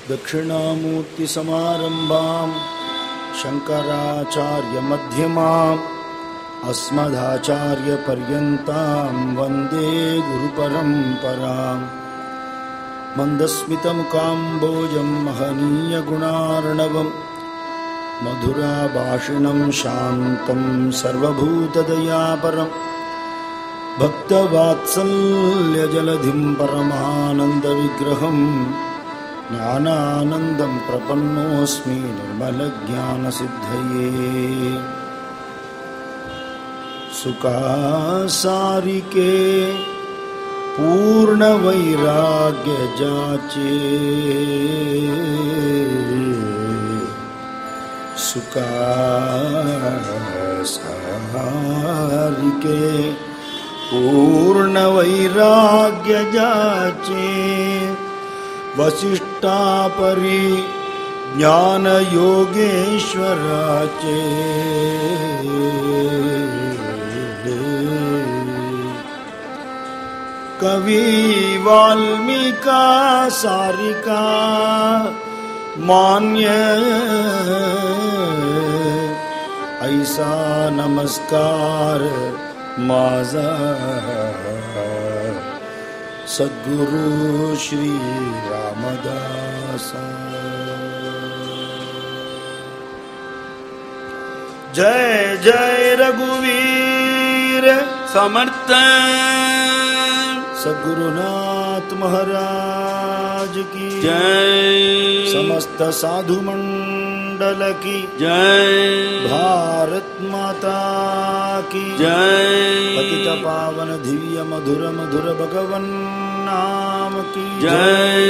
दक्षिणामूर्तिसमारम्भां शङ्कराचार्यमध्यमाम् अस्मदाचार्यपर्यन्तां वन्दे गुरुपरम्पराम्। मन्दस्मितमुकाम्बोजं महनीयगुणार्णवं मधुराभाषिणं शान्तं सर्वभूतदयापरं भक्तवात्सल्यजलधिं परमानन्दविग्रहं ज्ञानानन्दं प्रपन्नोऽस्मि निर्मलज्ञानसिद्धये। सुखासारिके पूर्णवैराग्य जाचे, सुखासारिके पूर्णवैराग्य जाचे। वसिष्ठापरि ज्ञान योगेश्वराचे, कवि वाल्मीका सारिका मान्य ऐसा नमस्कार माझा सद्गुरु श्री रामदास। जय जय रघुवीर समर्थ सद्गुरुनाथ महाराज की जय। समस्त साधु मंडल की जय। भारत माता की जय। पतित पावन दिव्य मधुर मधुर भगवन नाम की जय।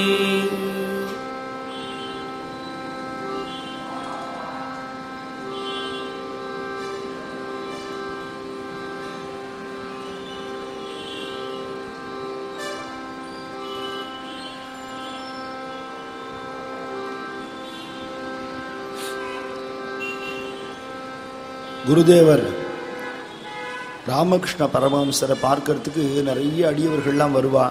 குருதேவர் ராமகிருஷ்ண பரமஹம்சரை பார்க்கறதுக்கு நிறைய அடியவர்கள்லாம் வருவா.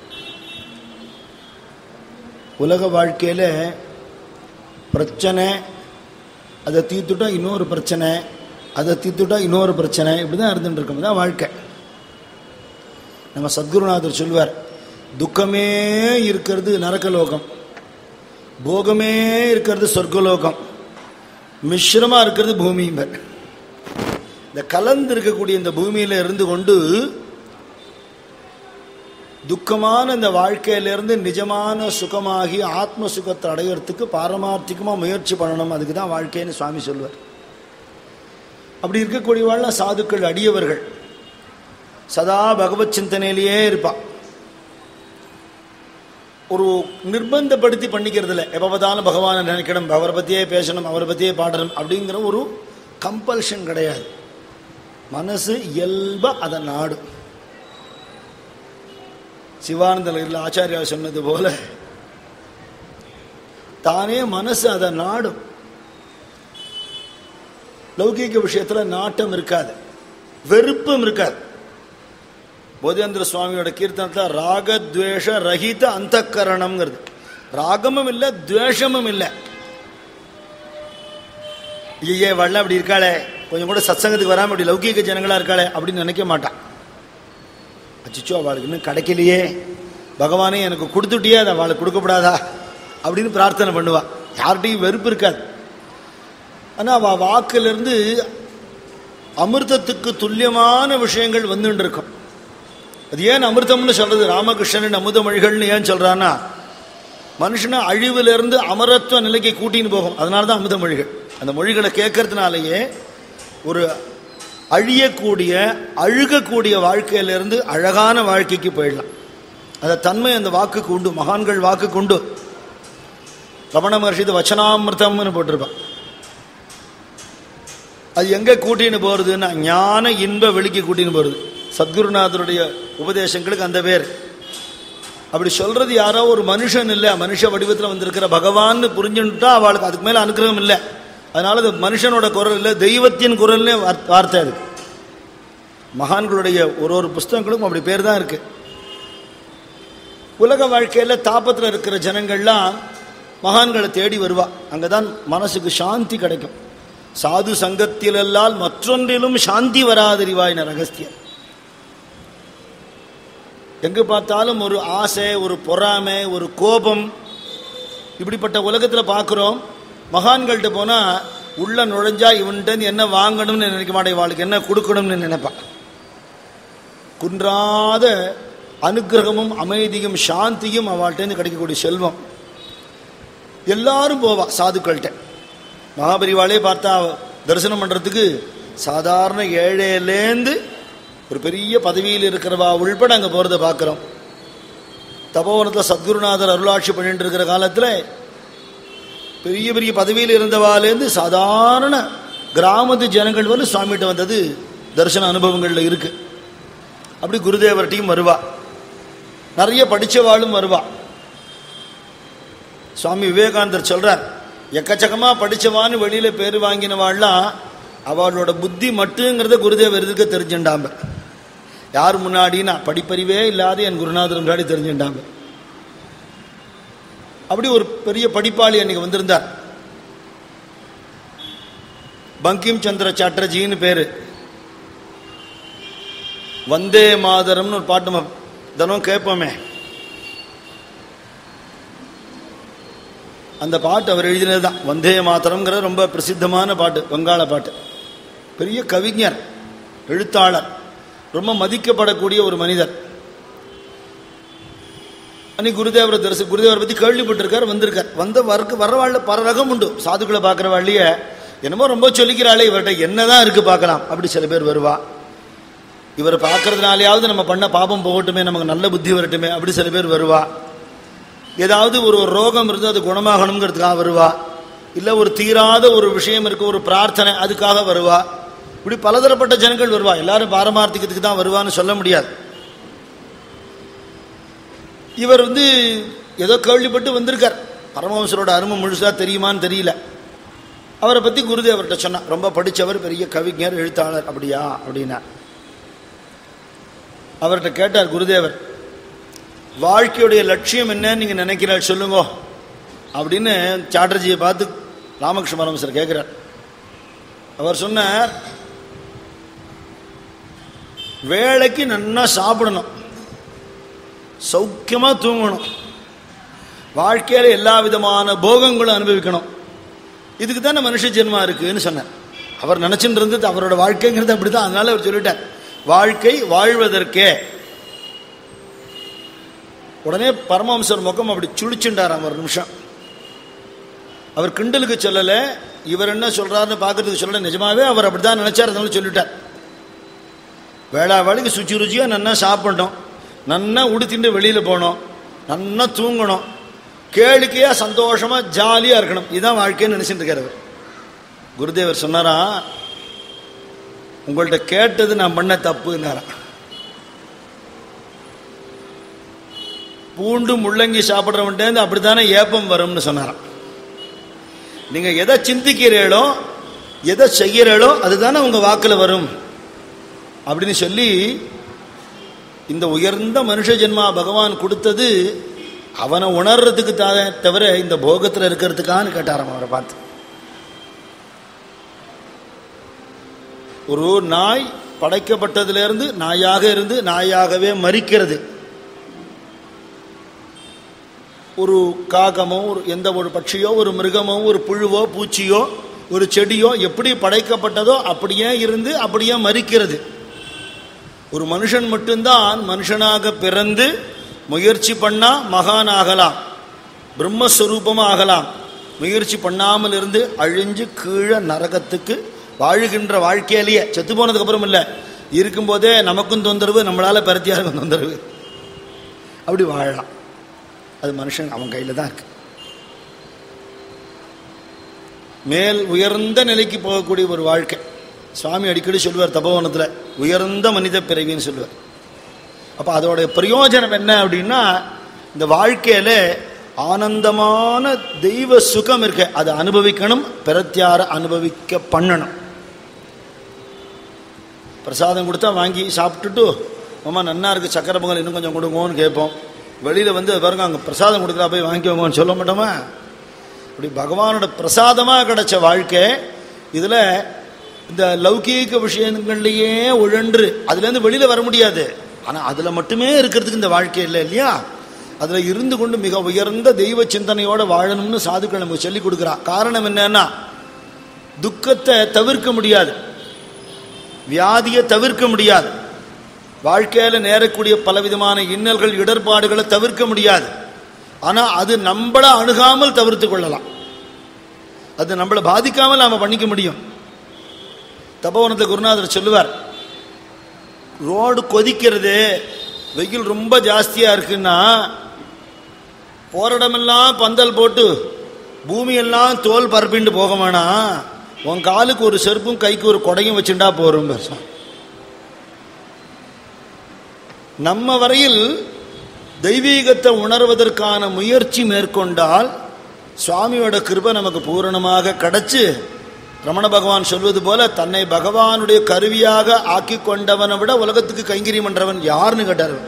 உலக வாழ்க்கையில் பிரச்சனை, அதை தீர்த்துட்டா இன்னொரு பிரச்சனை, அதை தீர்த்துட்டா இன்னொரு பிரச்சனை, இப்படி தான் இருந்துட்டு இருக்கோம். தான் வாழ்க்கை. நம்ம சத்குருநாதர் சொல்வார், துக்கமே இருக்கிறது நரகலோகம், போகமே இருக்கிறது சொர்க்கலோகம், மிஸ்ரமாக இருக்கிறது பூமியும்பர். இந்த கலந்து இருக்கக்கூடிய இந்த பூமியில இருந்து கொண்டு துக்கமான இந்த வாழ்க்கையிலிருந்து நிஜமான சுகமாகி ஆத்ம சுகத்தை அடையிறதுக்கு பாரமார்த்திகமாக முயற்சி பண்ணணும். அதுக்கு தான் வாழ்க்கைன்னு சுவாமி சொல்வார். அப்படி இருக்கக்கூடியவாழ்ல சாதுக்கள் அடியவர்கள் சதா பகவத் சிந்தனையிலேயே இருப்பான். ஒரு நிர்பந்தப்படுத்தி பண்ணிக்கிறதுல எப்போ பார்த்தாலும் பகவானை நினைக்கணும், அவரை பற்றியே பேசணும், அவரை பற்றியே பாடணும் அப்படிங்கிற ஒரு கம்பல்ஷன் கிடையாது. மனசு இயல்பா அதை நாடும். சிவானந்தத்தில் ஆச்சாரியா சொன்னது போல தானே மனசு அதை நாடும். லௌகீக விஷயத்தில் நாட்டம் இருக்காது, வெறுப்பும் இருக்காது. போதேந்திர சுவாமியோட கீர்த்தனத்தில் ராகத்வேஷ ரஹித அந்தக்கரணம்ங்கிறது. ராகமும் இல்லை, துவேஷமும் இல்லை. ஐயே வள்ள அப்படி இருக்காளே, கொஞ்சம் கூட சத்சங்கத்துக்கு வராமல் அப்படி லௌகீக ஜனங்களா இருக்காளே அப்படின்னு நினைக்க மாட்டான். அச்சிச்சோ அவளுக்கு இன்னும் கிடைக்கலையே, பகவானே எனக்கு கொடுத்துட்டியே, அதை அவளுக்கு கொடுக்கப்படாதா அப்படின்னு பிரார்த்தனை பண்ணுவா. யார்கிட்டையும் வெறுப்பு இருக்காது. ஆனால் அவள் வாக்கிலிருந்து அமிர்தத்துக்கு துல்லியமான விஷயங்கள் வந்துட்டு இருக்கும். அது ஏன் அமிர்தம்னு சொல்றது, ராமகிருஷ்ணன் அமுத மொழிகள்னு ஏன் சொல்றான்னா, மனுஷனை அழிவிலிருந்து அமரத்துவ நிலைக்கு கூட்டின்னு போகும். அதனால தான் அமுத மொழிகள். அந்த மொழிகளை கேட்கறதுனாலேயே ஒரு அழியக்கூடிய அழுகக்கூடிய வாழ்க்கையிலிருந்து அழகான வாழ்க்கைக்கு போயிடலாம். அந்த தன்மை அந்த வாக்குக்கு உண்டு, மகான்கள் வாக்குக்கு உண்டு. ரமண மகர்ஷி வச்சனாமிருதம்னு போட்டிருப்பான். அது எங்க கூட்டின்னு போறதுன்னா ஞான இன்ப வெளிக்கு கூட்டின்னு போறது. சத்குருநாதருடைய உபதேசங்களுக்கு அந்த பேர். அப்படி சொல்றது யாரோ ஒரு மனுஷன் இல்லை, மனுஷ வடிவத்தில் வந்திருக்கிற பகவான் புரிஞ்சுட்டா அவளுக்கு அதுக்கு மேல அனுகிரகம் இல்லை. அதனால அது மனுஷனோட குரல் இல்லை, தெய்வத்தின் குரல்னே வார்த்தை. அது மகான்களுடைய ஒரு புஸ்தகங்களுக்கும் அப்படி பேர் தான் இருக்கு. உலக வாழ்க்கையில் தாபத்தில் இருக்கிற ஜனங்கள்லாம் மகான்களை தேடி வருவா. அங்கதான் மனசுக்கு சாந்தி கிடைக்கும். சாது சங்கத்திலல்லால் மற்றொன்றிலும் சாந்தி வராதறிவாயின அகஸ்தியர். எங்கு பார்த்தாலும் ஒரு ஆசை, ஒரு பொறாமை, ஒரு கோபம், இப்படிப்பட்ட உலகத்தில் பார்க்குறோம். மகான்கள்கிட்ட போனால் உள்ள நுழைஞ்சா இவன்கிட்ட என்ன வாங்கணும்னு நினைக்க மாட்டேன், வாழ்க்கை என்ன கொடுக்கணும்னு நினைப்பான். குன்றாத அனுக்கிரகமும் அமைதியும் சாந்தியும் அவள்கிட்ட கிடைக்கக்கூடிய செல்வம். எல்லாரும் போவா சாதுக்கள்கிட்ட. மகாபரிவாளே பார்த்தா தரிசனம் பண்ணுறதுக்கு சாதாரண ஏழையிலேருந்து ஒரு பெரிய பதவியில் இருக்கிறவா உள்பட அங்கே போகிறத பார்க்குறோம். தபோவனத்தில் சத்குருநாதர் அருளாட்சி பண்ணிட்டு இருக்கிற காலத்தில் பெரிய பெரிய பதவியில் இருந்தவாலேருந்து சாதாரண கிராமத்து ஜனங்கள் வந்து சுவாமிகிட்ட வந்தது தரிசன அனுபவங்களில் இருக்கு. அப்படி குருதேவர்கிட்டையும் வருவா. நிறைய படித்தவாளும் வருவா. சுவாமி விவேகானந்தர் சொல்றார், எக்கச்சக்கமாக படித்தவான்னு வெளியில் பேர் வாங்கினவாள்லாம் அவளோட புத்தி மட்டுங்கிறத குருதேவர் இருக்க தெரிஞ்சுட்டாம்ப. யார் முன்னாடினா படிப்பறிவே இல்லாத என் குருநாதர் முன்னாடி தெரிஞ்சுட்டாங்க. அப்படி ஒரு பெரிய படிப்பாளி அன்னைக்கு வந்திருந்தார். பங்கிம் சந்திர சாட்டர்ஜின்னு பேரு. வந்தே மாதரம்னு ஒரு பாட்டு தினம் கேட்போமே. அந்த பாட்டு அவர் எழுதினது தான். வந்தே மாதரம்ங்கிற ரொம்ப பிரசித்தமான பாட்டு, வங்காள பாட்டு. பெரிய கவிஞர், எழுத்தாளர், ரொம்ப மதிக்கப்படக்கூடிய ஒரு மனிதர். அன்னைக்கு குருதேவரை பற்றி கேள்விப்பட்டிருக்கார், வந்திருக்கார். வரவாழ்ல பல ரகம் உண்டு. சாதுக்களை பார்க்குற வாழிய என்னமோ ரொம்ப சொல்லிக்கிறாளே, இவர்கிட்ட என்னதான் இருக்கு பார்க்கலாம் அப்படி சில பேர் வருவா. இவரை பார்க்கறதுனாலேயாவது நம்ம பண்ண பாபம் போகட்டுமே, நமக்கு நல்ல புத்தி வரட்டுமே அப்படி சில பேர் வருவா. ஏதாவது ஒரு ரோகம் இருந்து அது குணமாகணுங்கிறதுக்காக வருவா. இல்லை ஒரு தீராத ஒரு விஷயம் இருக்கு, ஒரு பிரார்த்தனை, அதுக்காக வருவா. இப்படி பலதரப்பட்ட ஜனங்கள் வருவா. எல்லாரும் பாரமார்த்திகத்துக்கு தான் வருவான்னு சொல்ல முடியாது. இவர் ஏதோ கேள்விப்பட்டு வந்திருக்கார். பரமஹம்சரோட அருமை முழுசா தெரியுமான்னு தெரியல. அவரை பற்றி குருதேவர்கிட்ட சொன்னார், ரொம்ப படித்தவர், பெரிய கவிஞர், எழுத்தாளர். அப்படியா அப்படின்னா அவர்கிட்ட கேட்டார் குருதேவர், வாழ்க்கையுடைய லட்சியம் என்னன்னு நீங்கள் நினைக்கிறார் சொல்லுங்க அப்படின்னு சாட்டர்ஜியை பார்த்து ராமகிருஷ்ண பரமஹம்சர் கேட்குறார். அவர் சொன்னார், வேலைக்கு நன்னா சாப்பிடணும், சௌக்கியமாக தூங்கணும், வாழ்க்கையில் எல்லா விதமான போகங்களும் அனுபவிக்கணும். இதுக்கு தானே மனுஷ ஜென்மா இருக்குன்னு சொன்னார். அவர் நினச்சிட்டு இருந்தது அவரோட வாழ்க்கைங்கிறது அப்படி தான். அதனால அவர் சொல்லிட்டார், வாழ்க்கை வாழ்வதற்கே. உடனே பரமஹம்சர் முகம் அப்படி சுழிச்சுட்டாராம் ஒரு நிமிஷம். அவர் கிண்டலுக்கு சொல்லலை, இவர் என்ன சொல்றாருன்னு பார்க்கறதுக்கு சொல்லலை, நிஜமாவே அவர் அப்படி தான் நினைச்சார். அதனால சொல்லிட்டார், வேளா வேலைக்கு சுச்சி ருச்சியாக நன்னா சாப்பிடணும், நன்னா உடுத்திட்டு வெளியில் போகணும், நன்னா தூங்கணும், கேளிக்கையாக சந்தோஷமாக ஜாலியாக இருக்கணும். இதுதான் வாழ்க்கைன்னு நினச்சிட்டு இருக்கார். குருதேவர் சொன்னாரா, உங்கள்கிட்ட கேட்டது நான் பண்ண தப்புன்னாராம். பூண்டு முள்ளங்கி சாப்பிட்றவன்ட்டேருந்து அப்படித்தானே ஏப்பம் வரும்னு சொன்னாராம். நீங்கள் எதை சிந்திக்கிறீர்களோ, எதை செய்கிறீர்களோ அதுதானே உங்கள் வாக்கில் வரும் அப்படின்னு சொல்லி, இந்த உயர்ந்த மனுஷ ஜென்மா பகவான் கொடுத்தது அவனை உணர்றதுக்கு தவிர இந்த போகத்தில் இருக்கிறதுக்கான்னு கேட்டாராம் அவரை பார்த்து. ஒரு நாய் படைக்கப்பட்டதிலிருந்து நாயாக இருந்து நாயாகவே மரிக்கிறது. ஒரு காகமோ, ஒரு எந்த ஒரு பட்சியோ, ஒரு மிருகமோ, ஒரு புழுவோ, பூச்சியோ, ஒரு செடியோ எப்படி படைக்கப்பட்டதோ அப்படியே இருந்து அப்படியே மரிக்கிறது. ஒரு மனுஷன் மட்டும்தான் மனுஷனாக பிறந்து முயற்சி பண்ணா மகான் ஆகலாம், பிரம்மஸ்வரூபமாக ஆகலாம். முயற்சி பண்ணாமல் இருந்து அழிஞ்சு கீழே நரகத்துக்கு வாழுகின்ற வாழ்க்கையிலேயே, செத்து போனதுக்கு அப்புறம் இல்லை, இருக்கும்போதே நமக்கும் தொந்தரவு, நம்மளால பரத்தியாருக்கும் தொந்தரவு, அப்படி வாழலாம். அது மனுஷன் அவன் கையில் தான் இருக்கு. மேல் உயர்ந்த நிலைக்கு போகக்கூடிய ஒரு வாழ்க்கை. சுவாமி அடிக்கடி சொல்லுவார் தபோவனத்தில், உயர்ந்த மனித பிறவின்னு சொல்லுவார். அப்போ அதோடைய பிரயோஜனம் என்ன அப்படின்னா, இந்த வாழ்க்கையில ஆனந்தமான தெய்வ சுகம் இருக்கு, அதை அனுபவிக்கணும், பிரத்தியார அனுபவிக்க பண்ணணும். பிரசாதம் கொடுத்தா வாங்கி சாப்பிட்டுட்டு, அம்மா நன்னா இருக்கு, சக்கரை பொங்கல் இன்னும் கொஞ்சம் கொடுங்கன்னு கேட்போம். வெளியில் பாருங்க, அங்கே பிரசாதம் கொடுக்குறா, போய் வாங்கிக்கோங்கன்னு சொல்ல மாட்டோமா? இப்படி பகவானோட பிரசாதமாக கிடைச்ச வாழ்க்கை. இதில் இந்த லௌகீக விஷயங்கள்லையே உழன்று அதுலேருந்து வெளியில் வர முடியாது. ஆனால் அதில் மட்டுமே இருக்கிறதுக்கு இந்த வாழ்க்கை இல்லை இல்லையா? அதில் இருந்து கொண்டு மிக உயர்ந்த தெய்வ சிந்தனையோடு வாழணும்னு சாதுக்கள் நமக்கு சொல்லிக் கொடுக்குறா. காரணம் என்னன்னா, துக்கத்தை தவிர்க்க முடியாது, வியாதியை தவிர்க்க முடியாது, வாழ்க்கையில் நேரக்கூடிய பலவிதமான இன்னல்கள் இடர்பாடுகளை தவிர்க்க முடியாது. ஆனால் அது நம்மளை அணுகாமல் தவிர்த்து கொள்ளலாம், அது நம்மளை பாதிக்காமல் நாம் பண்ணிக்க முடியும். தபோவனத்தில் குருநாதர் சொல்லுவார், ரோடு கொதிக்கிறது, வெயில் ரொம்ப ஜாஸ்தியாக இருக்குன்னா போராடமெல்லாம் பந்தல் போட்டு பூமியெல்லாம் தோல் பரப்பிண்டு போக வேணாம், உன் காலுக்கு ஒரு செருப்பும் கைக்கு ஒரு கொடையும் வச்சுட்டா போறோம். நம்ம வரையில் தெய்வீகத்தை உணர்வதற்கான முயற்சி மேற்கொண்டால் சுவாமியோட கிருபை நமக்கு பூரணமாக கிடைச்சு, ரமண பகவான் சொல்வது போல தன்னை பகவானுடைய கருவியாக ஆக்கி கொண்டவனை விட உலகத்துக்கு கைங்கரியம் பண்றவன் யாருன்னு கேட்டார்.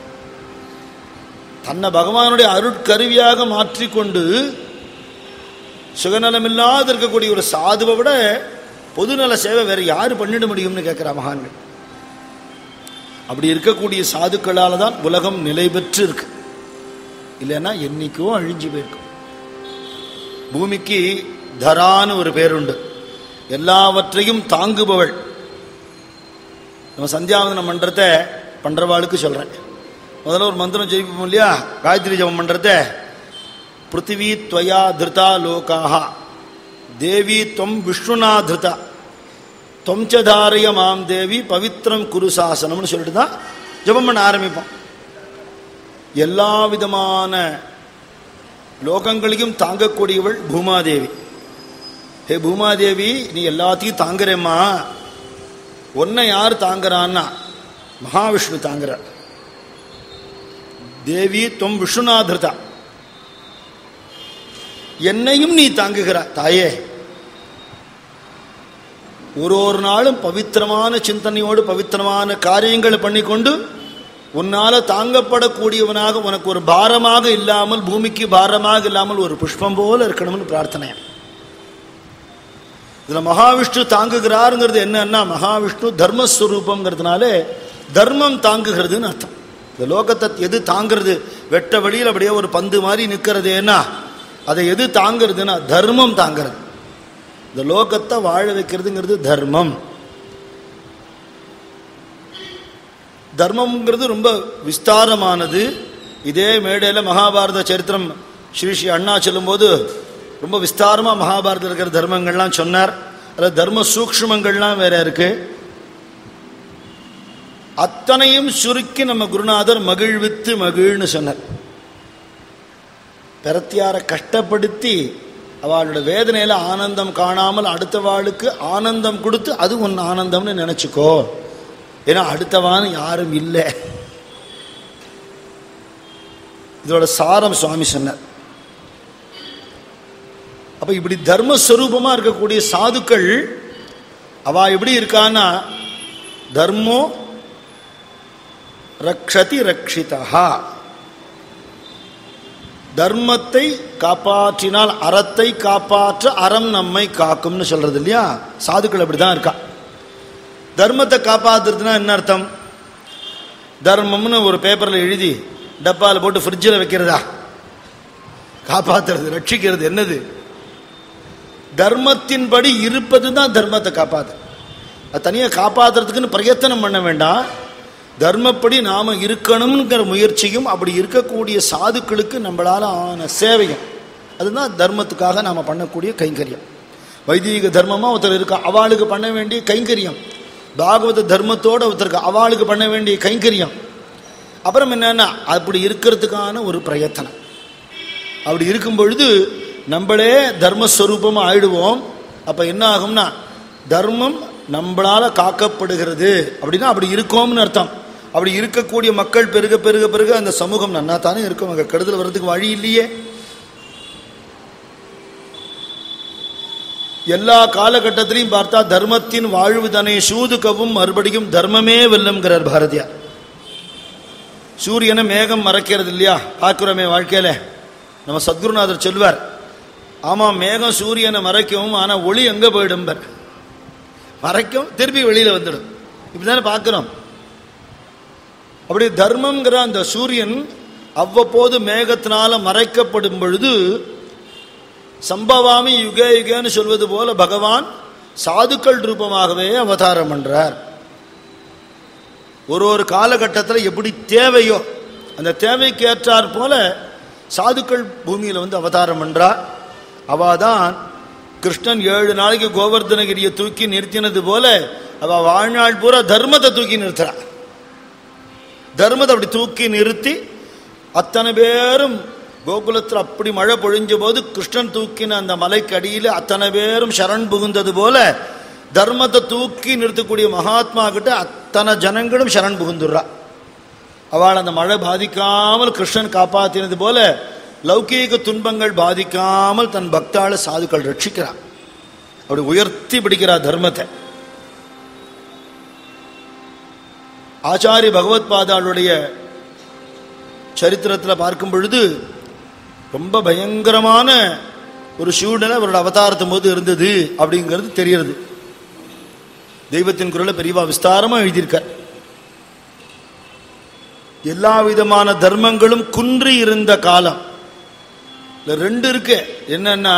தன்னை பகவானுடைய அருட்கருவியாக மாற்றிக்கொண்டு சுகநலமில்லாத இருக்கக்கூடிய ஒரு சாதுவை விட பொதுநல சேவை வேற யாரு பண்ணிட முடியும்னு கேட்கிற மகான்கள். அப்படி இருக்கக்கூடிய சாதுக்களால் தான் உலகம் நிலை பெற்று இருக்கு, இல்லைன்னா என்னைக்கோ அழிஞ்சு போயிருக்கும். பூமிக்கு தரான்னு ஒரு பேருண்டு, எல்லாவற்றையும் தாங்குபவள். நம்ம சந்தியாவந்தனம் பண்றத பண்றவாளுக்கு சொல்றேன். முதல்ல ஒரு மந்திரம் ஜெயிப்போம் இல்லையா, காயத்ரி ஜபம் பண்றத, பிருத்திவி துவயா திருதா லோகாஹ தேவி தொம் விஷ்ணுனா திருதா தொம்சதாரிய மாம் தேவி பவித்ரம் குரு சாசனம்னு சொல்லிட்டு தான் ஜபம் பண்ண ஆரம்பிப்போம். எல்லா விதமான லோகங்களையும் தாங்கக்கூடியவள் பூமாதேவி. ஹே பூமாதேவி, நீ எல்லாத்தையும் தாங்குறேம்மா. உன்னை யார் தாங்குறான்னா மகாவிஷ்ணு தாங்குற. தேவி தொம் விஷ்ணுநாதிருதா, என்னையும் நீ தாங்குகிற தாயே. ஒரு நாளும் பவித்திரமான சிந்தனையோடு பவித்திரமான காரியங்களை பண்ணிக்கொண்டு உன்னால தாங்கப்படக்கூடியவனாக, உனக்கு ஒரு பாரமாக இல்லாமல், பூமிக்கு பாரமாக இல்லாமல் ஒரு புஷ்பம் போல இருக்கணும்னு பிரார்த்தனை. இதுல மகாவிஷ்ணு தாங்குகிறாருங்கிறது என்னன்னா, மகாவிஷ்ணு தர்மஸ்வரூபம்ங்கிறதுனால தர்மம் தாங்குகிறதுன்னு அர்த்தம். இந்த லோகத்தை எது தாங்கிறது, வெட்ட வழியில் அப்படியே ஒரு பந்து மாதிரி நிற்கிறது, ஏன்னா அதை எது தாங்கிறதுன்னா தர்மம் தாங்கிறது. இந்த லோகத்தை வாழ வைக்கிறதுங்கிறது தர்மம். தர்மம்ங்கிறது ரொம்ப விஸ்தாரமானது. இதே மேடையில் மகாபாரத சரித்திரம் ஸ்ரீ ஸ்ரீ அண்ணா சொல்லும்போது ரொம்ப விஸ்தாரமாக மகாபாரதத்தில் இருக்கிற தர்மங்கள்லாம் சொன்னார். அதில் தர்ம சூக்ஷ்மங்கள்லாம் வேற இருக்கு. அத்தனையும் சுருக்கி நம்ம குருநாதர் மகிழ்வித்து மகிழ்னு சொன்னார். பெறத்தியார கஷ்டப்படுத்தி அவளோட வேதனையில ஆனந்தம் காணாமல் அடுத்த வாளுக்கு ஆனந்தம் கொடுத்து அது உன் ஆனந்தம்னு நினைச்சுக்கோ, ஏன்னா அடுத்தவான்னு யாரும் இல்லை. இதோட சாரம் சுவாமி சொன்னார். அப்ப இப்படி தர்மஸ்வரூபமா இருக்கக்கூடிய சாதுக்கள் அவ எப்படி இருக்கான்னா, தர்மோ ரக்ஷதி ரக்ஷிதா, தர்மத்தை காப்பாற்றினால் அறத்தை காப்பாற்ற அறம் நம்மை காக்கும்னு சொல்றது இல்லையா. சாதுக்கள் அப்படிதான் இருக்கா. தர்மத்தை காப்பாற்றுறதுனா என்ன அர்த்தம்? தர்மம்னு ஒரு பேப்பர்ல எழுதி டப்பாவில் போட்டு ஃப்ரிட்ஜில் வைக்கிறதா? காப்பாற்றுறது, ரட்சிக்கிறது என்னது? தர்மத்தின்படி இருப்பது தான் தர்மத்தை காப்பாற்று. அது தனியாக காப்பாற்றுறதுக்குன்னு பிரயத்தனம் பண்ண வேண்டாம். தர்மப்படி நாம இருக்கணுங்கிற முயற்சியும், அப்படி இருக்கக்கூடிய சாதுக்களுக்கு நம்மளால ஆன சேவையும், அதுதான் தர்மத்துக்காக நாம பண்ணக்கூடிய கைங்கரியம். வைதிக தர்மமா ஒருத்தர் இருக்கா, அவளுக்கு பண்ண வேண்டிய கைங்கரியம். பாகவத தர்மத்தோட ஒருத்தருக்கு அவளுக்கு பண்ண வேண்டிய கைங்கரியம். அப்புறம் என்னன்னா, அப்படி இருக்கிறதுக்கான ஒரு பிரயத்தனம். அப்படி இருக்கும் பொழுது நம்மளே தர்மஸ்வரூபமா ஆயிடுவோம். அப்ப என்ன ஆகும்னா, தர்மம் நம்மளால காக்கப்படுகிறது அப்படின்னா அப்படி இருக்கோம்னு அர்த்தம். அப்படி இருக்கக்கூடிய மக்கள் பெருக பெருக பெருக அந்த சமூகம் நன்னா தானே இருக்கும். அங்கே கெடுதல் வர்றதுக்கு வழி இல்லையே. எல்லா காலகட்டத்திலையும் பார்த்தா தர்மத்தின் வாழ்வு தன்னை சூதுக்கவும் மறுபடியும் தர்மமே வெல்லும்ங்கிறார் பாரதியார். சூரியனை மேகம் மறைக்கிறது இல்லையா, பார்க்கிறோமே வாழ்க்கையில. நம்ம சத்குருநாதர் சொல்வார், ஆமாம், மேகம் சூரியனை மறைக்கும், ஆனால் ஒளி எங்கே போயிடும்? மறைக்கும், திருப்பி வெளியில் வந்துடும். இப்படிதானே பார்க்கிறோம். அப்படி தர்மம்ங்கிற அந்த சூரியன் அவ்வப்போது மேகத்தினால மறைக்கப்படும் பொழுது சம்பவாமி யுக யுகன்னு சொல்வது போல பகவான் சாதுக்கள் ரூபமாகவே அவதாரம் பண்றார். ஒரு காலகட்டத்தில் எப்படி தேவையோ அந்த தேவைக்கு ஏற்றாற் போல சாதுக்கள் பூமியில் வந்து அவதாரம் பண்றார். அவாதான் கிருஷ்ணன் 7 நாளைக்கு கோவர்தனகிரியை தூக்கி நிறுத்தினது போல அவ வாழ்நாள் பூரா தர்மத்தை தூக்கி நிறுத்துறார். தர்மத்தை அப்படி தூக்கி நிறுத்தி அத்தனை பேரும் கோகுலத்தில் அப்படி மழை பொழிஞ்ச போது கிருஷ்ணன் தூக்கின அந்த மலைக்கு அடியில் அத்தனை பேரும் சரண் புகுந்தது போல தர்மத்தை தூக்கி நிறுத்தக்கூடிய மகாத்மா கிட்ட அத்தனை ஜனங்களும் சரண் புகுந்துடுறா. அவள் அந்த மழை பாதிக்காமல் கிருஷ்ணன் காப்பாற்றினது போல லௌகீக துன்பங்கள் பாதிக்காமல் தன் பக்தாள சாதுக்கள் ரட்சிக்கிறார். அப்படி உயர்த்தி பிடிக்கிறார் தர்மத்தை. ஆச்சாரிய பகவத் பாதாளுடைய சரித்திரத்தில் பார்க்கும் பொழுது ரொம்ப பயங்கரமான ஒரு சூழ்நிலை அவரோட அவதாரத்தும் போது இருந்தது அப்படிங்கிறது தெரிகிறது. தெய்வத்தின் குரலை பெரியவா விஸ்தாரமாக எழுதியிருக்கார். எல்லா விதமான தர்மங்களும் குன்றி இருந்த காலம். 2 இருக்கு. என்னன்னா,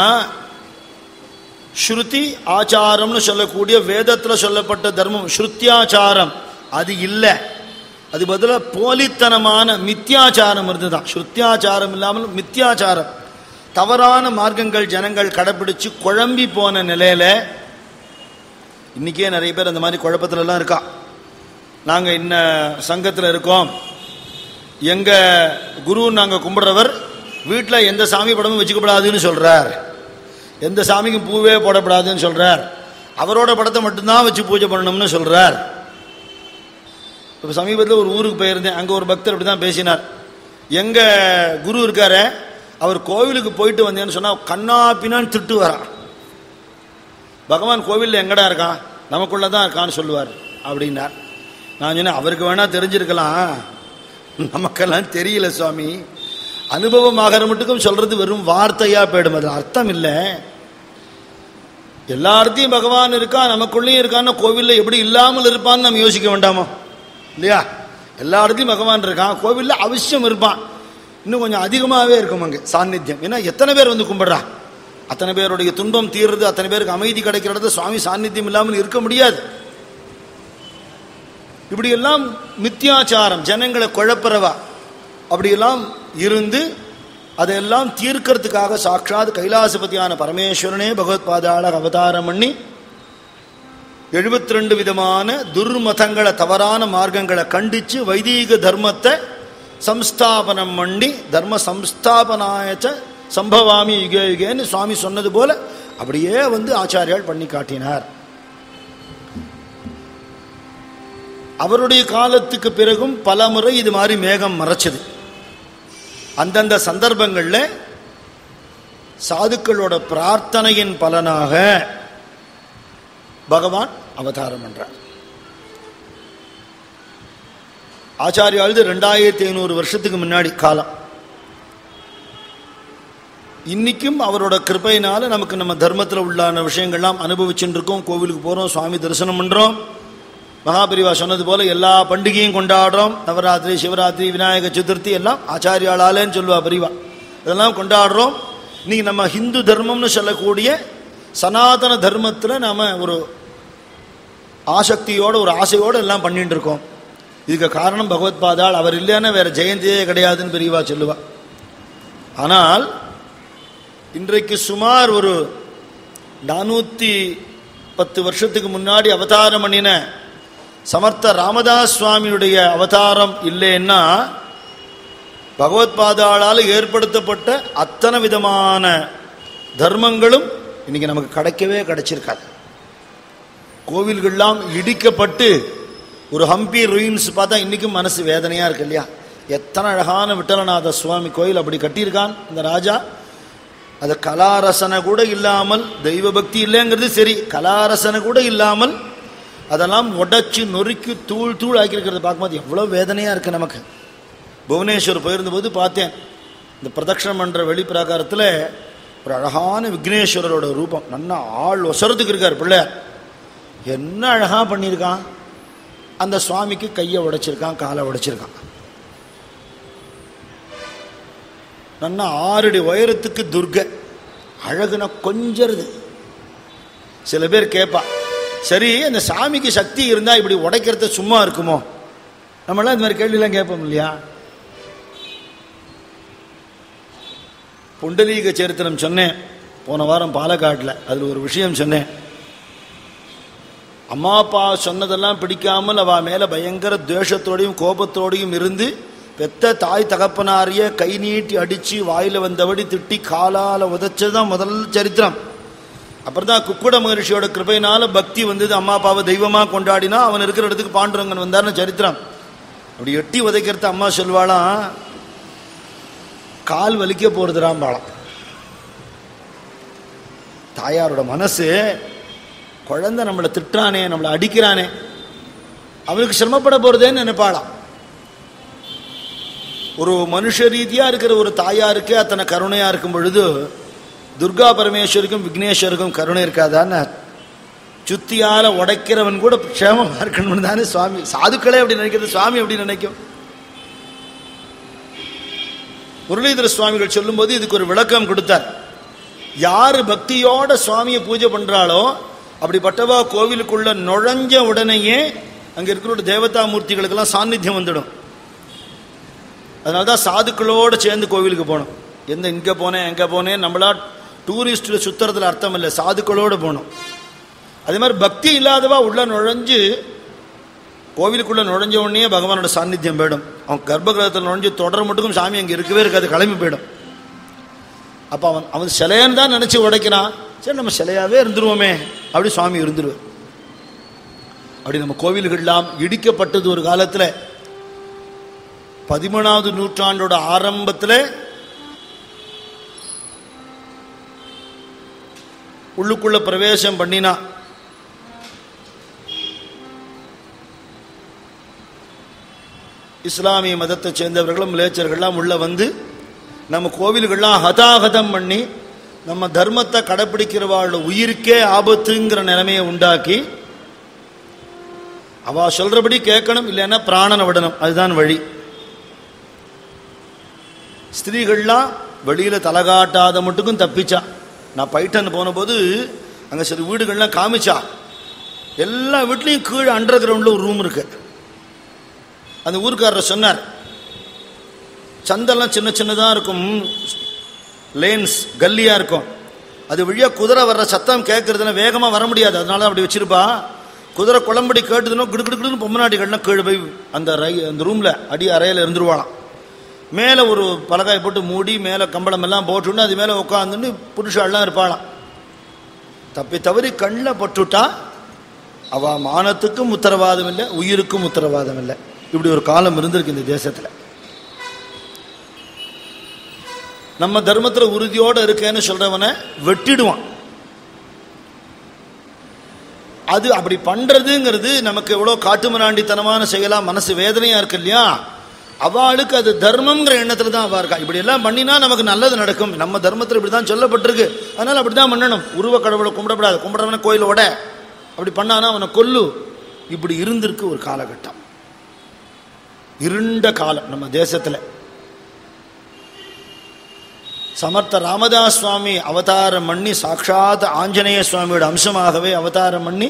ஸ்ருதி ஆச்சாரம்னு சொல்லக்கூடிய வேதத்தில் சொல்லப்பட்ட தர்மம் ஸ்ருத்தியாச்சாரம் அது இல்லை. அது பதிலாக போலித்தனமான மித்யாச்சாரம் இருந்துதான். ஸ்ருத்தியாச்சாரம் இல்லாமல் மித்யாச்சாரம், தவறான மார்க்கங்கள் ஜனங்கள் கடைப்பிடிச்சு குழம்பி போன நிலையில இன்னைக்கே நிறைய பேர் அந்த மாதிரி குழப்பத்திலலாம் இருக்கா. நாங்கள் இன்ன சங்கத்தில் இருக்கோம், எங்கள் குரு நாங்கள் கும்பிடுறவர் வீட்டில் எந்த சாமி படமும் வச்சுக்கப்படாதுன்னு சொல்கிறார், எந்த சாமிக்கும் பூவே போடப்படாதுன்னு சொல்கிறார், அவரோட படத்தை மட்டும்தான் வச்சு பூஜை பண்ணணும்னு சொல்கிறார். இப்போ சமீபத்தில் ஒரு ஊருக்கு போயிருந்தேன். அங்கே ஒரு பக்தர் அப்படி தான் பேசினார். எங்கள் குரு இருக்காரு, அவர் கோவிலுக்கு போயிட்டு வந்தேன்னு சொன்னால் கண்ணா பின்னான்னு திட்டு வரான். பகவான் கோவிலில் எங்கடா இருக்கான், நமக்குள்ளே தான் இருக்கான்னு சொல்லுவார் அப்படின்னார். நான் சொன்னேன், அவருக்கு வேணால் தெரிஞ்சிருக்கலாம், நமக்கெல்லாம் தெரியல சுவாமி. அனுபவமாகிற மட்டுக்கும் சொல்கிறது வெறும் வார்த்தையாக போயிடும், அது அர்த்தம் இல்லை. எல்லார்த்தையும் பகவான் இருக்கா, நமக்குள்ளேயும் இருக்கான்னு கோவிலில் எப்படி இல்லாமல் இருப்பான்னு நம்ம யோசிக்க வேண்டாமோ இல்லையா? எல்லா இடத்துலையும் பகவான் இருக்கான், கோவிலில் அவசியம் இருப்பான். இன்னும் கொஞ்சம் அதிகமாகவே இருக்கும் அங்கே சாநித்தியம். ஏன்னா எத்தனை பேர் வந்து கும்பிட்றான், அத்தனை பேருடைய துன்பம் தீர்றது, அத்தனை பேருக்கு அமைதி கிடைக்கிறது. சுவாமி சாநித்தியம் இல்லாமல் இருக்க முடியாது. இப்படியெல்லாம் மித்யாச்சாரம், ஜனங்களை குழப்பறவா அப்படியெல்லாம் இருந்து அதையெல்லாம் தீர்க்கிறதுக்காக சாட்சாத் கைலாசபதியான பரமேஸ்வரனே பகவத் பாதாள அவதாரம் பண்ணி 72 விதமான துர்மதங்களை, தவறான மார்க்கங்களை கண்டிச்சு வைதீக தர்மத்தை சம்ஸ்தாபனம் பண்ணி தர்ம சம்ஸ்தாபனாயச்ச சம்பவாமி யுக யுகேன்னு சுவாமி சொன்னது போல அப்படியே வந்து ஆச்சாரியால் பண்ணி காட்டினார். அவருடைய காலத்துக்கு பிறகும் பல முறை இது மாதிரி மேகம் மறைச்சது. அந்தந்த சந்தர்ப்பங்களில் சாதுக்களோட பிரார்த்தனையின் பலனாக பகவான் அவதாரம் பண்றார். ஆச்சாரியால் 2500 வருஷத்துக்கு முன்னாடி காலம். இன்னைக்கும் அவரோட கிருபையினால நமக்கு நம்ம தர்மத்தில் உள்ளான விஷயங்கள்லாம் அனுபவிச்சுட்டு இருக்கோம். கோவிலுக்கு போகிறோம், சுவாமி தரிசனம் பண்ணுறோம். மகாபரிவா சொன்னது போல எல்லா பண்டிகையும் கொண்டாடுறோம். நவராத்திரி, சிவராத்திரி, விநாயக சதுர்த்தி எல்லாம் ஆச்சாரியாளாலேன்னு சொல்லுவா பரிவா. இதெல்லாம் கொண்டாடுறோம். இன்னைக்கு நம்ம ஹிந்து தர்மம்னு சொல்லக்கூடிய சனாதன தர்மத்தில் நாம் ஒரு ஆசக்தியோடு ஒரு ஆசையோடு எல்லாம் பண்ணிட்டு இருக்கோம். இதுக்கு காரணம் பகவத் பாதாள். அவர் இல்லைன்னா வேற ஜெயந்தியே கிடையாதுன்னு பெரியவா சொல்லுவா. ஆனால் இன்றைக்கு சுமார் ஒரு 410 வருஷத்துக்கு முன்னாடி அவதாரம் பண்ணின சமர்த்த ராமதாஸ் சுவாமியுடைய அவதாரம் இல்லைன்னா பகவத் பாதாளால் ஏற்படுத்தப்பட்ட அத்தனை விதமான தர்மங்களும் இன்னைக்கு நமக்கு கிடைச்சிருக்காது. கோவில்கள்லாம் இடிக்கப்பட்டு ஒரு ஹம்பி ரூயின்ஸ் பார்த்தா இன்னைக்கும் மனசு வேதனையா இருக்கு இல்லையா? எத்தனை அழகான விட்டலநாத சுவாமி கோயில் அப்படி கட்டியிருக்கான் இந்த ராஜா. அது கலாரசனை கூட இல்லாமல், தெய்வ பக்தி இல்லைங்கிறது சரி, கலாரசனை கூட இல்லாமல் அதெல்லாம் உடைச்சு நொறுக்கி தூள் தூள் ஆக்கியிருக்கிறத பார்க்கும்போது எவ்வளோ வேதனையாக இருக்குது நமக்கு. புவனேஸ்வர் போயிருந்தபோது பார்த்தேன், இந்த பிரதட்சணம் பண்ணுற வெளிப்பிராகாரத்தில் ஒரு அழகான விக்னேஸ்வரரோட ரூபம், நல்லா ஆள் ஒசரத்துக்கு இருக்கார் பிள்ளையார். என்ன அழகா பண்ணியிருக்கான். அந்த சுவாமிக்கு கையை உடைச்சிருக்கான், காலை உடைச்சிருக்கான். நல்லா 6 அடி உயரத்துக்கு துர்கை, அழகுனா கொஞ்சருது. சில பேர் கேட்பா, சரி அந்த சாமிக்கு சக்தி இருந்தா இப்படி உடைக்கிறது சும்மா இருக்குமோ? நம்மளாம் இந்த மாதிரி கேள்வியெல்லாம் கேட்போம் இல்லையா? புண்டலீக சரித்திரம் சொன்னேன் போன வாரம் பாலக்காட்டில். அதில் ஒரு விஷயம் சொன்னேன். அம்மா அப்பா சொன்னதெல்லாம் பிடிக்காமல் அவ மேல பயங்கர துவேஷத்தோடையும் கோபத்தோடையும் இருந்து பெத்த தாய் தகப்பனாரிய கை நீட்டி அடிச்சு வாயில வந்தபடி திட்டி காலால உதைச்சதுதான் முதல் சரித்திரம். அப்புறம் தான் குக்குட மகரிஷியோட கிருபையினால பக்தி வந்தது. அம்மா அப்பாவை தெய்வமா கொண்டாடினா அவன் இருக்கிற இடத்துக்கு பாண்டுரங்கன் வந்தார்னு சரித்திரம். அப்படி எட்டி உதைக்கிறது அம்மா சொல்வாளாம், கால் வலிக்க போறதுராம் பாலம். தாயாரோட மனசு, குழந்தை நம்மளை திட்டானே, நம்மளை அடிக்கிறானே, அவனுக்கு சிரமப்பட போறதேன்னு நினைப்பாளாம். ஒரு மனுஷ ரீதியா இருக்கிற ஒரு தாயாருக்கு அத்தனை கருணையா இருக்கும் பொழுது துர்கா பரமேஸ்வருக்கும் விக்னேஸ்வருக்கும் கருணை இருக்காதான்னு, சுத்தியால உடைக்கிறவன் கூட க்ஷேமமா இருக்கணும்னு தானே சுவாமி, சாதுக்களே அப்படி நினைக்கிறது, சுவாமி அப்படி நினைக்கும். முரளிதர சுவாமிகள் சொல்லும் போது இதுக்கு ஒரு விளக்கம் கொடுத்தார். யாரு பக்தியோட சுவாமியை பூஜை பண்றாளோ அப்படிப்பட்டவா கோவிலுக்குள்ள நுழைஞ்ச உடனேயே அங்க இருக்கிற தேவதா மூர்த்திகளுக்கெல்லாம் சாநித்தியம் வந்துடும். அதனால்தான் சாதுக்களோட சேர்ந்து கோவிலுக்கு போகணும். இங்க போனேன் எங்க போனேன் நம்மளா டூரிஸ்ட் சுத்துறதுல அர்த்தம் இல்லை, சாதுக்களோடு போகணும். அதே மாதிரி பக்தி இல்லாதவா உள்ள நுழைஞ்சு கோவிலுக்குள்ள நுழைஞ்ச உடனே பகவானோட சாநித்தியம் போயிடும். அவன் கர்ப்ப கிரகத்தில் நுழைஞ்சு தொடர மட்டுக்கும் சாமி அங்கே இருக்கவே இருக்காது, கிளம்பி போயிடும். அப்போ அவன் சிலையான்னு தான் நினைச்சு உடைக்கிறான். சரி நம்ம சிலையாவே இருந்துருவோமே அப்படி சுவாமி இருந்துருவார். அப்படி நம்ம கோவில்கள்லாம் இடிக்கப்பட்டது ஒரு காலத்தில். 13வது நூற்றாண்டோட ஆரம்பத்தில் உள்ளுக்குள்ள பிரவேசம் பண்ணினா இஸ்லாமிய மதத்தை சேர்ந்தவர்களும் மிலேச்சர்கள்லாம் உள்ள வந்து நம்ம கோவில்கள்லாம் ஹதாகதம் பண்ணி நம்ம தர்மத்தை கடைப்பிடிக்கிறவாளோட உயிருக்கே ஆபத்துங்கிற நிலைமையை உண்டாக்கி அவ சொல்றபடி கேட்கணும், இல்லைன்னா பிராணனை விடணும், அதுதான் வழி. ஸ்திரீகள்லாம் வெளியில தலகாட்டாத மட்டுக்கும் தப்பிச்சா. நான் பைட்டன் போன போது அங்க சில வீடுகள்லாம் காமிச்சா, எல்லா வீட்லையும் கீழே அண்டர் கிரவுண்ட்ல ஒரு ரூம் இருக்கு. அந்த ஊருக்காரர் சொன்னார், சந்தெல்லாம் சின்ன சின்னதாக இருக்கும், லேன்ஸ் கல்லியாக இருக்கும், அது வழியாக குதிரை வர்ற சத்தம் கேட்கறதுன்னா வேகமாக வர முடியாது, அதனால அப்படி வச்சிருப்பா. குதிரை குளம்படி கேட்டுதுன்னா கிடுக்கிடுன்னு பொம்மநாட்டிகள்லாம் கீழே போய் அந்த ரூமில் அடி அறையில் இருந்துருவாளாம். மேலே ஒரு பலகாய் போட்டு மூடி மேலே கம்பளம் எல்லாம் போட்டுன்னு அது மேலே உட்காந்துன்னு புருஷாலாம் இருப்பாளாம். தப்பி தவறி கண்ணில் பட்டுட்டா அவ மானத்துக்கும் உத்தரவாதம் இல்லை, உயிருக்கும் உத்தரவாதம் இல்லை. இப்படி ஒரு காலம் இருந்திருக்கு இந்த தேசத்தில். நம்ம தர்மத்தில் உறுதியோடு இருக்கேன்னு சொல்றவனை வெட்டிடுவான். அது அப்படி பண்றதுங்கிறது நமக்கு எவ்வளோ காட்டுமிராண்டித்தனமான செயலா மனசு வேதனையா இருக்கு இல்லையா? அவளுக்கு அது தர்மம்ங்கிற எண்ணத்துல தான் அவ இருக்கா. இப்படி எல்லாம் பண்ணினா நமக்கு நல்லது நடக்கும், நம்ம தர்மத்தில் இப்படிதான் சொல்லப்பட்டிருக்கு, அதனால அப்படிதான் பண்ணணும். உருவ கடவுளை கும்பிடப்படாது, கும்பிடுறவன கோயிலோட அப்படி பண்ணானா அவனை கொல்லு. இப்படி இருந்திருக்கு ஒரு காலகட்டம், இருண்ட காலம் நம்ம தேசத்துல. சமர்த்த ராமதாஸ் சுவாமி அவதாரம் பண்ணி சாட்சாத் ஆஞ்சநேய சுவாமியோட அம்சமாகவே அவதாரம் பண்ணி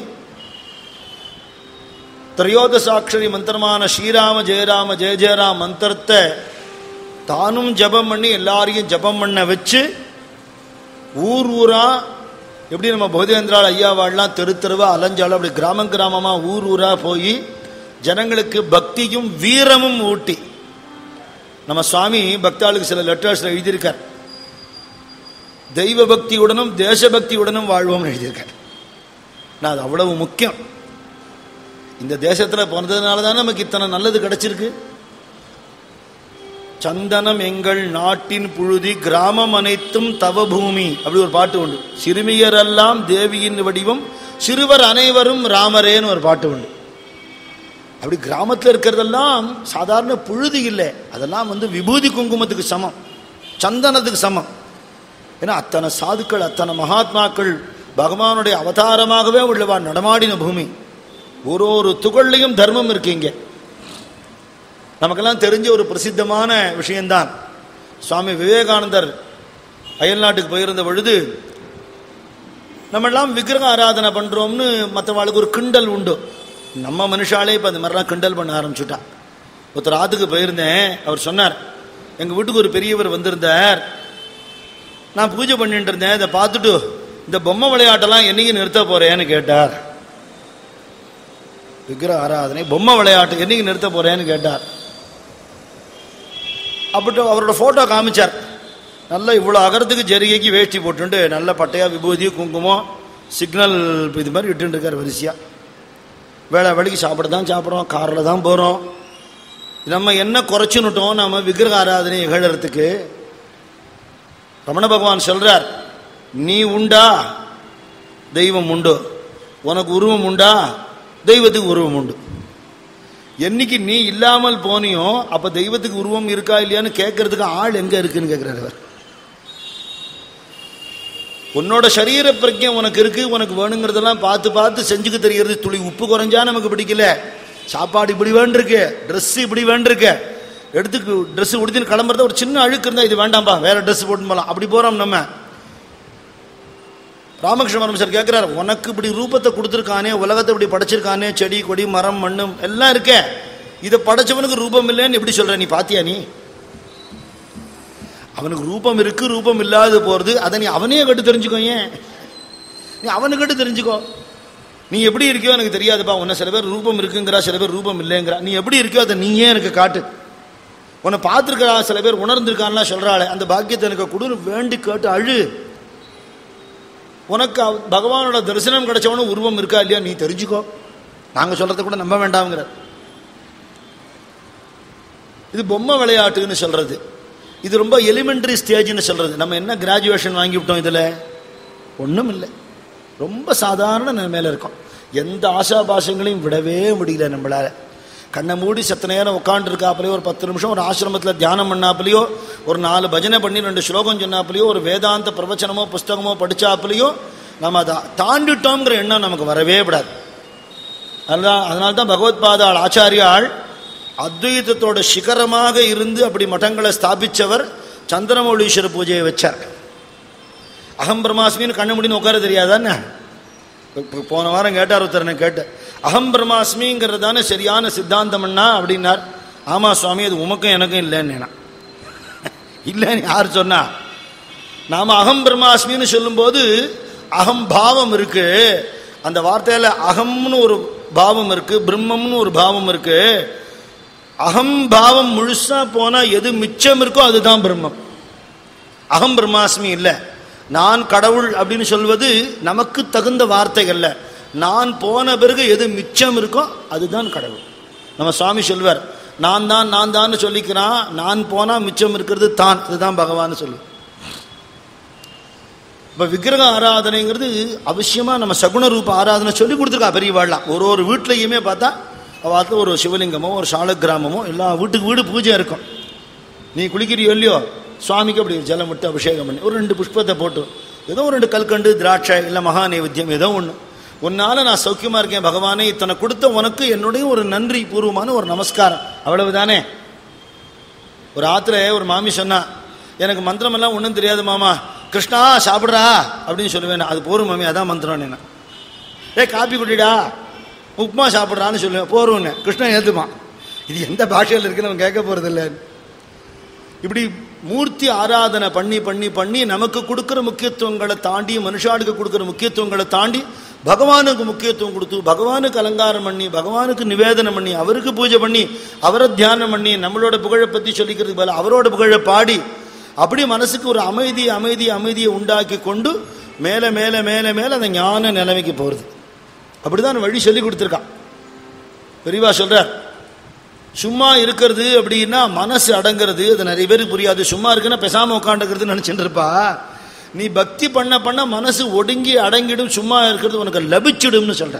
திரையோதசாட்சரி மந்திரமான ஸ்ரீராம ஜெயராம ஜெய ஜெயராம் மந்திரத்தை தானும் ஜபம் பண்ணி எல்லாரையும் ஜபம் பண்ண வச்சு ஊர் ஊரா எப்படி நம்ம போதேந்திரால் ஐயாவாள்லாம் தெரு தெருவா அலைஞ்சாலும் அப்படி கிராமம் கிராமமா ஊர் ஊரா போய் ஜனங்களுக்கு பக்தியும் வீரமும் ஊட்டி. நம்ம சுவாமி பக்தாளுக்கு சில லெட்டர்ஸ்ல எழுதியிருக்கார், தெய்வ பக்தியுடனும் தேசபக்தியுடனும் வாழ்வோம் எழுதியிருக்கார். நான் அது அவ்வளவு முக்கியம். இந்த தேசத்துல பிறந்ததுனால தான் நமக்கு இத்தனை நல்லது கிடைச்சிருக்கு. சந்தனம் எங்கள் நாட்டின் புழுதி, கிராமம் அனைத்தும் தவ பூமி, அப்படி ஒரு பாட்டு உண்டு. சிறுமியரெல்லாம் தேவியின் வடிவம், சிறுவர் அனைவரும் ராமரேன்னு ஒரு பாட்டு உண்டு. அப்படி கிராமத்தில் இருக்கிறதெல்லாம் சாதாரண புழுதி இல்லை, அதெல்லாம் விபூதி குங்குமத்துக்கு சமம், சந்தனத்துக்கு சமம். ஏன்னா அத்தனை சாதுக்கள், அத்தனை மகாத்மாக்கள் பகவானுடைய அவதாரமாகவே உள்ளவா நடமாடின பூமி. ஒரு துகள்லையும் தர்மம் இருக்கீங்க. நமக்கெல்லாம் தெரிஞ்ச ஒரு பிரசித்தமான விஷயம்தான், சுவாமி விவேகானந்தர் அயல்நாட்டுக்கு போயிருந்த பொழுது நம்மெல்லாம் விக்கிரக ஆராதனை பண்ணுறோம்னு மற்றவாளுக்கு ஒரு கிண்டல் உண்டு. நம்ம மனுஷாலே இப்போ அந்த மாதிரிலாம் கிண்டல் பண்ண ஆரம்பிச்சுட்டான். ஒருத்தர் ஆத்துக்கு போயிருந்தேன். அவர் சொன்னார், எங்கள் வீட்டுக்கு ஒரு பெரியவர் வந்திருந்தார், நான் பூஜை பண்ணிட்டு இருந்தேன், இதை பார்த்துட்டு இந்த பொம்மை விளையாட்டெல்லாம் என்னைக்கு நிறுத்த போறேன்னு கேட்டார். விக்கிரக ஆராதனை பொம்மை விளையாட்டு என்னைக்கு நிறுத்த போறேன்னு கேட்டார். அப்படி அவரோட போட்டோ காமிச்சார். நல்லா இவ்வளோ அகரத்துக்கு ஜரிகைக்கு வேஷ்டி போட்டுண்டு நல்ல பட்டையா விபூதி குங்குமம் சிக்னல் இது மாதிரி இட்டு இருக்கார் வரிசையா. வேலை வேலைக்கு சாப்பிட தான் சாப்பிட்றோம், காரில் தான் போகிறோம். நம்ம என்ன குறைச்சுன்னுட்டோம் நம்ம விக்கிரக ஆராதனை இகழறதுக்கு? ரமண பகவான் சொல்றார், நீ உண்டா தெய்வம் உண்டு, உனக்கு உருவம் உண்டா தெய்வத்துக்கு உருவம் உண்டு. என்னைக்கு நீ இல்லாமல் போனியோ அப்ப தெய்வத்துக்கு உருவம் இருக்கா இல்லையான்னு கேட்கறதுக்கு ஆள் எங்க இருக்குன்னு கேட்கிறார் அவர். உன்னோட சரீர பிரஜை உனக்கு இருக்கு, உனக்கு வேணுங்கிறதெல்லாம் பார்த்து பார்த்து செஞ்சுக்க தெரிகிறது. துளி உப்பு குறைஞ்சா நமக்கு பிடிக்கல, சாப்பாடு இப்படி வேண்டிருக்கு, ட்ரெஸ் இப்படி வேண்டிருக்கு, எடுத்துக்கு ட்ரெஸ் உடுத்தின்னு கிளம்புறத ஒரு சின்ன அழுக்கு இருந்தா இது வேண்டாம்பா வேற ட்ரெஸ் போட்டு போகலாம், அப்படி போறோம் நம்ம. ராமகிருஷ்ண பரமஹம்சர் கேட்கிறார், உனக்கு இப்படி ரூபத்தை கொடுத்துருக்கானே, உலகத்தை இப்படி படைச்சிருக்கானே, செடி கொடி மரம் மண்ணு எல்லாம் இருக்க, இதை படைச்சவனுக்கு ரூபம் இல்லைன்னு எப்படி சொல்ற? நீ பாத்தியா? நீ அவனுக்கு ரூபம் இருக்கு, ரூபம் இல்லாது போறது, அதை நீ அவனையே கேட்டு தெரிஞ்சுக்கோ. ஏன் நீ அவனு கேட்டு தெரிஞ்சுக்கோ. நீ எப்படி இருக்கியோ எனக்கு தெரியாதுப்பா. உன்னை சில பேர் ரூபம் இருக்குங்கிறா, சில பேர் ரூபம் இல்லைங்கிறா. நீ எப்படி இருக்கியோ அதை நீயே எனக்கு காட்டு. உன்னை பார்த்துருக்கா, சில பேர் உணர்ந்திருக்கான்லாம் சொல்றாளே, அந்த பாக்கியத்தை எனக்கு கொடுன்னு வேண்டி கேட்டு அழு. உனக்கு பகவானோட தரிசனம் கிடைச்சவனும் உருவம் இருக்கா இல்லையா நீ தெரிஞ்சுக்கோ. நாங்க சொல்றதை கூட நம்ப வேண்டாம்ங்கிற. இது பொம்மை விளையாட்டுன்னு சொல்றது, இது ரொம்ப எலிமெண்டரி ஸ்டேஜ்னு சொல்றது. நம்ம என்ன கிராஜுவேஷன் வாங்கி விட்டோம்? இதுல ஒன்றும் இல்லை, ரொம்ப சாதாரண நிலைமையில இருக்கோம். எந்த ஆசாபாசங்களையும் விடவே முடியல நம்மளால. கண்ணை மூடி சத்த நேரம் உட்காந்துருக்காப்புலையோ, ஒரு 10 நிமிஷம் ஒரு ஆசிரமத்தில் தியானம் பண்ணாப்புலையோ, ஒரு 4 பஜனை பண்ணி 2 ஸ்லோகம் சொன்னாப்புலையோ, ஒரு வேதாந்த பிரவச்சனமோ புஸ்தகமோ படிச்சாப்புலையோ நம்ம அதை தாண்டிட்டோங்கிற எண்ணம் நமக்கு வரவே விடாது. அதனால்தான் பகவத்பாதாள் ஆச்சாரியாள் அத்வைதத்தோட சிகரமாக இருந்து அப்படி மட்டங்களை ஸ்தாபிச்சவர் சந்திரமௌலீஸ்வர பூஜையை வச்சார். அகம் பிரம்மாஸ்மின்னு கண்ணு முடின்னு உட்கார தெரியாதானே? போன வாரம் கேட்டார் ஒருத்தர், நான் கேட்டேன், அகம் பிரம்மாஸ்மிங்கிறது தானே சரியான சித்தாந்தம்னா அப்படின்னார். ஆமா சுவாமி, அது உமக்கும் எனக்கும் இல்லைன்னு. இல்லைன்னு யார் சொன்னா? நாம அகம் பிரம்மாஸ்மின்னு சொல்லும் போது அகம் பாவம் இருக்கு, அந்த வார்த்தையில அகம்னு ஒரு பாவம் இருக்கு, பிரம்மம்னு ஒரு பாவம் இருக்கு. அகம் பாவம் முழுசா போனா எது மிச்சம் இருக்கோ அதுதான் பிரம்மம். அகம் பிரம்மாஸ்மி இல்லை. நான் கடவுள் அப்படின்னு சொல்வது நமக்கு தகுந்த வார்த்தைகள்ல, நான் போன பிறகு எது மிச்சம் இருக்கோ அதுதான் கடவுள். நம்ம சுவாமி சொல்வார், நான் தான் நான் தான் சொல்லிக்கிறான், நான் போனா மிச்சம் இருக்கிறது தான், அதுதான் பகவான் சொல்லு. இப்ப விக்கிரக ஆராதனைங்கிறது அவசியமா நம்ம சகுண ரூப ஆராதனை சொல்லி கொடுத்துருக்கா பெரியவாள்லாம். ஒரு வீட்லையுமே பார்த்தா அவாத்துல ஒரு சிவலிங்கமோ ஒரு சாலக்கிராமமோ எல்லா வீட்டுக்கு வீடு பூஜை இருக்கும். நீ குளிக்கிறியோ இல்லையோ, சுவாமிக்கு அப்படி ஜலம் விட்டு அபிஷேகம் பண்ணி ஒரு 2 புஷ்பத்தை போட்டு ஏதோ 2 கல்கண்டு திராட்சை இல்லை மகா நைவேத்தியம் ஏதோ ஒன்று, உன்னால நான் சௌக்கியமா இருக்கேன் பகவானே, இத்தனை கொடுத்த உனக்கு என்னுடைய ஒரு நன்றி பூர்வமான ஒரு நமஸ்காரம், அவ்வளவுதானே. ஒரு ஆத்துல ஒரு மாமி சொன்னா, எனக்கு மந்திரம் எல்லாம் ஒன்றும் தெரியாது மாமா, கிருஷ்ணா சாப்பிட்றா அப்படின்னு சொல்லுவேன். அது போரும் மாமி, அதான் மந்திரம். என்ன காப்பி குடிடா, உப்புமா சாப்பிட்றான்னு சொல்லுவேன், போருன்னு கிருஷ்ணன் ஏற்றுப்பான். இது எந்த பாஷையில் இருக்குன்னு அவன் கேட்க போறது இல்லை. இப்படி மூர்த்தி ஆராதனை பண்ணி பண்ணி பண்ணி நமக்கு கொடுக்குற முக்கியத்துவங்களை தாண்டி, மனுஷாளுக்கு கொடுக்குற முக்கியத்துவங்களை தாண்டி பகவானுக்கு முக்கியத்துவம் கொடுத்து, பகவானுக்கு அலங்காரம் பண்ணி, பகவானுக்கு நிவேதனம் பண்ணி, அவருக்கு பூஜை பண்ணி, அவரை தியானம் பண்ணி, நம்மளோட புகழை பற்றி சொல்லிக்கிறதுக்கு பதில் அவரோட புகழை பாடி, அப்படி மனசுக்கு ஒரு அமைதியை உண்டாக்கி கொண்டு மேலே மேலே மேலே மேலே அந்த ஞான நிலைமைக்கு போகிறது. அப்படிதான் வழி சொல்லி கொடுத்துருக்கான். பெரியவா சொல்றார், சும்மா இருக்கிறது அப்படின்னா மனசு அடங்கிறது. அது நிறைய பேருக்கு புரியாது. சும்மா இருக்குன்னா பேசாம உட்காந்துக்கிறதுன்னு நினைச்சுட்டு இருப்பா. நீ பக்தி பண்ண பண்ண மனசு ஒடுங்கி அடங்கிடும், சும்மா இருக்கிறது உனக்கு லபிச்சிடும்னு சொல்ற.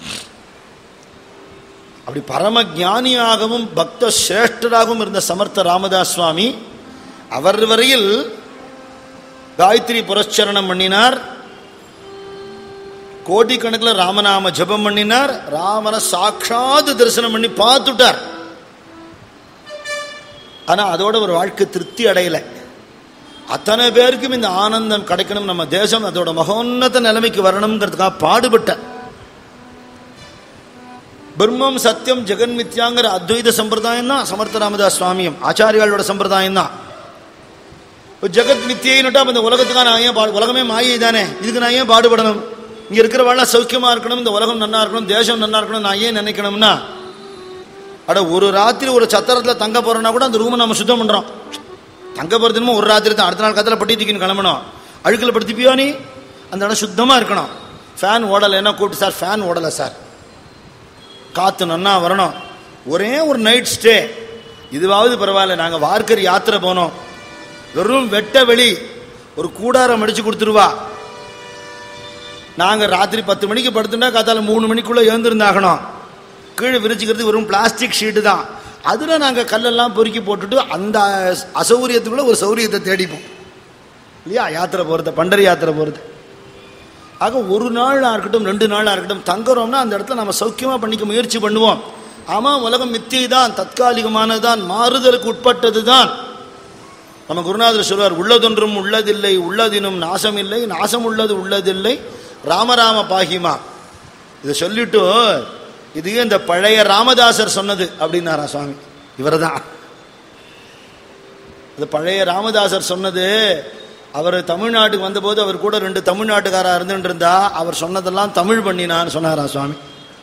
அப்படி பரம ஞானியாகவும் பக்த சிரேஷ்டராகவும் இருந்த சமர்த்த ராமதாஸ் சுவாமி அவர் வரையில் காயத்ரி புரஸ்சரணம் பண்ணினார், கோடிக்கணக்கில் ராமநாம ஜபம் பண்ணினார், ராமனை சாட்சாத் தரிசனம் பண்ணி பார்த்துட்டார். ஆனா அதோட ஒரு வாழ்க்கை திருப்தி அடையலை. அத்தனை பேருக்கும் இந்த ஆனந்தம் கிடைக்கணும், நம்ம தேசம் அதோட மகோன்னத நிலைமைக்கு வரணுங்கிறதுக்காக பாடுபட்ட பிரம்மம் சத்தியம் ஜெகன் மித்யாங்கிற அத்வைத சம்பிரதாயம் தான் சமர்த்த ராமதாஸ் சுவாமியும் ஆச்சாரியாளோட சம்பிரதாயம் தான். ஜெகத் மித்தியைன்னுட்டா இந்த உலகத்துக்காக நான் ஏன் உலகமே மாயை தானே, இதுக்கு நான் ஏன் பாடுபடணும்? இங்க இருக்கிறவாள்லாம் சௌக்கியமா இருக்கணும், இந்த உலகம் நன்னா இருக்கணும், தேசம் நன்னா இருக்கணும், நான் ஏன் நினைக்கணும்னா, அட ஒரு ராத்திரி ஒரு சத்திரத்தில் தங்க போறோம்னா கூட அந்த ரூமை நம்ம சுத்தம் பண்றோம். தங்க போறதுன்னு ஒரு ராத்திரி தான், அடுத்த நாள் கத்தில் பட்டி தூக்கின்னு கிளம்பணும். அழுக்கில் படுத்திப்பியோ நீ, அந்த இடம் சுத்தமா இருக்கணும். ஃபேன் ஓடலை, என்ன கூப்பிட்டு சார் ஃபேன் ஓடலை சார், காத்து நன்னா வரணும். ஒரே ஒரு நைட் ஸ்டே இதுவாவது பரவாயில்ல. நாங்கள் வார்க்கர் யாத்திரை போனோம், வெறும் வெட்ட வெளி, ஒரு கூடாரம் அடிச்சு கொடுத்துருவா. நாங்கள் ராத்திரி 10 மணிக்கு படுத்துட்டா காத்தால 3 மணிக்குள்ள எழுந்திருந்தாகணும். கீழே விரிச்சுக்கிறது வெறும் பிளாஸ்டிக் ஷீட்டு தான். அதில் நாங்கள் கல்லெல்லாம் பொறுக்கி போட்டுட்டு அந்த அசௌரியத்துக்குள்ள ஒரு சௌரியத்தை தேடிப்போம் இல்லையா, யாத்திரை போகிறது, பண்டரி யாத்திரை போகிறது. ஆக ஒரு நாளாக இருக்கட்டும் 2 நாளாக இருக்கட்டும் தங்குறோம்னா அந்த இடத்துல நம்ம சௌக்கியமாக பண்ணிக்க முயற்சி பண்ணுவோம். ஆமாம், உலகம் மித்தியை தான், தற்காலிகமானது தான், மாறுதலுக்கு உட்பட்டது தான். நம்ம குருநாதர் சொல்வார், உள்ளதொன்றும் உள்ளதில்லை, உள்ளதினும் நாசம் இல்லை, நாசம் உள்ளது உள்ளதில்லை, ராமராம பாகிமா. இதை சொல்லிட்டு இது இந்த பழைய ராமதாசர் சொன்னது அப்படின்னாரா சுவாமி. இவர் தான் இது பழைய ராமதாசர் சொன்னது. அவர் தமிழ்நாட்டுக்கு வந்தபோது அவர் கூட 2 தமிழ்நாட்டுக்காரா இருந்துட்டு இருந்தா, அவர் சொன்னதெல்லாம் தமிழ் பண்ணினான்னு சொன்னாரா சுவாமி.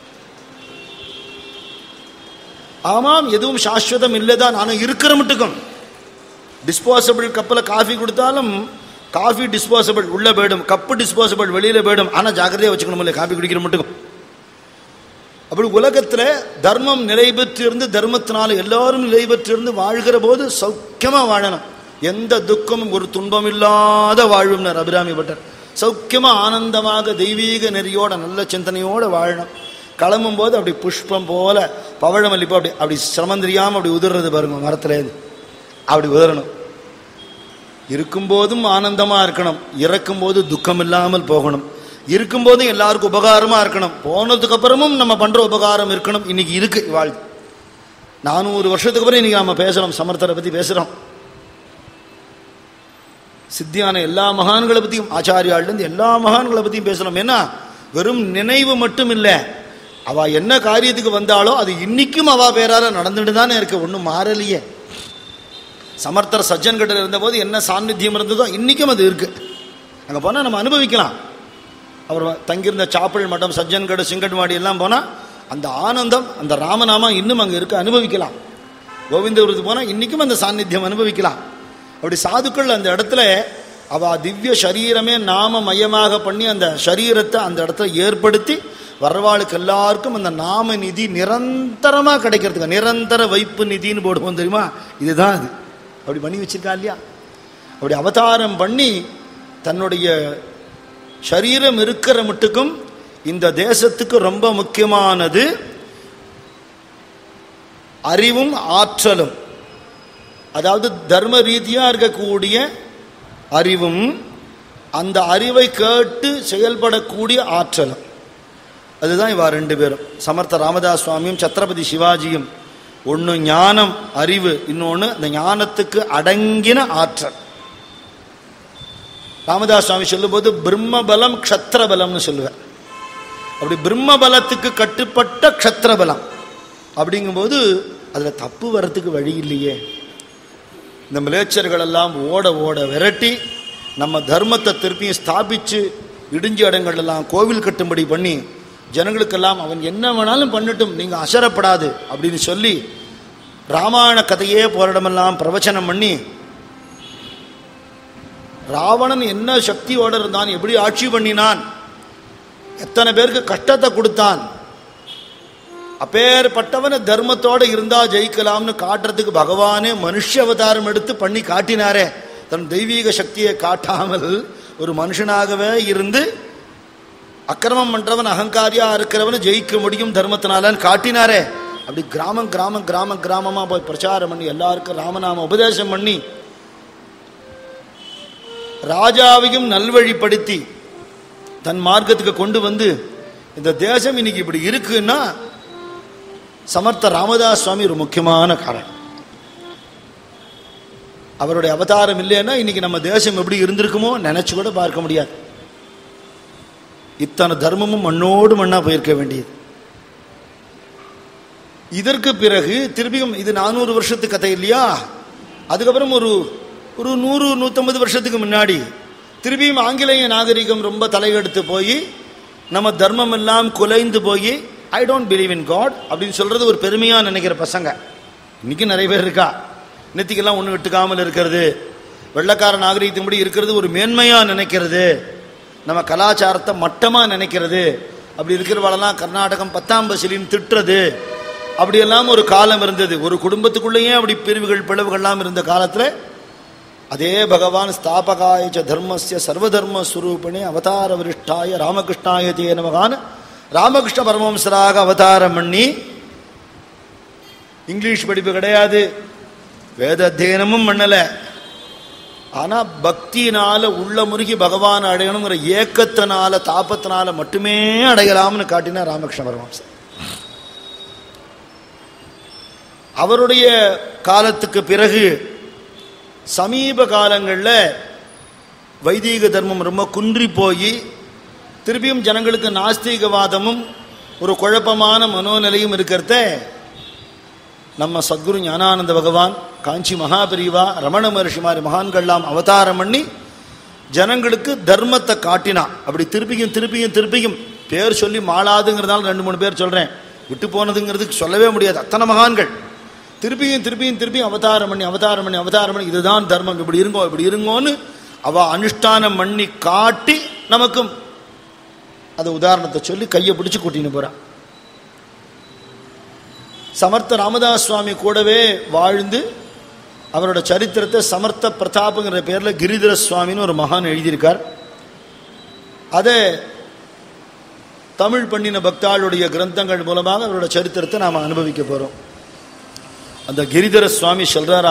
ஆமாம், எதுவும் சாஸ்வதம் இல்லைதான். ஆனால் இருக்கிற மட்டுக்கும் டிஸ்போசபிள் கப்பில் காஃபி கொடுத்தாலும் காஃபி டிஸ்போசபிள் உள்ள போயிடும், கப்பு டிஸ்போசபிள் வெளியில போயிடும். ஆனால் ஜாக்கிரதையாக வச்சுக்கணும் இல்லை, காஃபி குடிக்கிற மட்டுக்கும். அப்படி உலகத்தில் தர்மம் நிலை பெற்றிருந்து, தர்மத்தினால எல்லாரும் நிலை பெற்றிருந்து வாழ்கிற போது சௌக்கியமா வாழணும். எந்த துக்கமும் ஒரு துன்பம் இல்லாத வாழ்வும்னார் அபிராமி பட்டர். சௌக்கியமா ஆனந்தமாக தெய்வீக நெறியோட நல்ல சிந்தனையோட வாழணும். கிளம்பும் போது அப்படி புஷ்பம் போல பவழமல்லிப்போ அப்படி அப்படி சிரமம் தெரியாம அப்படி உதிர்றது பாருங்க, மரத்துலேருந்து அப்படி உதிரணும். இருக்கும்போதும் ஆனந்தமா இருக்கணும், இறக்கும் போது துக்கம் இல்லாமல் போகணும். இருக்கும்போதும் எல்லாருக்கும் உபகாரமா இருக்கணும், போனதுக்கு அப்புறமும் நம்ம பண்ற உபகாரம் இருக்கணும். இன்னைக்கு இருக்கு வாழ்க்கை. 400 வருஷத்துக்கு அப்புறம் இன்னைக்கு நாம பேசுறோம், சமர்த்தரை பத்தி பேசுறோம், சித்தியான எல்லா மகான்களை பத்தியும், ஆச்சாரியாள்லேருந்து எல்லா மகான்களை பத்தியும் பேசுறோம். ஏன்னா வெறும் நினைவு மட்டும் இல்லை, அவ என்ன காரியத்துக்கு வந்தாலோ அது இன்னைக்கும் அவ பேரால நடந்துட்டு தானே இருக்கு, ஒன்றும் மாறலையே. சமர்த்தர் சஜ்ஜன் கிட்ட இருந்த போது என்ன சாநித்தியம் இருந்ததோ இன்னைக்கும் அது இருக்கு. அங்கே போனால் நம்ம அனுபவிக்கலாம். அவர் தங்கியிருந்த சாப்பிள் மட்டம், சஜ்ஜன்கடு, சிங்கட்வாடி எல்லாம் போனால் அந்த ஆனந்தம், அந்த ராமநாமா இன்னும் அங்கே இருக்க அனுபவிக்கலாம். கோவிந்தபுரத்துக்கு போனால் இன்னைக்கும் அந்த சாநித்தியம் அனுபவிக்கலாம். அப்படி சாதுக்கள் அந்த இடத்துல அவ திவ்ய சரீரமே நாம மையமாக பண்ணி அந்த சரீரத்தை அந்த இடத்துல ஏற்படுத்தி வரவாளுக்கு எல்லாருக்கும் அந்த நாம நிதி நிரந்தரமாக கிடைக்கிறதுக்கு நிரந்தர வைப்பு நிதின்னு போடுவோம் தெரியுமா, இதுதான் அது. அப்படி பண்ணி வச்சிருக்கா இல்லையா. அப்படி அவதாரம் பண்ணி தன்னுடைய சரீரம் இருக்கிற மட்டுக்கும் இந்த தேசத்துக்கு ரொம்ப முக்கியமானது அறிவும் ஆற்றலும். அதாவது தர்ம ரீதியா இருக்கக்கூடிய அறிவும் அந்த அறிவை கேட்டு செயல்படக்கூடிய ஆற்றலும். அதுதான் இவா 2 பேரும், சமர்த்த ராமதாஸ் சுவாமியும் சத்ரபதி சிவாஜியும். ஒன்று ஞானம் அறிவு, இன்னொன்று அந்த ஞானத்துக்கு அடங்கின ஆற்றல். ராமதாஸ் சுவாமி சொல்லும் போது பிரம்மபலம் க்ஷத்ரபலம்னு சொல்லுவேன். அப்படி பிரம்மபலத்துக்கு கட்டுப்பட்ட க்ஷத்ரபலம் அப்படிங்கும்போது அதுல தப்பு வர்றதுக்கு வழி இல்லையே. இந்த மிலேச்சர்கள் எல்லாம் ஓட ஓட விரட்டி நம்ம தர்மத்தை திருப்பியும் ஸ்தாபிச்சு இடிஞ்ச இடங்கள் எல்லாம் கோவில் கட்டும்படி பண்ணி ஜனங்களுக்கெல்லாம் அவன் என்ன வேணாலும் பண்ணட்டும், நீங்க அசரப்படாது அப்படின்னு சொல்லி ராமாயண கதையே போரிடமெல்லாம் பிரவச்சனம் பண்ணி ராவணன் என்ன சக்தியோட இருந்தான், எப்படி ஆட்சி பண்ணினான், எத்தனை பேருக்கு கஷ்டத்தை கொடுத்தான், அப்பேற்பட்டவன தர்மத்தோட இருந்தா ஜெயிக்கலாம்னு காட்டுறதுக்கு பகவானே மனுஷ அவதாரம் எடுத்து பண்ணி காட்டினாரே. தன் தெய்வீக சக்தியை காட்டாமல் ஒரு மனுஷனாகவே இருந்து அக்கிரமம் பண்றவன் அகங்காரியா இருக்கிறவனை ஜெயிக்க முடியும் தர்மத்தினாலன்னு காட்டினாரே. அப்படி கிராமம் கிராமம் கிராமம் கிராமமா போய் பிரச்சாரம் பண்ணி எல்லாருக்கும் ராமநாம உபதேசம் பண்ணி ராஜாவையும் நல்வழிப்படுத்தி தன் மார்க்கத்துக்கு கொண்டு வந்து இந்த தேசம் இன்னைக்கு இப்படி இருக்குன்னா சமர்த்த ராமதாஸ் சுவாமி ஒரு முக்கியமான காரணம். அவருடைய அவதாரம் இல்லைன்னா இன்னைக்கு நம்ம தேசம் எப்படி இருந்திருக்குமோ நினைச்சு கூட பார்க்க முடியாது. இத்தனை தர்மமும் மண்ணோடு மண்ணா போயிருக்க வேண்டியது. இதற்கு பிறகு திருப்பியும் இது 400 வருஷத்து கதை இல்லையா? அதுக்கப்புறம் ஒரு 100-150 வருஷத்துக்கு முன்னாடி திருப்பியும் ஆங்கிலேய நாகரிகம் ரொம்ப தலையெடுத்து போய் நம்ம தர்மம் எல்லாம் குலைந்து போய் I don't believe in God அப்படின்னு சொல்றது ஒரு பெருமையா நினைக்கிற பசங்க இன்னைக்கு நிறைய பேர் இருக்கா. நெத்திக்கெல்லாம் ஒண்ணு விட்டுக்காமல் இருக்கிறது, வெள்ளக்கார நாகரிகத்தின்படி இருக்கிறது ஒரு மேன்மையா நினைக்கிறது, நம்ம கலாச்சாரத்தை மட்டமா நினைக்கிறது. அப்படி இருக்கிறவாளெல்லாம் கர்நாடகம் 10ஆம் பசிலின்னு திட்டுறது, அப்படியெல்லாம் ஒரு காலம் இருந்தது. ஒரு குடும்பத்துக்குள்ளேயே அப்படி பிரிவுகள் பிளவுகள்லாம் இருந்த காலத்துல அதே பகவான் ஸ்தாபகாய தர்மஸ்ய சர்வதர்ம ஸ்வரூபிணே அவதார விருஷ்டாய ராமகிருஷ்ணாய தே நமகான் ராமகிருஷ்ண பரமஹம்சராக அவதாரம் பண்ணி, இங்கிலீஷ் படிப்பு கிடையாது, வேத அத்தியனமும் பண்ணல, ஆனா பக்தியினால உள்ள முருகி பகவான் அடையணுங்கிற ஏக்கத்தினால தாபத்தினால மட்டுமே அடையலாம்னு காட்டினா ராமகிருஷ்ண பரமஹம்சர். அவருடைய காலத்துக்கு பிறகு சமீப காலங்களில் வைதீக தர்மம் ரொம்ப குன்றி போய் திருப்பியும் ஜனங்களுக்கு நாஸ்திகவாதமும் ஒரு குழப்பமான மனோநிலையும் இருக்கிறத நம்ம சத்குரு ஞானானந்த பகவான், காஞ்சி மகாபெரிவா, ரமண மகர்ஷி மாதிரி மகான்கள்லாம் அவதாரம் பண்ணி ஜனங்களுக்கு தர்மத்தை காட்டினா. அப்படி திருப்பியும் திருப்பியும் திருப்பியும் பேர் சொல்லி மாளாதுங்கிறதால 2-3 பேர் சொல்றேன், விட்டு போனதுங்கிறதுக்கு சொல்லவே முடியாது. அத்தனை மகான்கள் திருப்பியும் திருப்பியும் திருப்பியும் அவதாரம் பண்ணி அவதாரம் பண்ணி அவதாரம் பண்ணி இதுதான் தர்மம், இப்படி இருங்கோ இப்படி இருங்கோன்னு அவ அனுஷ்டானம் பண்ணி காட்டி நமக்கும் அது உதாரணத்தை சொல்லி கையை பிடிச்சு கூட்டின்னு போறான். சமர்த்த ராமதாஸ் சுவாமி கூடவே வாழ்ந்து அவரோட சரித்திரத்தை சமர்த்த பிரதாப்ங்கிற பேர்ல கிரிதர சுவாமின்னு ஒரு மகான் எழுதியிருக்கார். அதை தமிழ் பண்ணின பக்தாளுடைய கிரந்தங்கள் மூலமாக அவரோட சரித்திரத்தை நாம அனுபவிக்க போறோம். அந்த கிரிதர சுவாமி சொல்றாரா,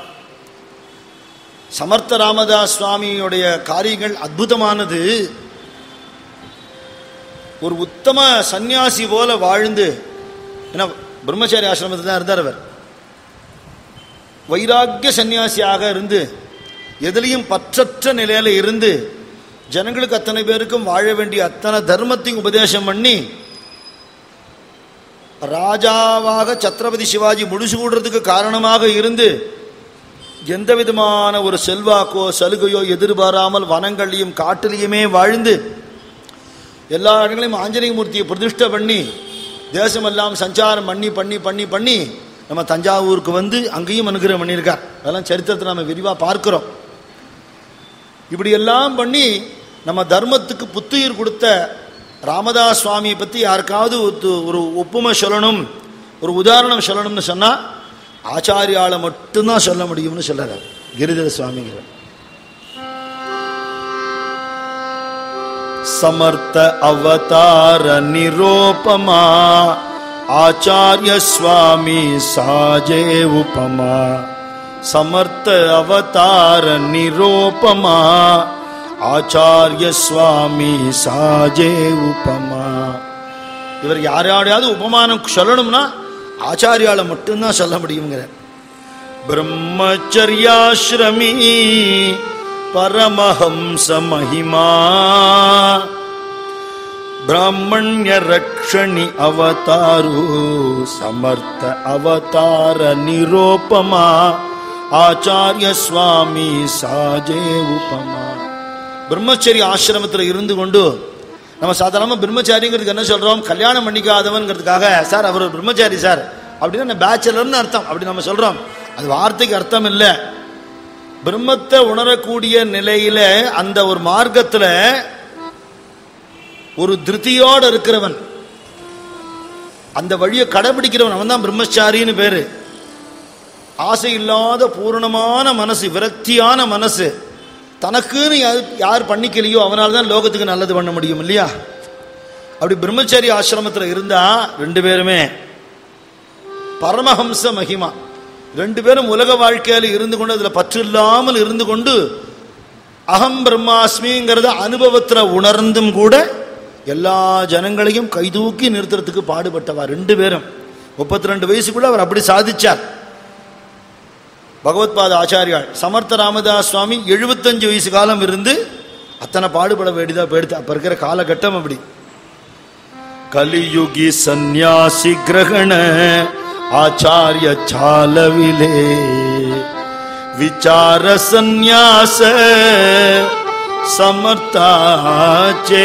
சமர்த்த ராமதாஸ் சுவாமியுடைய காரியங்கள் அற்புதமானது. ஒரு உத்தம சன்னியாசி போல வாழ்ந்து, ஏன்னா பிரம்மச்சாரி ஆசிரமத்தில் தான் இருந்தார் அவர், வைராக்கிய சன்னியாசியாக இருந்து எதிலையும் பற்றற்ற நிலையில இருந்து ஜனங்களுக்கு அத்தனை பேருக்கும் வாழ வேண்டிய அத்தனை தர்மத்தையும் உபதேசம் பண்ணி ராஜாவாக சத்ரபதி சிவாஜி முடிச்சு கூடுறதுக்கு காரணமாக இருந்து எந்த விதமான ஒரு செல்வாக்கோ சலுகையோ எதிர்பாராமல் வனங்களையும் காட்டிலையுமே வாழ்ந்து எல்லா இடங்களையும் ஆஞ்சநேய மூர்த்தியை பிரதிஷ்டை பண்ணி தேசமெல்லாம் சஞ்சாரம் பண்ணி பண்ணி பண்ணி பண்ணி நம்ம தஞ்சாவூருக்கு வந்து அங்கேயும் அனுகிரகம் பண்ணியிருக்கார். அதெல்லாம் சரித்திரத்தை நம்ம விரிவாக பார்க்கிறோம். இப்படியெல்லாம் பண்ணி நம்ம தர்மத்துக்கு புத்துயிர் கொடுத்த ராமதாஸ் சுவாமியை பற்றி யாருக்காவது ஒரு ஒப்புமை சொல்லணும், ஒரு உதாரணம் சொல்லணும்னு சொன்னால் ஆச்சாரியால மட்டும்தான் சொல்ல முடியும்னு சொல்றார் கிரிதர சுவாமிங்கிற. சமர்த்த அவதார நிரோபமா ஆச்சாரிய சுவாமி சாஜே உபமா. சமர்த்த அவதார நிரோபமா ஆச்சாரிய சுவாமி சாஜே உபமா. இவர் யாரையாவது உபமானம் சொல்லணும்னா ஆச்சாரியால மட்டும்தான் சொல்ல முடியுங்கிற. பிரம்மச்சரியாஸ்ரமி பரமஹம்ச மகிமா பிராமண்ய ரக்ஷணி அவதாரு சமர்த்த அவதார நிரோபமா ஆச்சாரிய சுவாமி சாஜே உபமா. பிரம்மச்சரிய ஆசிரமத்தில் இருந்து கொண்டு நம்ம சாதாரண பிரம்மச்சாரிங்கிறதுக்கு என்ன சொல்றோம், கல்யாணம் பண்ணிக்காதவன்கிறதுக்காக சார் அவர் ஒரு பிரம்மச்சாரி சார் அப்படின்னா பேச்சலர்னு அர்த்தம், அப்படி நம்ம சொல்றோம். அது வார்த்தைக்கு அர்த்தம் இல்லை. பிரம்மத்தை உணரக்கூடிய நிலையில அந்த ஒரு மார்க்கத்துல ஒரு திருப்தியோடு இருக்கிறவன், அந்த வழியை கடைபிடிக்கிறவன், அவன் தான் பிரம்மச்சாரின்னு பேரு. ஆசை இல்லாத பூரணமான மனசு, விரக்தியான மனசு, தனக்குன்னு யார் பண்ணிக்கலையோ அவனால் தான் லோகத்துக்கு நல்லது பண்ண முடியும் இல்லையா? அப்படி பிரம்மச்சாரி ஆசிரமத்தில் இருந்தா 2 பேருமே பரமஹம்ச மகிமா, 2 பேரும் உலக வாழ்க்கையில் இருந்து கொண்டு அதில் பற்று இல்லாமல் இருந்து கொண்டு அகம் பிரம்மாஸ்மிங்கிறத அனுபவத்தில் உணர்ந்தும் கூட எல்லா ஜனங்களையும் கைதூக்கி நிறுத்துறதுக்கு பாடுபட்டவா 2 பேரும். 32 வயசுக்குள்ள அவர் அப்படி சாதிச்சார். பகவத்பாத ஆச்சாரியால் சமர்த்த ராமதாஸ் சுவாமி 75 வயசு காலம் இருந்து அத்தனை பாடுபட வேண்டியதா போயிடுது. அப்ப இருக்கிற காலகட்டம் அப்படி. கலியுகி சந்நியாசி கிரகண ஆச்சாரிய சாலவிலே விசார சந்நியாச समर्थाचे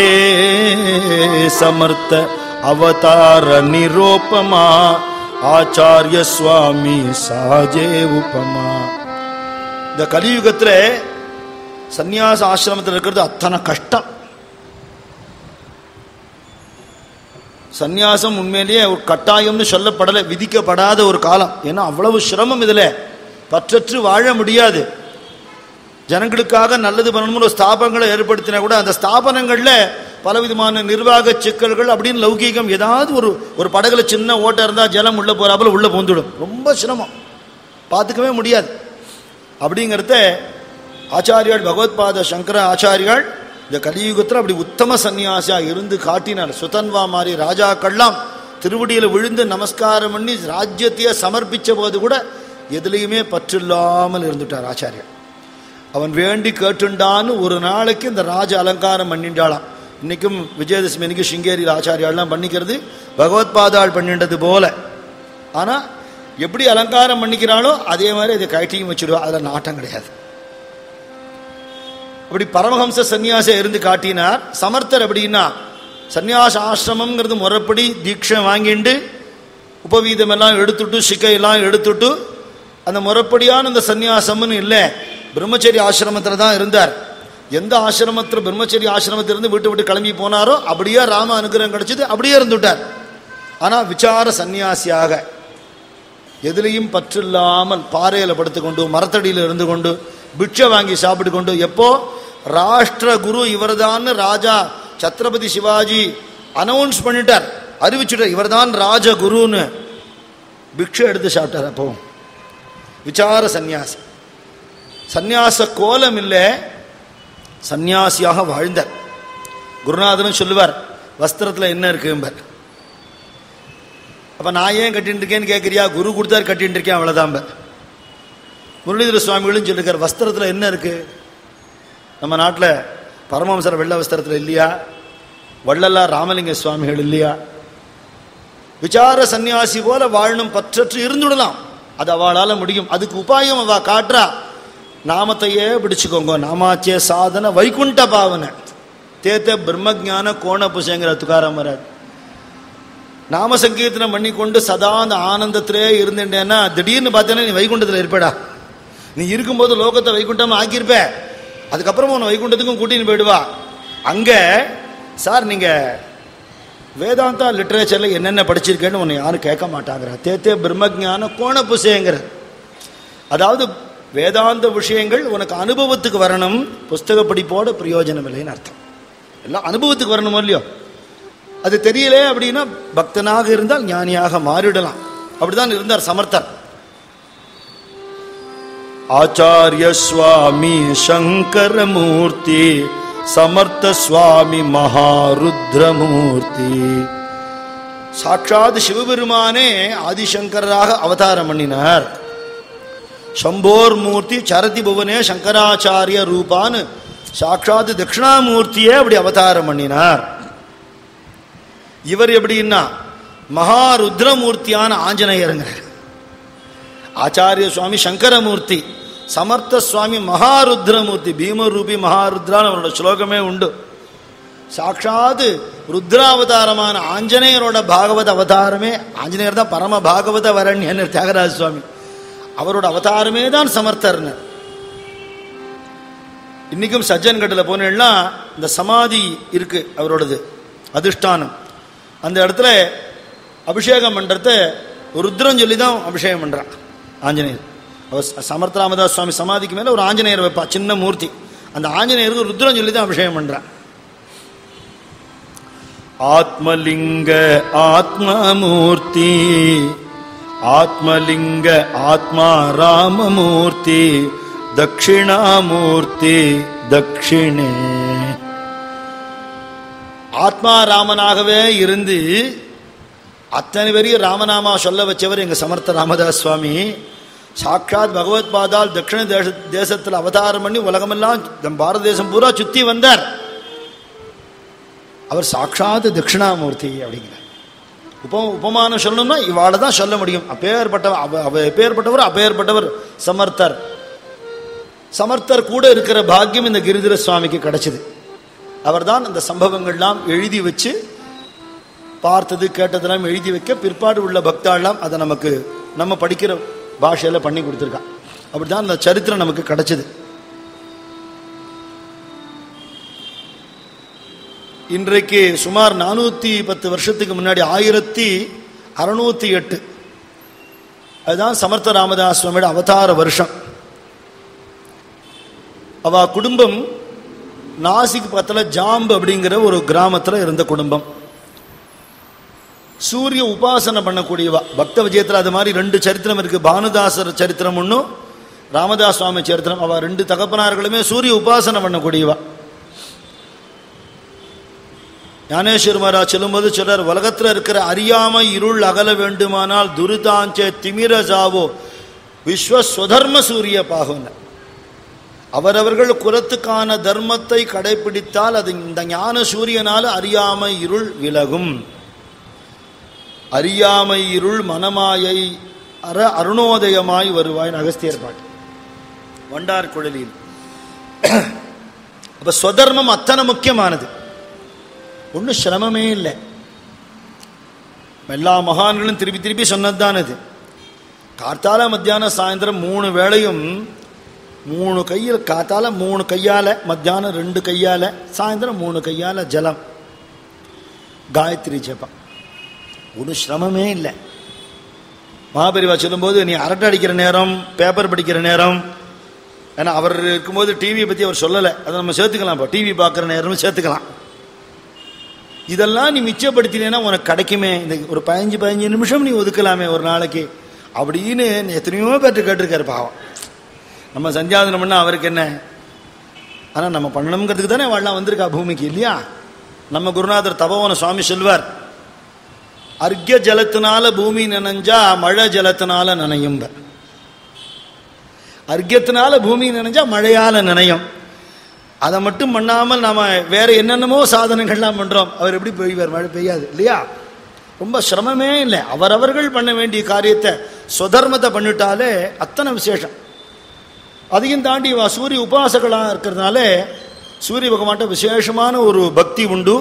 समर्थ अवतार निरोपमा आचार्य स्वामी साजे उपमा. இந்த கலியுகத்துல சந்நியாச ஆசிரமத்தில் இருக்கிறது அத்தனை கஷ்டம். சந்நியாசம் உண்மையிலேயே ஒரு கட்டாயம்னு சொல்லப்படலை, விதிக்கப்படாத ஒரு காலம். ஏன்னா அவ்வளவு சிரமம் இதுல, பற்றற்று வாழ முடியாது. ஜனங்களுக்காக நல்லது பண்ணணும்னு ஒரு ஸ்தாபனங்களை ஏற்படுத்தினா கூட அந்த ஸ்தாபனங்கள்ல பலவிதமான நிர்வாக சிக்கல்கள் அப்படின்னு லௌகீகம். ஏதாவது ஒரு படகுல சின்ன ஓட்டம் இருந்தால் ஜலம் உள்ள போறாப்புல உள்ள போந்துடும். ரொம்ப சிரமம், பார்த்துக்கவே முடியாது. அப்படிங்கிறத ஆச்சாரியால் பகவத்பாத சங்கர ஆச்சாரியால் இந்த கலியுகத்தில் அப்படி உத்தம சன்னியாசியா இருந்து காட்டினார். சுதன்வா மாதிரி ராஜாக்கள்லாம் திருவடியில் விழுந்து நமஸ்காரம் பண்ணி ராஜ்யத்தையே சமர்ப்பிச்ச போது கூட எதுலையுமே பற்றில்லாமல் இருந்துட்டார் ஆச்சாரியார். அவன் வேண்டி கேட்டுண்டான்னு ஒரு நாளைக்கு இந்த ராஜ அலங்காரம் பண்ணிட்டாளாம். இன்னைக்கும் விஜயதசமி அன்னைக்கு சிங்கேரியில் ஆச்சாரியாலாம் பண்ணிக்கிறது பகவத்பாதாள் பண்ணின்றது போல. ஆனால் எப்படி அலங்காரம் பண்ணிக்கிறாளோ அதே மாதிரி இதை கட்டியும் வச்சுடுவா, அதில் நாட்டம் கிடையாது. அப்படி பரமஹம்ச சன்னியாச இருந்து காட்டினார். சமர்த்தர் அப்படின்னா சன்னியாச ஆசிரமங்கிறது முறைப்படி தீட்சை வாங்கிண்டு உபவீதம் எல்லாம் எடுத்துட்டு சிக்கையெல்லாம் எடுத்துட்டு அந்த முறைப்படியான அந்த சன்னியாசம்னு இல்லை, பிரம்மச்சரிய ஆசிரமத்தில் தான் இருந்தார். எந்த ஆசிரமத்தில் பிரம்மச்சரிய ஆசிரமத்திலிருந்து வீட்டு விட்டு கிளம்பி போனாரோ அப்படியே ராம அனுகிரகம் கிடைச்சது, அப்படியே இருந்துட்டார். ஆனால் விசார சன்னியாசியாக எதிலையும் பற்றில்லாமல் பாறையில் படுத்துக்கொண்டு மரத்தடியில் இருந்து கொண்டு பிட்சை வாங்கி சாப்பிட்டு கொண்டு, எப்போ ராஷ்டிர குரு இவர்தான் ராஜா சத்ரபதி சிவாஜி அனௌன்ஸ் பண்ணிட்டார், அறிவிச்சுட்டார் இவர்தான் ராஜகுருன்னு, பிட்சை எடுத்து சாப்பிட்டார். அப்போ விசார சன்னியாசி, சந்நியாச கோலம் இல்லை, சந்நியாசியாக வாழ்ந்தார். குருநாதனும் சொல்லுவார் வஸ்திரத்தில் என்ன இருக்கும்பார். அப்ப நான் ஏன் கட்டின்னு இருக்கேன்னு கேட்குறியா, குரு கொடுத்தார் கட்டின்னு இருக்கேன் அவ்வளோதான். முரளிதர சுவாமிகளும் சொல்லிருக்கார் வஸ்திரத்தில் என்ன இருக்கு. நம்ம நாட்டில் பரமஹம்சர் வெள்ளை வஸ்திரத்தில் இல்லையா, வள்ளலார் ராமலிங்க சுவாமிகள் இல்லையா. விசார சன்னியாசி போல வாழணும், பற்றற்று இருந்துடலாம், அது அவளால் முடியும். அதுக்கு உபாயம் அவ காட்டுறா. நாமத்தையே பிடிச்சுக்கோங்க, நாமாச்சே சாதன வைகுண்ட பாவனை தேத்த பிரம்மஜான கோண புஷங்கிற துக்காராம் வராது. நாம சங்கீர்த்தனம் பண்ணி கொண்டு சதா அந்த ஆனந்தத்திலே இருந்துட்டேன்னா திடீர்னு பார்த்தேன்னா நீ வைகுண்டத்தில் இருப்பேடா. நீ இருக்கும்போது லோகத்தை வைகுண்டம் ஆக்கியிருப்ப, அதுக்கப்புறமா உன்னை வைகுண்டத்துக்கும் கூட்டின்னு போயிடுவா. அங்கே சார் நீங்கள் வேதாந்தா லிட்ரேச்சரில் என்னென்ன படிச்சிருக்கேன்னு உன்னை யாரும் கேட்க மாட்டாங்கிற. தேத்தே பிரம்மஜான கோண புஷங்கிற, அதாவது வேதாந்த விஷயங்கள் உனக்கு அனுபவத்துக்கு வரணும், புஸ்தக படிப்போட பிரயோஜனம் இல்லைன்னு அர்த்தம். எல்லாம் அனுபவத்துக்கு வரணுமோ இல்லையோ. அது தெரியலே அப்படின்னா பக்தனாக இருந்தால் ஞானியாக மாறிடலாம். அப்படிதான் இருந்தார் சமர்த்தர். ஆச்சாரிய சுவாமி சங்கரமூர்த்தி சமர்த்த சுவாமி மகாருத்ரமூர்த்தி. சாட்சாத் சிவபெருமானே ஆதிசங்கராக அவதாரம் பண்ணினார். சம்போர் மூர்த்தி சரதி புவனே சங்கராச்சாரிய ரூபான்னு சாட்சாத் தட்சிணாமூர்த்தியே அப்படி அவதாரம் பண்ணினார். இவர் எப்படின்னா மகாருத்ரமூர்த்தியான ஆஞ்சநேயருங்கிறார். ஆச்சாரிய சுவாமி சங்கரமூர்த்தி, சமர்த்த சுவாமி மகாருத்ரமூர்த்தி. பீமரூபி மகாருத்ரான்னு அவரோட ஸ்லோகமே உண்டு. சாட்சாத் ருத்ராவதாரமான ஆஞ்சநேயரோட பாகவத அவதாரமே, ஆஞ்சநேயர் தான் பரம பாகவத வரண்யன் தியாகராஜ சுவாமி, அவரோட அவதாரமே தான் சமர்த்தர்னு. இன்னைக்கும் சஜ்ஜன்கட்டில் போனேன்னா இந்த சமாதி இருக்கு அவரோடது அதிஷ்டானம். அந்த இடத்துல அபிஷேகம் பண்றத ருத்ரம் சொல்லி தான் அபிஷேகம் பண்றான் ஆஞ்சநேயர். அவர் சமர்த்த ராமதாஸ் சுவாமி சமாதிக்கு மேல ஒரு ஆஞ்சநேயர் வைப்பா, சின்ன மூர்த்தி. அந்த ஆஞ்சநேயருக்கு ருத்ரம் சொல்லி தான் அபிஷேகம் பண்றான். ஆத்மலிங்க ஆத்மமூர்த்தி ஆத்மலிங்க ஆத்மா ராமமூர்த்தி தட்சிணாமூர்த்தி தட்சிணே. ஆத்மா ராமனாகவே இருந்து அத்தனை பெரிய ராமநாமா சொல்ல வச்சவர் எங்க சமர்த்த ராமதாஸ் சுவாமி. சாட்சாத் பகவத் பாதால் தட்சிண தேசத்தில் அவதாரம் பண்ணி உலகமெல்லாம் பாரத தேசம் பூரா சுத்தி வந்தார். அவர் சாட்சாத் தட்சிணாமூர்த்தி அப்படிங்கிறார். உபமானம் சொல்லணும்னா இவாளை தான் சொல்ல முடியும். அப்பேற்பட்டவர் அப்பேற்பட்டவர் சமர்த்தர். சமர்த்தர் கூட இருக்கிற பாக்கியம் இந்த கிரிதர சுவாமிக்கு கிடைச்சது. அவர் தான் அந்த சம்பவங்கள்லாம் எழுதி வச்சு பார்த்தது கேட்டதெல்லாம் எழுதி வைக்க பிற்பாடு உள்ள பக்தாலாம் அதை நமக்கு நம்ம படிக்கிற பாஷையில பண்ணி கொடுத்துருக்கான். அப்படிதான் அந்த சரித்திரம் நமக்கு கிடைச்சது. இன்றைக்கு சுமார் 410 வருஷத்துக்கு முன்னாடி 1608 அதுதான் சமர்த்த ராமதாஸ் சுவாமியோட அவதார வருஷம். அவ குடும்பம் நாசிக் பக்கத்தில் ஜாம்பு அப்படிங்கிற ஒரு கிராமத்தில் இருந்த குடும்பம். சூரிய உபாசனை பண்ணக்கூடியவா. பக்த விஜயத்தில் அது மாதிரி 2 சரித்திரம் இருக்கு. பானுதாசர் சரித்திரம் ஒன்றும் ராமதாஸ் சுவாமி சரித்திரம். அவ 2 தகப்பனார்களுமே சூரிய உபாசனை பண்ணக்கூடியவா. ஞானேஸ்வர் மகாராஜ் சொல்லும்போது சொல்றார், உலகத்தில் இருக்கிற அறியாமை இருள் அகல வேண்டுமானால் துருதாஞ்சே திமிர ஜாவோ விஸ்வஸ்வதர்ம சூரிய பாகுன. அவரவர்கள் குலத்துக்கான தர்மத்தை கடைபிடித்தால் அது இந்த ஞான சூரியனால அறியாமை இருள் விலகும். அறியாமை இருள் மனமாயை அருணோதயமாய் வருவாய் அகஸ்தியர் பாட்டு வண்டார் குழலில். அப்ப ஸ்வதர்மம் அத்தனை முக்கியமானது. ஒன்றும் சிரமமே இல்லை. எல்லா மகான்களும் திருப்பி திருப்பி சொன்னதுதான் இது. காத்தால மத்தியானம் சாயந்தரம் 3 வேளையும் 3 கையில், காத்தால 3 கையால, மத்தியானம் 2 கையால, சாயந்தரம் 3 கையால ஜலம், காயத்ரி ஜபம். ஒன்றும் சிரமமே இல்லை. மகாபெரிவா சொல்லும்போது நீ அரட்டை அடிக்கிற நேரம், பேப்பர் படிக்கிற நேரம், ஏன்னா அவர் இருக்கும்போது டிவியை பற்றி அவர் சொல்லலை, அதை நம்ம சேர்த்துக்கலாம். இப்போ டிவி பார்க்குற நேரம் சேர்த்துக்கலாம். இதெல்லாம் நீ மிச்சப்படுத்தினேன்னா உனக்கு கிடைக்குமே. இந்த ஒரு 15 நிமிஷம் நீ ஒதுக்கலாமே ஒரு நாளைக்கு அப்படின்னு எத்தனையோ பேர்ட்டு கேட்டிருக்காரு பாவம். நம்ம சந்தியாதனம் பண்ணால் அவருக்கு என்ன, ஆனால் நம்ம பண்ணணுங்கிறதுக்கு தானே வாழலாம் வந்திருக்கா பூமிக்கு இல்லையா. நம்ம குருநாதர் தபோவன சுவாமி சொல்வார், அர்க்ய ஜலத்தினால பூமி நனைஞ்சா மழை ஜலத்தினால நனையும். அர்க்யத்தினால பூமி நனைஞ்சா மழையால நனையும். அதை மட்டும் பண்ணாமல் நாம வேற என்னென்னமோ சாதனங்கள்லாம் பண்றோம். அவர் எப்படி பெய்வார்? மழை பெய்யாது இல்லையா. ரொம்ப சிரமமே இல்லை. அவரவர்கள் பண்ண வேண்டிய காரியத்தை சுதர்மத்தை பண்ணிட்டாலே அத்தனை விசேஷம். அதையும் தாண்டி சூரிய உபாசகளாக இருக்கிறதுனால சூரிய பகவான்கிட்ட விசேஷமான ஒரு பக்தி உண்டு.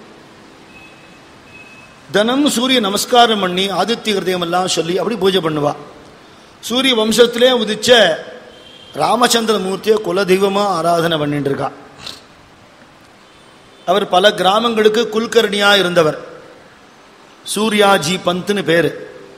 தினம் சூரிய நமஸ்காரம் பண்ணி ஆதித்ய ஹிருதயம் எல்லாம் சொல்லி அப்படி பூஜை பண்ணுவா. சூரிய வம்சத்திலே உதிச்ச ராமச்சந்திர மூர்த்தியை குலதெய்வமா ஆராதனை பண்ணிட்டு இருக்கா. அவர் பல கிராமங்களுக்கு குல்கர்ணியா இருந்தவர். சூர்யாஜி பந்த்னு பேரு.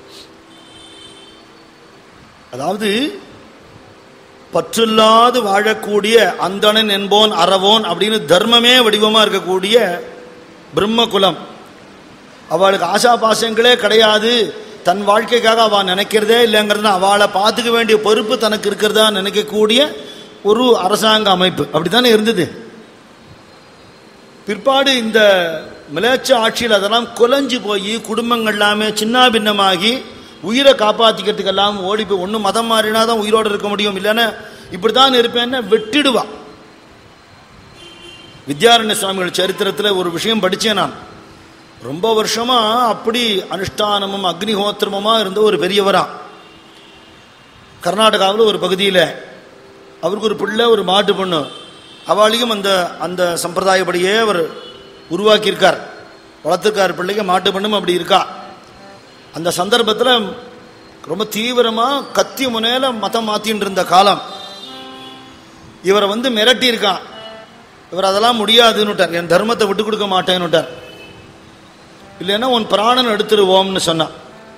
அதாவது பற்றில்லாது வாழக்கூடிய அந்தணன் என்போன் அறவோன் அப்படின்னு தர்மமே வடிவமா இருக்கக்கூடிய பிரம்ம குலம். அவளுக்கு ஆசா பாசங்களே கிடையாது. தன் வாழ்க்கைக்காக அவள் நினைக்கிறதே இல்லைங்கிறது, அவளை பார்த்துக்க வேண்டிய பொறுப்பு தனக்கு இருக்கிறதா நினைக்கக்கூடிய ஒரு அரசாங்க அமைப்பு அப்படித்தானே இருந்தது. பிற்பாடு இந்த மிலேச்ச ஆட்சியில் அதெல்லாம் குலைஞ்சு போய் குடும்பங்கள் எல்லாமே சின்ன பின்னமாகி உயிரை காப்பாற்றிக்கிறதுக்கெல்லாம் ஓடி போய் ஒன்றும் மதம் மாறினா தான் உயிரோடு இருக்க முடியும், இல்லைன்னா இப்படித்தான் இருப்பேன்னு வெட்டிடுவா. வித்யாரண்ய சுவாமிகள் சரித்திரத்தில் ஒரு விஷயம் படித்தேன் நான். ரொம்ப வருஷமா அப்படி அனுஷ்டானமும் அக்னிஹோத்திரமுமா இருந்த ஒரு பெரியவரா. கர்நாடகாவில் ஒரு பகுதியில் அவருக்கு ஒரு பிள்ளை, ஒரு மாட்டு பொண்ணு. அவளையும் அந்த அந்த சம்பிரதாயப்படியே அவர் உருவாக்கியிருக்கார், வளர்த்துருக்கார். பிள்ளைங்க மாட்டு பொண்ணும் அப்படி இருக்கா. அந்த சந்தர்ப்பத்தில் ரொம்ப தீவிரமாக கத்தி முனையில மதம் மாற்றின்னு இருந்த காலம். இவரை மிரட்டி இருக்கான். இவர் அதெல்லாம் முடியாதுன்னுட்டார். என் தர்மத்தை விட்டு கொடுக்க மாட்டேன்னுட்டார். இல்லைன்னா உன் பிராணன் எடுத்துருவோம்னு சொன்னான்.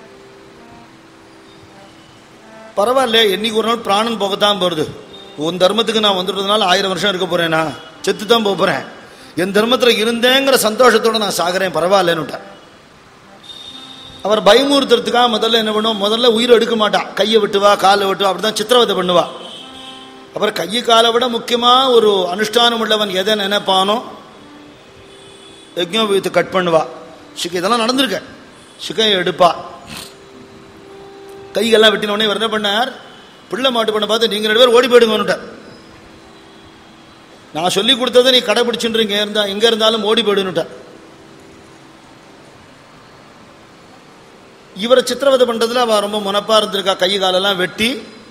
பரவாயில்ல, என்னைக்கு ஒரு நாள் பிராணன் போகத்தான் போகிறது. உன் தர்மத்துக்கு நான் வந்துடுறதுனால 1000 வருஷம் இருக்க போறேனா, செத்து தான் போகிறேன். என் தர்மத்தில் இருந்தேங்கிற சந்தோஷத்தோடு நான் சாகிறேன், பரவாயில்லன்னுட்டார். அவர் பயமுறுத்துறதுக்காக முதல்ல என்ன பண்ணுவோம், முதல்ல உயிரை எடுக்க மாட்டான். கையை விட்டுவா, காலை விட்டுவா, அப்படிதான் சித்திரவதை பண்ணுவா. அப்புறம் கையை காலை விட முக்கியமாக ஒரு அனுஷ்டானம் உள்ளவன் எதை நினைப்பானோ யஜ்ஞோபவீத்தை கட் பண்ணுவா. சிக்கை இதெல்லாம் நடந்திருக்க. சிக்கையை எடுப்பா. கைகள்லாம் வெட்டினோடனே இவர் என்ன பண்ணார், பிள்ளை மாட்டு பண்ண பார்த்து நீங்கள் 2 பேர் ஓடி போயிடுங்கன்னுட்டார். நான் சொல்லி கொடுத்ததை நீ கடைபிடிச்சுன்றீங்க எங்கே இருந்தாலும் ஓடி போயிடுன்னுட்டார். இவரை சித்திரவதை பண்ணுறதுல அவள் ரொம்ப முனப்பாக இருந்திருக்கா. கை காலெல்லாம் வெட்டி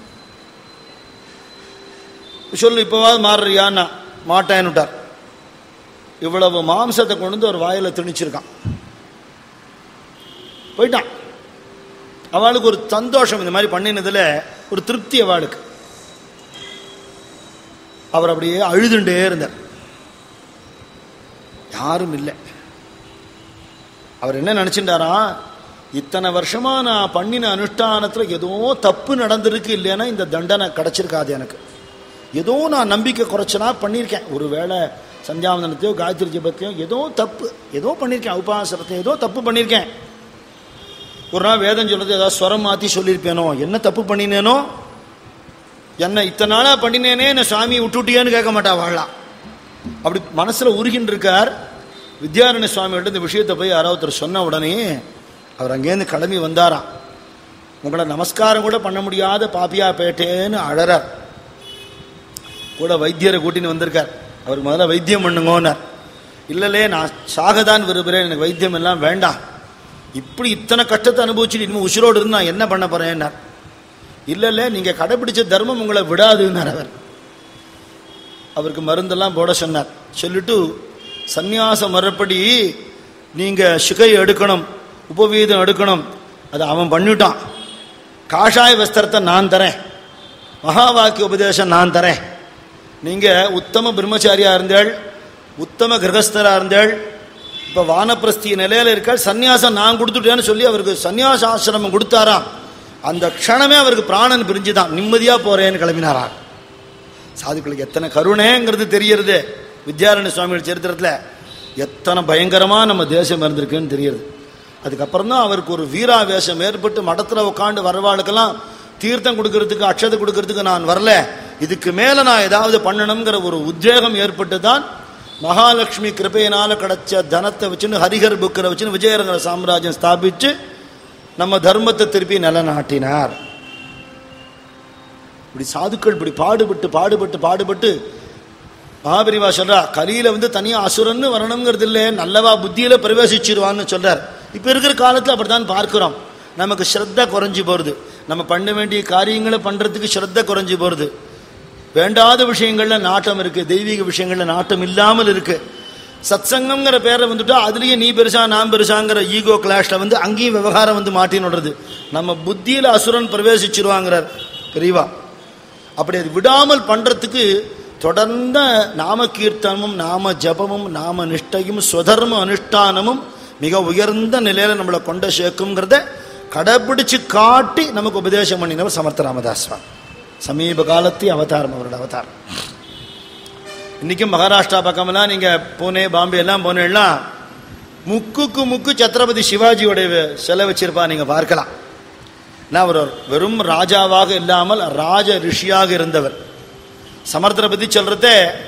சொல்லு இப்போவாது மாறுறியான்னா மாட்டேன்னுட்டார். இவ்வளவு மாம்சத்தை கொண்டு வந்து ஒரு வாயில் திணிச்சிருக்கான். போயிட்டான். அவளுக்கு ஒரு சந்தோஷம், இந்த மாதிரி பண்ணினதுல ஒரு திருப்தி அவளுக்கு. அவர் அப்படியே அழுதுண்டே இருந்தார். யாரும் இல்லை. அவர் என்ன நினைச்சுட்டாரா, இத்தனை வருஷமா நான் பண்ணின அனுஷ்டானத்துல ஏதோ தப்பு நடந்திருக்கு, இல்லைன்னா இந்த தண்டனை கிடைச்சிருக்காது எனக்கு. ஏதோ நான் நம்பிக்கை குறைச்சனா பண்ணியிருக்கேன். ஒரு வேளை சந்தியாவந்தனத்தையோ காயத்ரி ஜபத்தையோ ஏதோ தப்பு ஏதோ பண்ணியிருக்கேன், உபாசனத்தையோ ஏதோ தப்பு பண்ணியிருக்கேன். ஒரு நாள் வேதம் சொல்றது ஏதாவது ஸ்வரம் மாற்றி சொல்லியிருப்பேனோ, என்ன தப்பு பண்ணினேனோ, என்ன இத்தனை நாளாக பண்ணினேனே என்ன சுவாமி விட்டுட்டியான்னு கேட்க மாட்டா வாழலாம். அப்படி மனசில் உருகின்னு இருக்கார். வித்யாரண்ய சுவாமிகிட்ட இந்த விஷயத்தை போய் யாராவது ஒருத்தர் சொன்ன உடனே அவர் அங்கேருந்து கிளம்பி வந்தாராம். உங்களை நமஸ்காரம் கூட பண்ண முடியாத பாப்பியா பேட்டேன்னு அழறார். கூட வைத்தியரை கூட்டின்னு வந்திருக்கார். அவருக்கு முதல்ல வைத்தியம் பண்ணுங்கன்னார். இல்லைலே நான் சாகதான் விரும்புகிறேன், எனக்கு வைத்தியம் எல்லாம் வேண்டாம், இப்படி இத்தனை கஷ்டத்தை அனுபவிச்சுட்டு இனிமேல் உசிரோடு இருந்து நான் என்ன பண்ண போறேன்னார். இல்லைல்ல நீங்கள் கடைபிடிச்ச தர்மம் உங்களை விடாதுன்னார் அவர். அவருக்கு மருந்தெல்லாம் போட சொன்னார். சொல்லிட்டு சந்நியாச முறைப்படி நீங்கள் சிகை எடுக்கணும், உபவீதம் எடுக்கணும். அதை அவன் பண்ணிட்டான். காஷாய வஸ்திரத்தை நான் தரேன், மகா வாக்கிய உபதேசம் நான் தரேன். நீங்கள் உத்தம பிரம்மச்சாரியா இருந்தாள், உத்தம கிரகஸ்தரா இருந்தாள், இப்போ வானப்பிரஸ்திய நிலையில் இருக்காள், சன்னியாசம் நான் கொடுத்துட்டேன்னு சொல்லி அவருக்கு சன்னியாச ஆசிரமம் கொடுத்தாராம். அந்த க்ஷணமே அவருக்கு பிராணன் பிரிஞ்சுதான், நிம்மதியாக போறேன்னு கிளம்பினாராம். சாதுக்களுக்கு எத்தனை கருணைங்கிறது தெரியறது. வித்யாரண்ய சுவாமிகள் சரித்திரத்தில் எத்தனை பயங்கரமாக நம்ம தேசம் இருந்திருக்குன்னு தெரியுது. அதுக்கப்புறம் தான் அவருக்கு ஒரு வீராவேசம் ஏற்பட்டு மடத்தில் உட்காந்து வரவாளுக்கெல்லாம் தீர்த்தம் கொடுக்கறதுக்கு அக்ஷதை கொடுக்கறதுக்கு நான் வரல, இதுக்கு மேலே நான் ஏதாவது பண்ணணுங்கிற ஒரு உத்வேகம் ஏற்பட்டு தான் மகாலட்சுமி கிருபையினால் கிடைச்ச தனத்தை வச்சுன்னு ஹரிஹர் புக்கரை வச்சுன்னு விஜயநகர சாம்ராஜ்யம் ஸ்தாபிச்சு நம்ம தர்மத்தை திருப்பி நிலநாட்டினார். இப்படி சாதுக்கள் இப்படி பாடுபட்டு பாடுபட்டு பாடுபட்டு மகாபெரிவா சொல்றா, கலியில தனியாக அசுரன்னு வரணுங்கிறது இல்லை, நல்லவா புத்தியில பிரவேசிச்சிருவான்னு சொல்றார். இப்போ இருக்கிற காலத்தில் அப்படித்தான் பார்க்கிறோம். நமக்கு ஸ்ரத்த குறைஞ்சி போகிறது, நம்ம பண்ண வேண்டிய காரியங்களை பண்ணுறதுக்கு ஸ்ரத்த குறைஞ்சி போகிறது, வேண்டாத விஷயங்களில் நாட்டம் இருக்குது, தெய்வீக விஷயங்களில் நாட்டம் இல்லாமல் இருக்குது. சத்சங்கம்ங்கிற பேரை வந்துட்டா அதுலேயே நீ பெருசா நான் பெருசாங்கிற ஈகோ கிளாஷில் அங்கேயும் விவகாரம் மாட்டின்னு விடுறது. நம்ம புத்தியில் அசுரன் பிரவேசிச்சிருவாங்கிறார் பெரியவா. அப்படி அது விடாமல் பண்ணுறதுக்கு தொடர்ந்த நாம கீர்த்தனமும் நாம ஜபமும் நாம நிஷ்டையும் ஸ்வதர்ம அனுஷ்டானமும் மிக உயர்ந்த நிலையில் நம்மளை கொண்ட சேர்க்குங்கிறத கடைபிடிச்சு காட்டி நமக்கு உபதேசம் பண்ணினவர் சமர்த்த ராமதாஸ் சுவாமி. சமீப காலத்தி அவதாரம், அவரோட அவதாரம். இன்றைக்கும் மகாராஷ்டிரா பக்கமெல்லாம் நீங்கள் பூனே பாம்பே எல்லாம் போனேன்னா முக்குக்கு முக்கு சத்ரபதி சிவாஜியோடைய சிலை வச்சிருப்பா, நீங்கள் பார்க்கலாம். நான் அவர் வெறும் ராஜாவாக இல்லாமல் ராஜ ரிஷியாக இருந்தவர். சமர்த்தரை பற்றி சொல்றத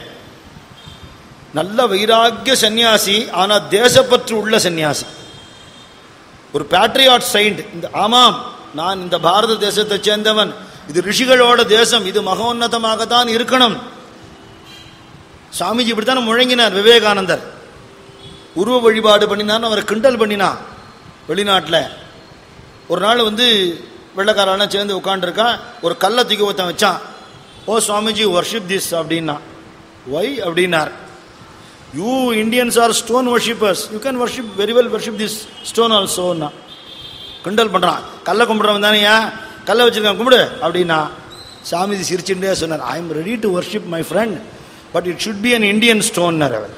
நல்ல வைராக்கிய சன்னியாசி, ஆனால் தேசப்பற்று உள்ள சன்னியாசி, ஒரு பேட்ரியாட் சைண்ட். இந்த ஆமாம் நான் இந்த பாரத தேசத்தை சேர்ந்தவன், இது ரிஷிகளோட தேசம், இது மகோன்னதமாகத்தான் இருக்கணும். சுவாமிஜி இப்படித்தான் முழங்கினார். விவேகானந்தர் உருவ வழிபாடு பண்ணினான்னு அவரை கிண்டல் பண்ணினா. வெளிநாட்டில் ஒரு நாள் வெள்ளக்காரெல்லாம் சேர்ந்து உட்காந்துருக்கான், ஒரு கல்லை தூக்கி ஒருத்தன் வச்சான். ஓ சுவாமிஜி வர்ஷிப் திஸ் அப்படின்னா. ஒய் அப்படின்னார். You Indians are stone worshippers, you can worship very well worship this stone ஆல்சோன்னா. கிண்டல் பண்ணுறான். கல்லை கும்பிட்றவன் தானே, ஏன் கல்லை வச்சிருக்கான் கும்பிடு அப்படின்னா. சாமிஜி சிரிச்சுட்டே சொன்னார், I am ready to worship my friend, but it should be an Indian ஸ்டோன்னர். அவர்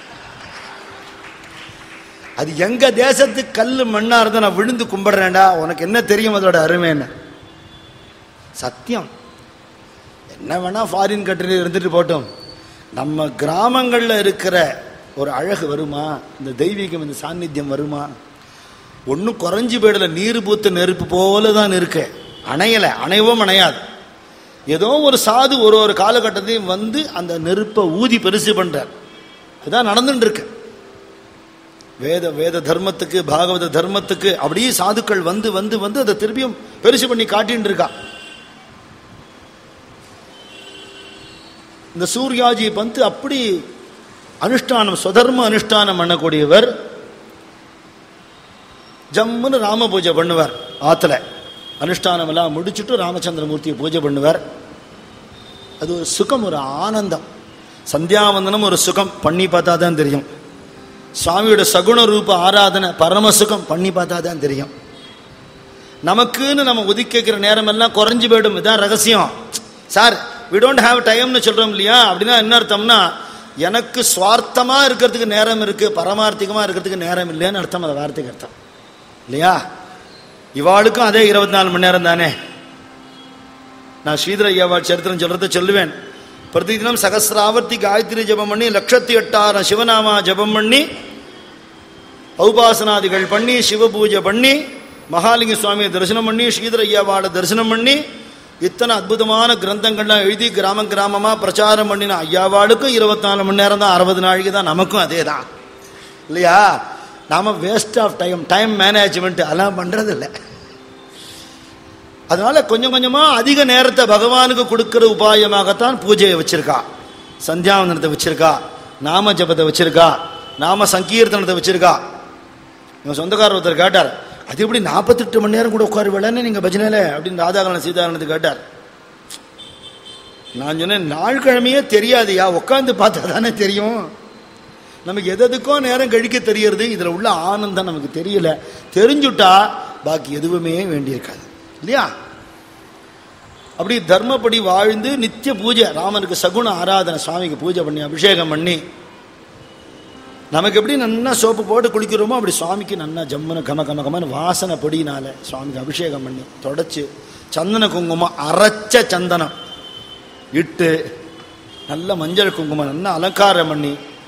அது எங்க தேசத்து கல் மண்ணா இருந்தா நான் விழுந்து கும்பிடுறேன்டா, உனக்கு என்ன தெரியும் அதோட அருமைன்னு. சத்தியம். என்ன வேணா ஃபாரின் கண்ட்ரியில் இருந்துட்டு போட்டோம், நம்ம கிராமங்களில் இருக்கிற ஒரு அழகு வருமா, இந்த தெய்வீகம் இந்த சாநித்தியம் வருமா? ஒன்றும் குறைஞ்சி போயிடல, நீர் பூத்த நெருப்பு போல தான் இருக்கு, அணையலை, அணையவும் அணையாது. ஏதோ ஒரு சாது ஒரு காலகட்டத்தையும் வந்து அந்த நெருப்பை ஊதி பெருசு பண்றார். இதுதான் நடந்துட்டு இருக்கு. வேத தர்மத்துக்கு பாகவத தர்மத்துக்கு அப்படியே சாதுக்கள் வந்து வந்து வந்து அதை திருப்பியும் பெருசு பண்ணி காட்டின்னு இருக்கா. இந்த சூர்யாஜி பந்து அப்படி அனுஷ்டானம் சுதர்ம அனுஷ்டானம் பண்ணக்கூடியவர். ஜம்முன்னு ராம பூஜை பண்ணுவார். ஆத்துல அனுஷ்டானம் எல்லாம் முடிச்சுட்டு ராமச்சந்திரமூர்த்தியை பூஜை பண்ணுவார். அது ஒரு சுகம், ஒரு ஆனந்தம். சந்தியாவந்தனம் ஒரு சுகம், பண்ணி பார்த்தா தான் தெரியும். சுவாமியோட சகுண ரூப ஆராதனை பரம சுகம், பண்ணி பார்த்தா தான் தெரியும். நமக்குன்னு நம்ம ஒதுக்கிக்கிற நேரம் எல்லாம் குறைஞ்சு போயிடும். இதான் ரகசியம். சார் we don't have டைம்னு சொல்றோம் இல்லையா? அப்படின்னா என்ன அர்த்தம்னா, எனக்கு சுவார்த்தமா இருக்கிறதுக்கு நேரம் இருக்கு, பரமார்த்திகமா இருக்கிறதுக்கு நேரம் இல்லைன்னு அர்த்தம். அந்த வார்த்தைக்கு அர்த்தம் இல்லையா? இவாளுக்கும் அதே 24 மணி நேரம் தானே. நான் ஸ்ரீதர ஐயாவாள் சரித்திரம் சொல்றதை சொல்லுவேன். பிரதிதினம் சகசிராவர்த்தி காயத்ரி ஜபம் பண்ணி 1,08,000 சிவநாமா ஜபம் பண்ணி ஔபாசனாதிகள் பண்ணி சிவ பூஜை பண்ணி மகாலிங்க சுவாமியை தரிசனம் பண்ணி ஸ்ரீதர ஐயாவாளை தரிசனம் பண்ணி இத்தனை அற்புதமான கிரந்தங்கள்லாம் எழுதி கிராம கிராமமா பிரச்சாரம் பண்ணின ஐயாவாளுக்கும் 24 மணி நேரம் தான், 60 நாளைக்கு தான். நமக்கும் அதே தான் இல்லையா? நாம வேஸ்ட் ஆஃப் டைம் மேனேஜ்மெண்ட் அதெல்லாம் பண்றது இல்லை. அதனால கொஞ்சம் கொஞ்சமா அதிக நேரத்தை பகவானுக்கு கொடுக்கிற உபாயமாகத்தான் பூஜையை வச்சிருக்கா, சந்தியாவந்தனத்தை வச்சிருக்கா, நாம ஜபத்தை வச்சிருக்கா, நாம சங்கீர்த்தனத்தை வச்சிருக்கா. எங்க சொந்தக்காரர் ஒருத்தர் கேட்டார், அது எப்படி 48 மணி நேரம் கூட உட்காருவேன்னு நீங்க பஜனையில அப்படின்னு ராதாகரன் சீதாகரனுக்கு கேட்டார். நான் சொன்னேன், நாள் கிழமையே தெரியாதுயா, உட்காந்து பார்த்தா தானே தெரியும். நமக்கு எதுக்கோ நேரம் கழிக்க தெரியறது, இதுல உள்ள ஆனந்தம் நமக்கு தெரியல. தெரிஞ்சுட்டா பாக்கி எதுவுமே வேண்டியிருக்காது இல்லையா? அப்படி தர்மப்படி வாழ்ந்து நித்திய பூஜை, ராமனுக்கு சகுன ஆராதனை, சுவாமிக்கு பூஜை பண்ணி அபிஷேகம் பண்ணி, நமக்கு எப்படி நன்னா சோப்பு போட்டு குளிக்கிறோமோ அப்படி சுவாமிக்கு நன்னா ஜம்முன கம கம கமன்னு வாசனை பொடியினால சுவாமிக்கு அபிஷேகம் பண்ணி தொடச்சு சந்தன குங்குமம் அரைச்ச சந்தனம் இட்டு நல்ல மஞ்சள் குங்குமம் நல்லா அலங்காரம் பண்ணி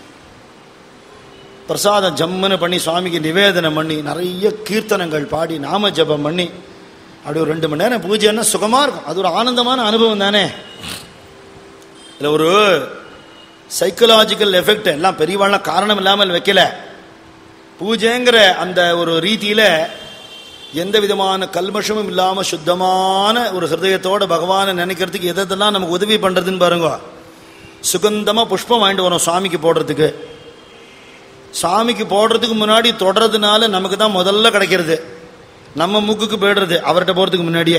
பிரசாதம் ஜம்முன்னு பண்ணி சுவாமிக்கு நிவேதனம் பண்ணி நிறைய கீர்த்தனங்கள் பாடி நாம ஜபம் பண்ணி அப்படி ஒரு 2 மணி நேரம் பூஜைன்னா சுகமா இருக்கும். அது ஒரு ஆனந்தமான அனுபவம் தானே. இதில் ஒரு சைக்கலாஜிக்கல் எஃபெக்ட் எல்லாம் பெரியவாழ்லாம் காரணம் இல்லாமல் வைக்கல. பூஜைங்கிற அந்த ஒரு ரீதியில எந்த விதமான கல்மஷமும் இல்லாமல் சுத்தமான ஒரு ஹிருதயத்தோட பகவானை நினைக்கிறதுக்கு எதெல்லாம் நமக்கு உதவி பண்றதுன்னு பாருங்க. சுகந்தமா புஷ்பம் வாங்கிட்டு வரோம் சுவாமிக்கு போடுறதுக்கு. சாமிக்கு போடுறதுக்கு முன்னாடி தொடறதுனால நமக்கு தான் முதல்ல கிடைக்கிறது, நம்ம மூக்குக்கு போயிடுறது அவர்கிட்ட போறதுக்கு முன்னாடியே.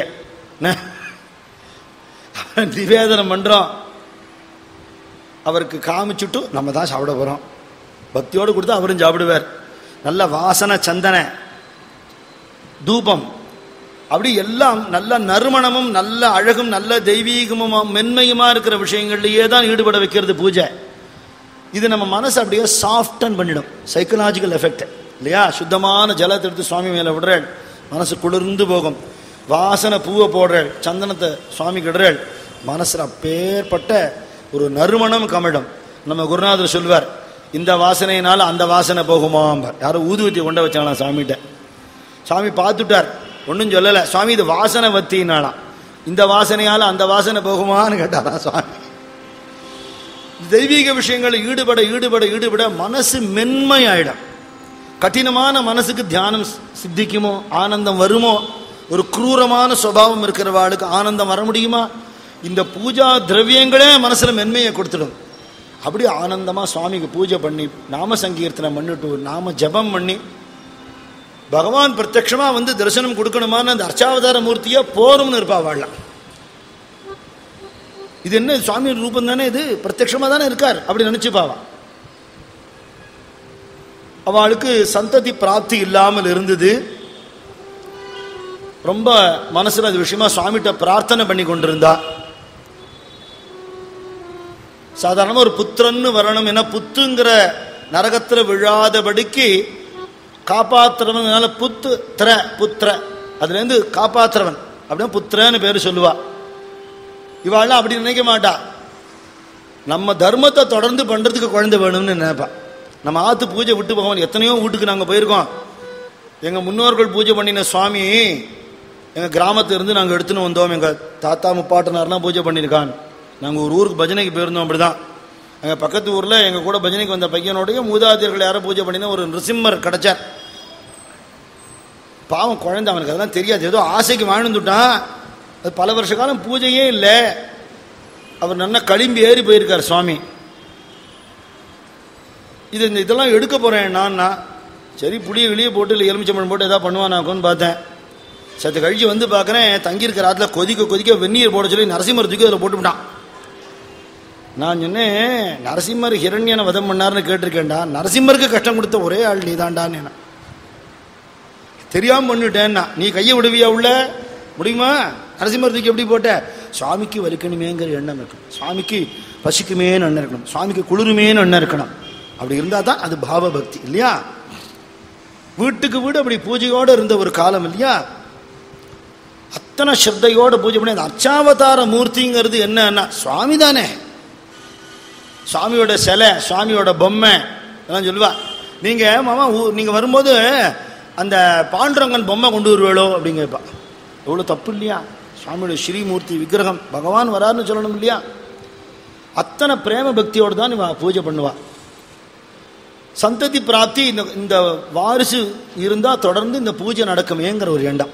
நிவேதனம் பண்றோம், அவருக்கு காமிச்சுட்டு நம்ம தான் சாப்பிட போறோம். பக்தியோடு கொடுத்தா அவரும் சாப்பிடுவார். நல்ல வாசனை சந்தன தூபம் அப்படி எல்லாம் நல்ல நறுமணமும் நல்ல அழகும் நல்ல தெய்வீகமும் மென்மையுமா இருக்கிற விஷயங்கள்லயே தான் ஈடுபட வைக்கிறது பூஜை. இது நம்ம மனசு அப்படியே சாஃப்டன் பண்ணிடும். சைக்கலாஜிக்கல் எஃபெக்ட் இல்லையா? சுத்தமான ஜலத்தை எடுத்து சுவாமி மேல விடுறேன், மனசு குளிர்ந்து போகும். வாசனை பூவை போடுறேன், சந்தனத்தை சுவாமிக்கு இடுறேன், மனசுல அப்பேற்பட்ட ஒரு நறுமணம் கமிடும். நம்ம குருநாதர் சொல்வார், இந்த வாசனையினால அந்த வாசனை போகுமாம்பார். யாரும் ஊதுவத்தி கொண்ட வச்சாங்களாம் சாமிகிட்ட. சாமி பார்த்துட்டார், ஒன்றும் சொல்லலை. சுவாமி இது வாசனை வத்தினாலாம், இந்த வாசனையால அந்த வாசனை போகுமான்னு கேட்டாராம் சுவாமி. தெய்வீக விஷயங்களை ஈடுபட ஈடுபட ஈடுபட மனசு மென்மையாயிடும். கடினமான மனசுக்கு தியானம் சித்திக்குமோ, ஆனந்தம் வருமோ? ஒரு குரூரமான சுபாவம் இருக்கிறவாளுக்கு ஆனந்தம் வர முடியுமா? இந்த பூஜா திரவியங்களே மனசுல மென்மையை கொடுத்துடும். அப்படி ஆனந்தமா சுவாமிக்கு பூஜை பண்ணி நாம சங்கீர்த்தனம் பண்ணிட்டு நாம ஜபம் பண்ணி பகவான் பிரத்யட்சமா வந்து தரிசனம் கொடுக்கணுமான அந்த அர்ச்சாவதார மூர்த்தியா போரும்னு இருப்பா வாழலாம். இது என்ன சுவாமி ரூபம் தானே, இது பிரத்யட்சமா தானே இருக்கார் அப்படி நினைச்சுப்பாவா. அவளுக்கு சந்ததி பிராப்தி இல்லாமல் இருந்தது. ரொம்ப மனசுல அது விஷயமா சுவாமிகிட்ட பிரார்த்தனை பண்ணி கொண்டிருந்தா. சாதாரணமா ஒரு புத்திரன்னு வரணும், ஏன்னா புத்துங்கிற நரகத்துல விழாதபடிக்கு காப்பாத்துறவன் புத்திர அதுல இருந்து காப்பாத்துறவன் அப்படின்னா புத்திரன்னு பேரு சொல்லுவா. இவாள் அப்படி நினைக்க மாட்டா. நம்ம தர்மத்தை தொடர்ந்து பண்றதுக்கு குழந்தை வேணும்னு நினைப்பா. நம்ம ஆத்து பூஜை விட்டு போவோம். எத்தனையோ வீட்டுக்கு நாங்கள் போயிருக்கோம். எங்கள் முன்னோர்கள் பூஜை பண்ணின சுவாமி எங்கள் கிராமத்திலிருந்து நாங்கள் எடுத்துன்னு வந்தோம். எங்கள் தாத்தா முப்பாட்டனார்லாம் பூஜை பண்ணியிருக்கான். நாங்கள் ஒரு ஊருக்கு பஜனைக்கு போயிருந்தோம். அப்படி தான் எங்கள் பக்கத்து ஊரில் எங்கள் கூட பஜனைக்கு வந்த பையனுடைய மூதாதையர்கள் யாரும் பூஜை பண்ணினா ஒரு நிருசிம்மர் கிடச்சார். பாவம் குழந்தை, அவனுக்கு அதெல்லாம் தெரியாது, ஏதோ ஆசைக்கு வாழ்ந்துட்டான். அது பல வருஷ காலம் பூஜையே இல்லை. அவர் நல்லா களிம்பி ஏறி போயிருக்கார் சுவாமி. இதெல்லாம் எடுக்க போகிறேன் நான். சரி புளியை வெளியே போட்டு இல்லை எலுமிச்சம்பழம் போட்டு எதாவது பண்ணுவானாக்குன்னு பார்த்தேன். சத்து கழிச்சு வந்து பார்க்குறேன், தங்கியிருக்கிற ஆற்றுல கொதிக்க வெந்நீர் போட சொல்லி நரசிம்மர் தூக்கி அதில் போட்டுவிட்டான். நான் சொன்னேன், நரசிம்மர் ஹிரண்யனை வதம் பண்ணார்னு கேட்டிருக்கேன்டா, நரசிம்மருக்கு கஷ்டம் கொடுத்த ஒரே ஆள் நீ தான்டான்னு. என்ன தெரியாமல் பண்ணிட்டேன்னா நீ கையை விடுவியா உள்ள முடியுமா? நரசிம்மர் தூக்கி எப்படி போட்ட? சுவாமிக்கு வலிக்கணுமேங்கிற எண்ணம் இருக்கணும், சுவாமிக்கு பசிக்குமேன்னு எண்ணம் இருக்கணும், சுவாமிக்கு குளிருமேன்னு எண்ணம் இருக்கணும். அப்படி இருந்தால் தான் அது பாவ பக்தி இல்லையா? வீட்டுக்கு வீடு அப்படி பூஜையோடு இருந்த ஒரு காலம் இல்லையா? அத்தனை ஸ்ரத்தையோட பூஜை பண்ணி அந்த அர்ச்சாவதார மூர்த்திங்கிறது என்னன்னா சுவாமி தானே. சுவாமியோட சிலை, சுவாமியோட பொம்மை எல்லாம் சொல்லுவா. நீங்கள் மாமா நீங்கள் வரும்போது அந்த பாண்டுரங்கன் பொம்மை கொண்டு வருவேளோ அப்படின்னு கேட்பா. எவ்வளோ தப்பு இல்லையா? சுவாமியோட ஸ்ரீமூர்த்தி விக்கிரகம் பகவான் வராருன்னு சொல்லணும் இல்லையா? அத்தனை பிரேம பக்தியோடு தான் இவ பூஜை பண்ணுவா. சந்ததி பிராப்தி இந்த வாரிசு இருந்தால் தொடர்ந்து இந்த பூஜை நடக்குமேங்கிற ஒரு எண்ணம்.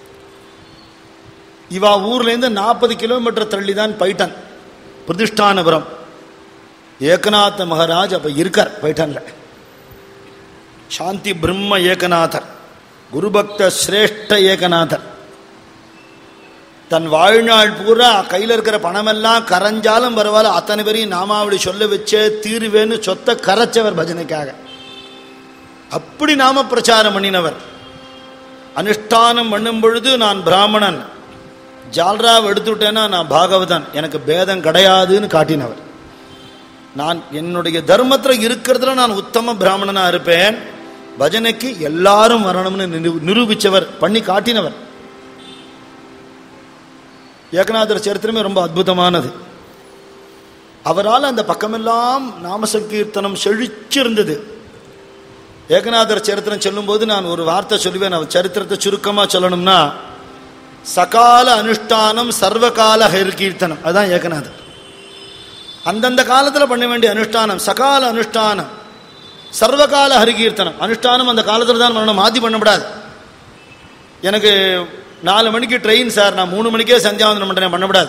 இவா ஊர்லேருந்து 40 கிலோமீட்டர் தள்ளி தான் பைட்டன் பிரதிஷ்டானபுரம். ஏகநாத மகாராஜ் அப்போ இருக்கார் பைட்டன்ல. சாந்தி பிரம்ம ஏகநாதர், குருபக்த சிரேஷ்ட ஏகநாதர். தன் வாழ்நாள் பூரா கையில் இருக்கிற பணமெல்லாம் கரைஞ்சாலும் பரவாயில்ல, அத்தனை பேரையும் நாமாவளி சொல்ல வச்சே தீருவேன்னு சொத்தை கரைச்சவர் பஜனைக்காக. அப்படி நாம பிரச்சாரம் பண்ணினவர். அனுஷ்டானம் பண்ணும் பொழுது நான் பிராமணன், ஜால்ராவை எடுத்துட்டேன்னா நான் பாகவதன், எனக்கு பேதம் கிடையாதுன்னு காட்டினவர். நான் என்னுடைய தர்மத்தில் இருக்கிறதுல நான் உத்தம பிராமணனா இருப்பேன், பஜனைக்கு எல்லாரும் வரணும்னு நிரூபித்தவர், பண்ணி காட்டினவர். ஏகநாதர் சரித்திரமே ரொம்ப அற்புதமானது. அவரால் அந்த பக்கமெல்லாம் நாம சங்கீர்த்தனம் செழிச்சிருந்தது. ஏகநாதர் சரித்திரம் சொல்லும்போது நான் ஒரு வார்த்தை சொல்லுவேன். அவர் சரித்திரத்தை சுருக்கமாக சொல்லணும்னா, சகால அனுஷ்டானம் சர்வகால ஹரிகீர்த்தனம், அதுதான் ஏகநாதர். அந்தந்த காலத்தில் பண்ண வேண்டிய அனுஷ்டானம் சகால அனுஷ்டானம், சர்வகால ஹரிகீர்த்தனம். அனுஷ்டானம் அந்த காலத்தில் தான் பண்ணணும், மாற்றி பண்ணக்கூடாது. எனக்கு 4 மணிக்கு ட்ரெயின் சார், நான் 3 மணிக்கே சந்தியாவந்தனம் பண்ணுறேன், பண்ணக்கூடாது.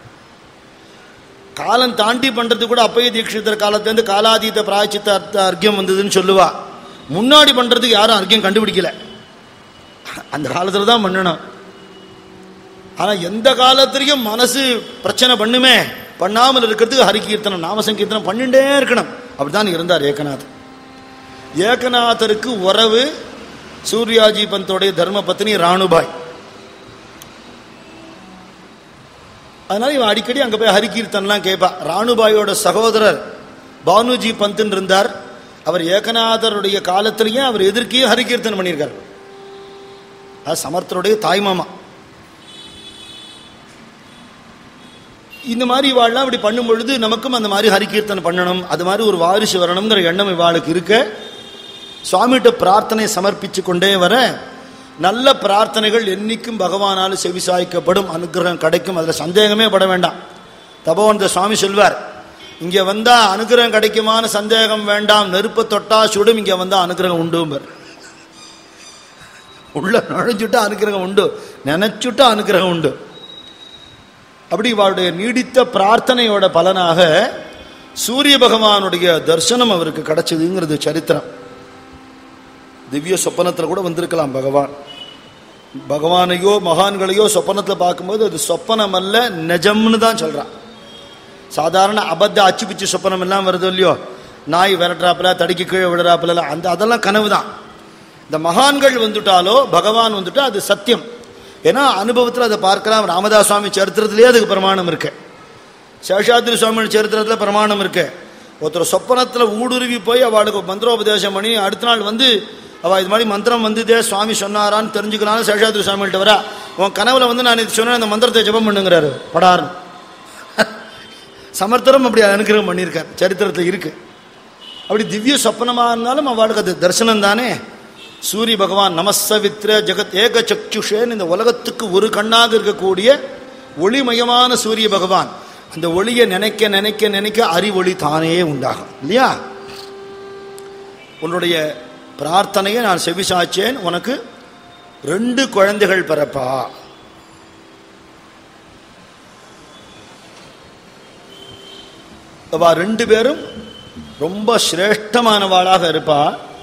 காலம் தாண்டி பண்ணுறது கூட அப்பைய தீட்சிதர் காலத்துலேருந்து காலாதீத பிராயச்சித்த அர்க்கியம் வந்ததுன்னு சொல்லுவா. முன்னாடி பண்ணுறதுக்கு யாரும் அர்க்கியம் கண்டுபிடிக்கல, அந்த காலத்தில் தான் பண்ணணும். ஆனால் எந்த காலத்திலையும் மனசு பிரச்சனை பண்ணுமே, பண்ணாமல் இருக்கிறதுக்கு ஹரிகீர்த்தனம் நாம சங்கீர்த்தனம் பண்ணிட்டே இருக்கணும். அப்படிதான் இருந்தார் ஏகநாதர். ஏகநாதருக்கு உறவு சூர்யாஜி பந்தோடைய தர்ம பத்னி ராணுபாய். அதனால இவன் அடிக்கடி அங்கே போய் ஹரிகீர்த்தன்லாம் கேட்பா. ராணுபாயோட சகோதரர் பானுஜி பந்த்ன்னு இருந்தார். அவர் ஏகநாதருடைய காலத்திலேயே அவர் எதிர்க்கையே ஹரிகீர்த்தன் பண்ணியிருக்கார். அது சமர்த்தருடைய தாய்மாமா. இந்த மாதிரி இவாள்லாம் அப்படி பண்ணும் பொழுது நமக்கும் அந்த மாதிரி ஹரிகீர்த்தன் பண்ணணும், அது மாதிரி ஒரு வாரிசு வரணுங்கிற எண்ணம் இவாளுக்கு இருக்க, சுவாமிகிட்ட பிரார்த்தனை சமர்ப்பிச்சு கொண்டே வர நல்ல பிரார்த்தனைகள் என்னைக்கும் பகவானால் செவிசாய்க்கப்படும், அனுகிரகம் கிடைக்கும், அதில் சந்தேகமே பட வேண்டாம். தபோவந்த சுவாமி சொல்வார், இங்கே வந்தால் அனுகிரகம் கிடைக்குமான சந்தேகம் வேண்டாம், நெருப்பை தொட்டா சுடும், இங்கே வந்தால் அனுகிரகம் உண்டும்பர். உள்ள நுழைஞ்சுட்டா அனுகிரகம் உண்டு, நினைச்சுட்டா அனுகிரகம் உண்டு. அப்படி இவருடைய நீடித்த பிரார்த்தனையோட பலனாக சூரிய பகவானுடைய தரிசனம் அவருக்கு கிடைச்சதுங்கிறது சரித்திரம். திவ்ய சொப்பனத்தில் கூட வந்திருக்கலாம் பகவான். பகவானையோ மகான்களையோ சொப்பனத்தில் பார்க்கும்போது அது சொப்பனம் அல்ல, நிஜம்னு தான் சொல்றான். சாதாரண அபத்த அச்சு பிச்சு சொப்பனம் எல்லாம் வருது இல்லையோ, நாய் விரட்டுறாப்புல தடிக்கு கீழே விடுறாப்புல, அதெல்லாம் கனவு தான். இந்த மகான்கள் வந்துட்டாலோ பகவான் வந்துட்டா அது சத்தியம். ஏன்னா அனுபவத்தில் அதை பார்க்கலாம். ராமதாஸ் சுவாமி சரித்திரத்திலேயே அதுக்கு பிரமாணம் இருக்கு, சேஷாத்ரி சுவாமி சரித்திரத்தில் பிரமாணம் இருக்கு. ஒருத்தர் சொப்பனத்தில் ஊடுருவி போய் அவளுக்கு மந்திரோபதேசம் பண்ணி அடுத்த நாள் வந்து அவள் இது மாதிரி மந்திரம் வந்ததே சுவாமி சொன்னாரான்னு தெரிஞ்சுக்கிறான்னு சேஷாத்ரி சுவாமிகிட்ட வரா. உன் கனவுல வந்து நான் இது சொன்னேன், அந்த மந்திரத்தை ஜபம் பண்ணுங்கிறாரு படார்னு. சமர்த்தரும் அப்படி அனுகிரகம் பண்ணியிருக்கார், சரித்திரத்தில் இருக்கு. அப்படி திவ்ய சொப்பனமாக இருந்தாலும் அவளுக்கு அது தரிசனம் தானே. சூரிய பகவான் நமசவித்ர ஜெகத் ஏக சக்ஷுஷேன்னு இந்த உலகத்துக்கு ஒரு கண்ணாக இருக்கக்கூடிய ஒளிமயமான சூரிய பகவான். அந்த ஒளியை நினைக்க நினைக்க நினைக்க அறிவொளி தானே உண்டாகும் இல்லையா? உன்னுடைய பிரார்த்தனையை நான் செவிசாச்சேன், உனக்கு 2 குழந்தைகள் பிறப்பா. அவ 2 பேரும் ரொம்ப சிரேஷ்டமானவாளாக இருப்பா.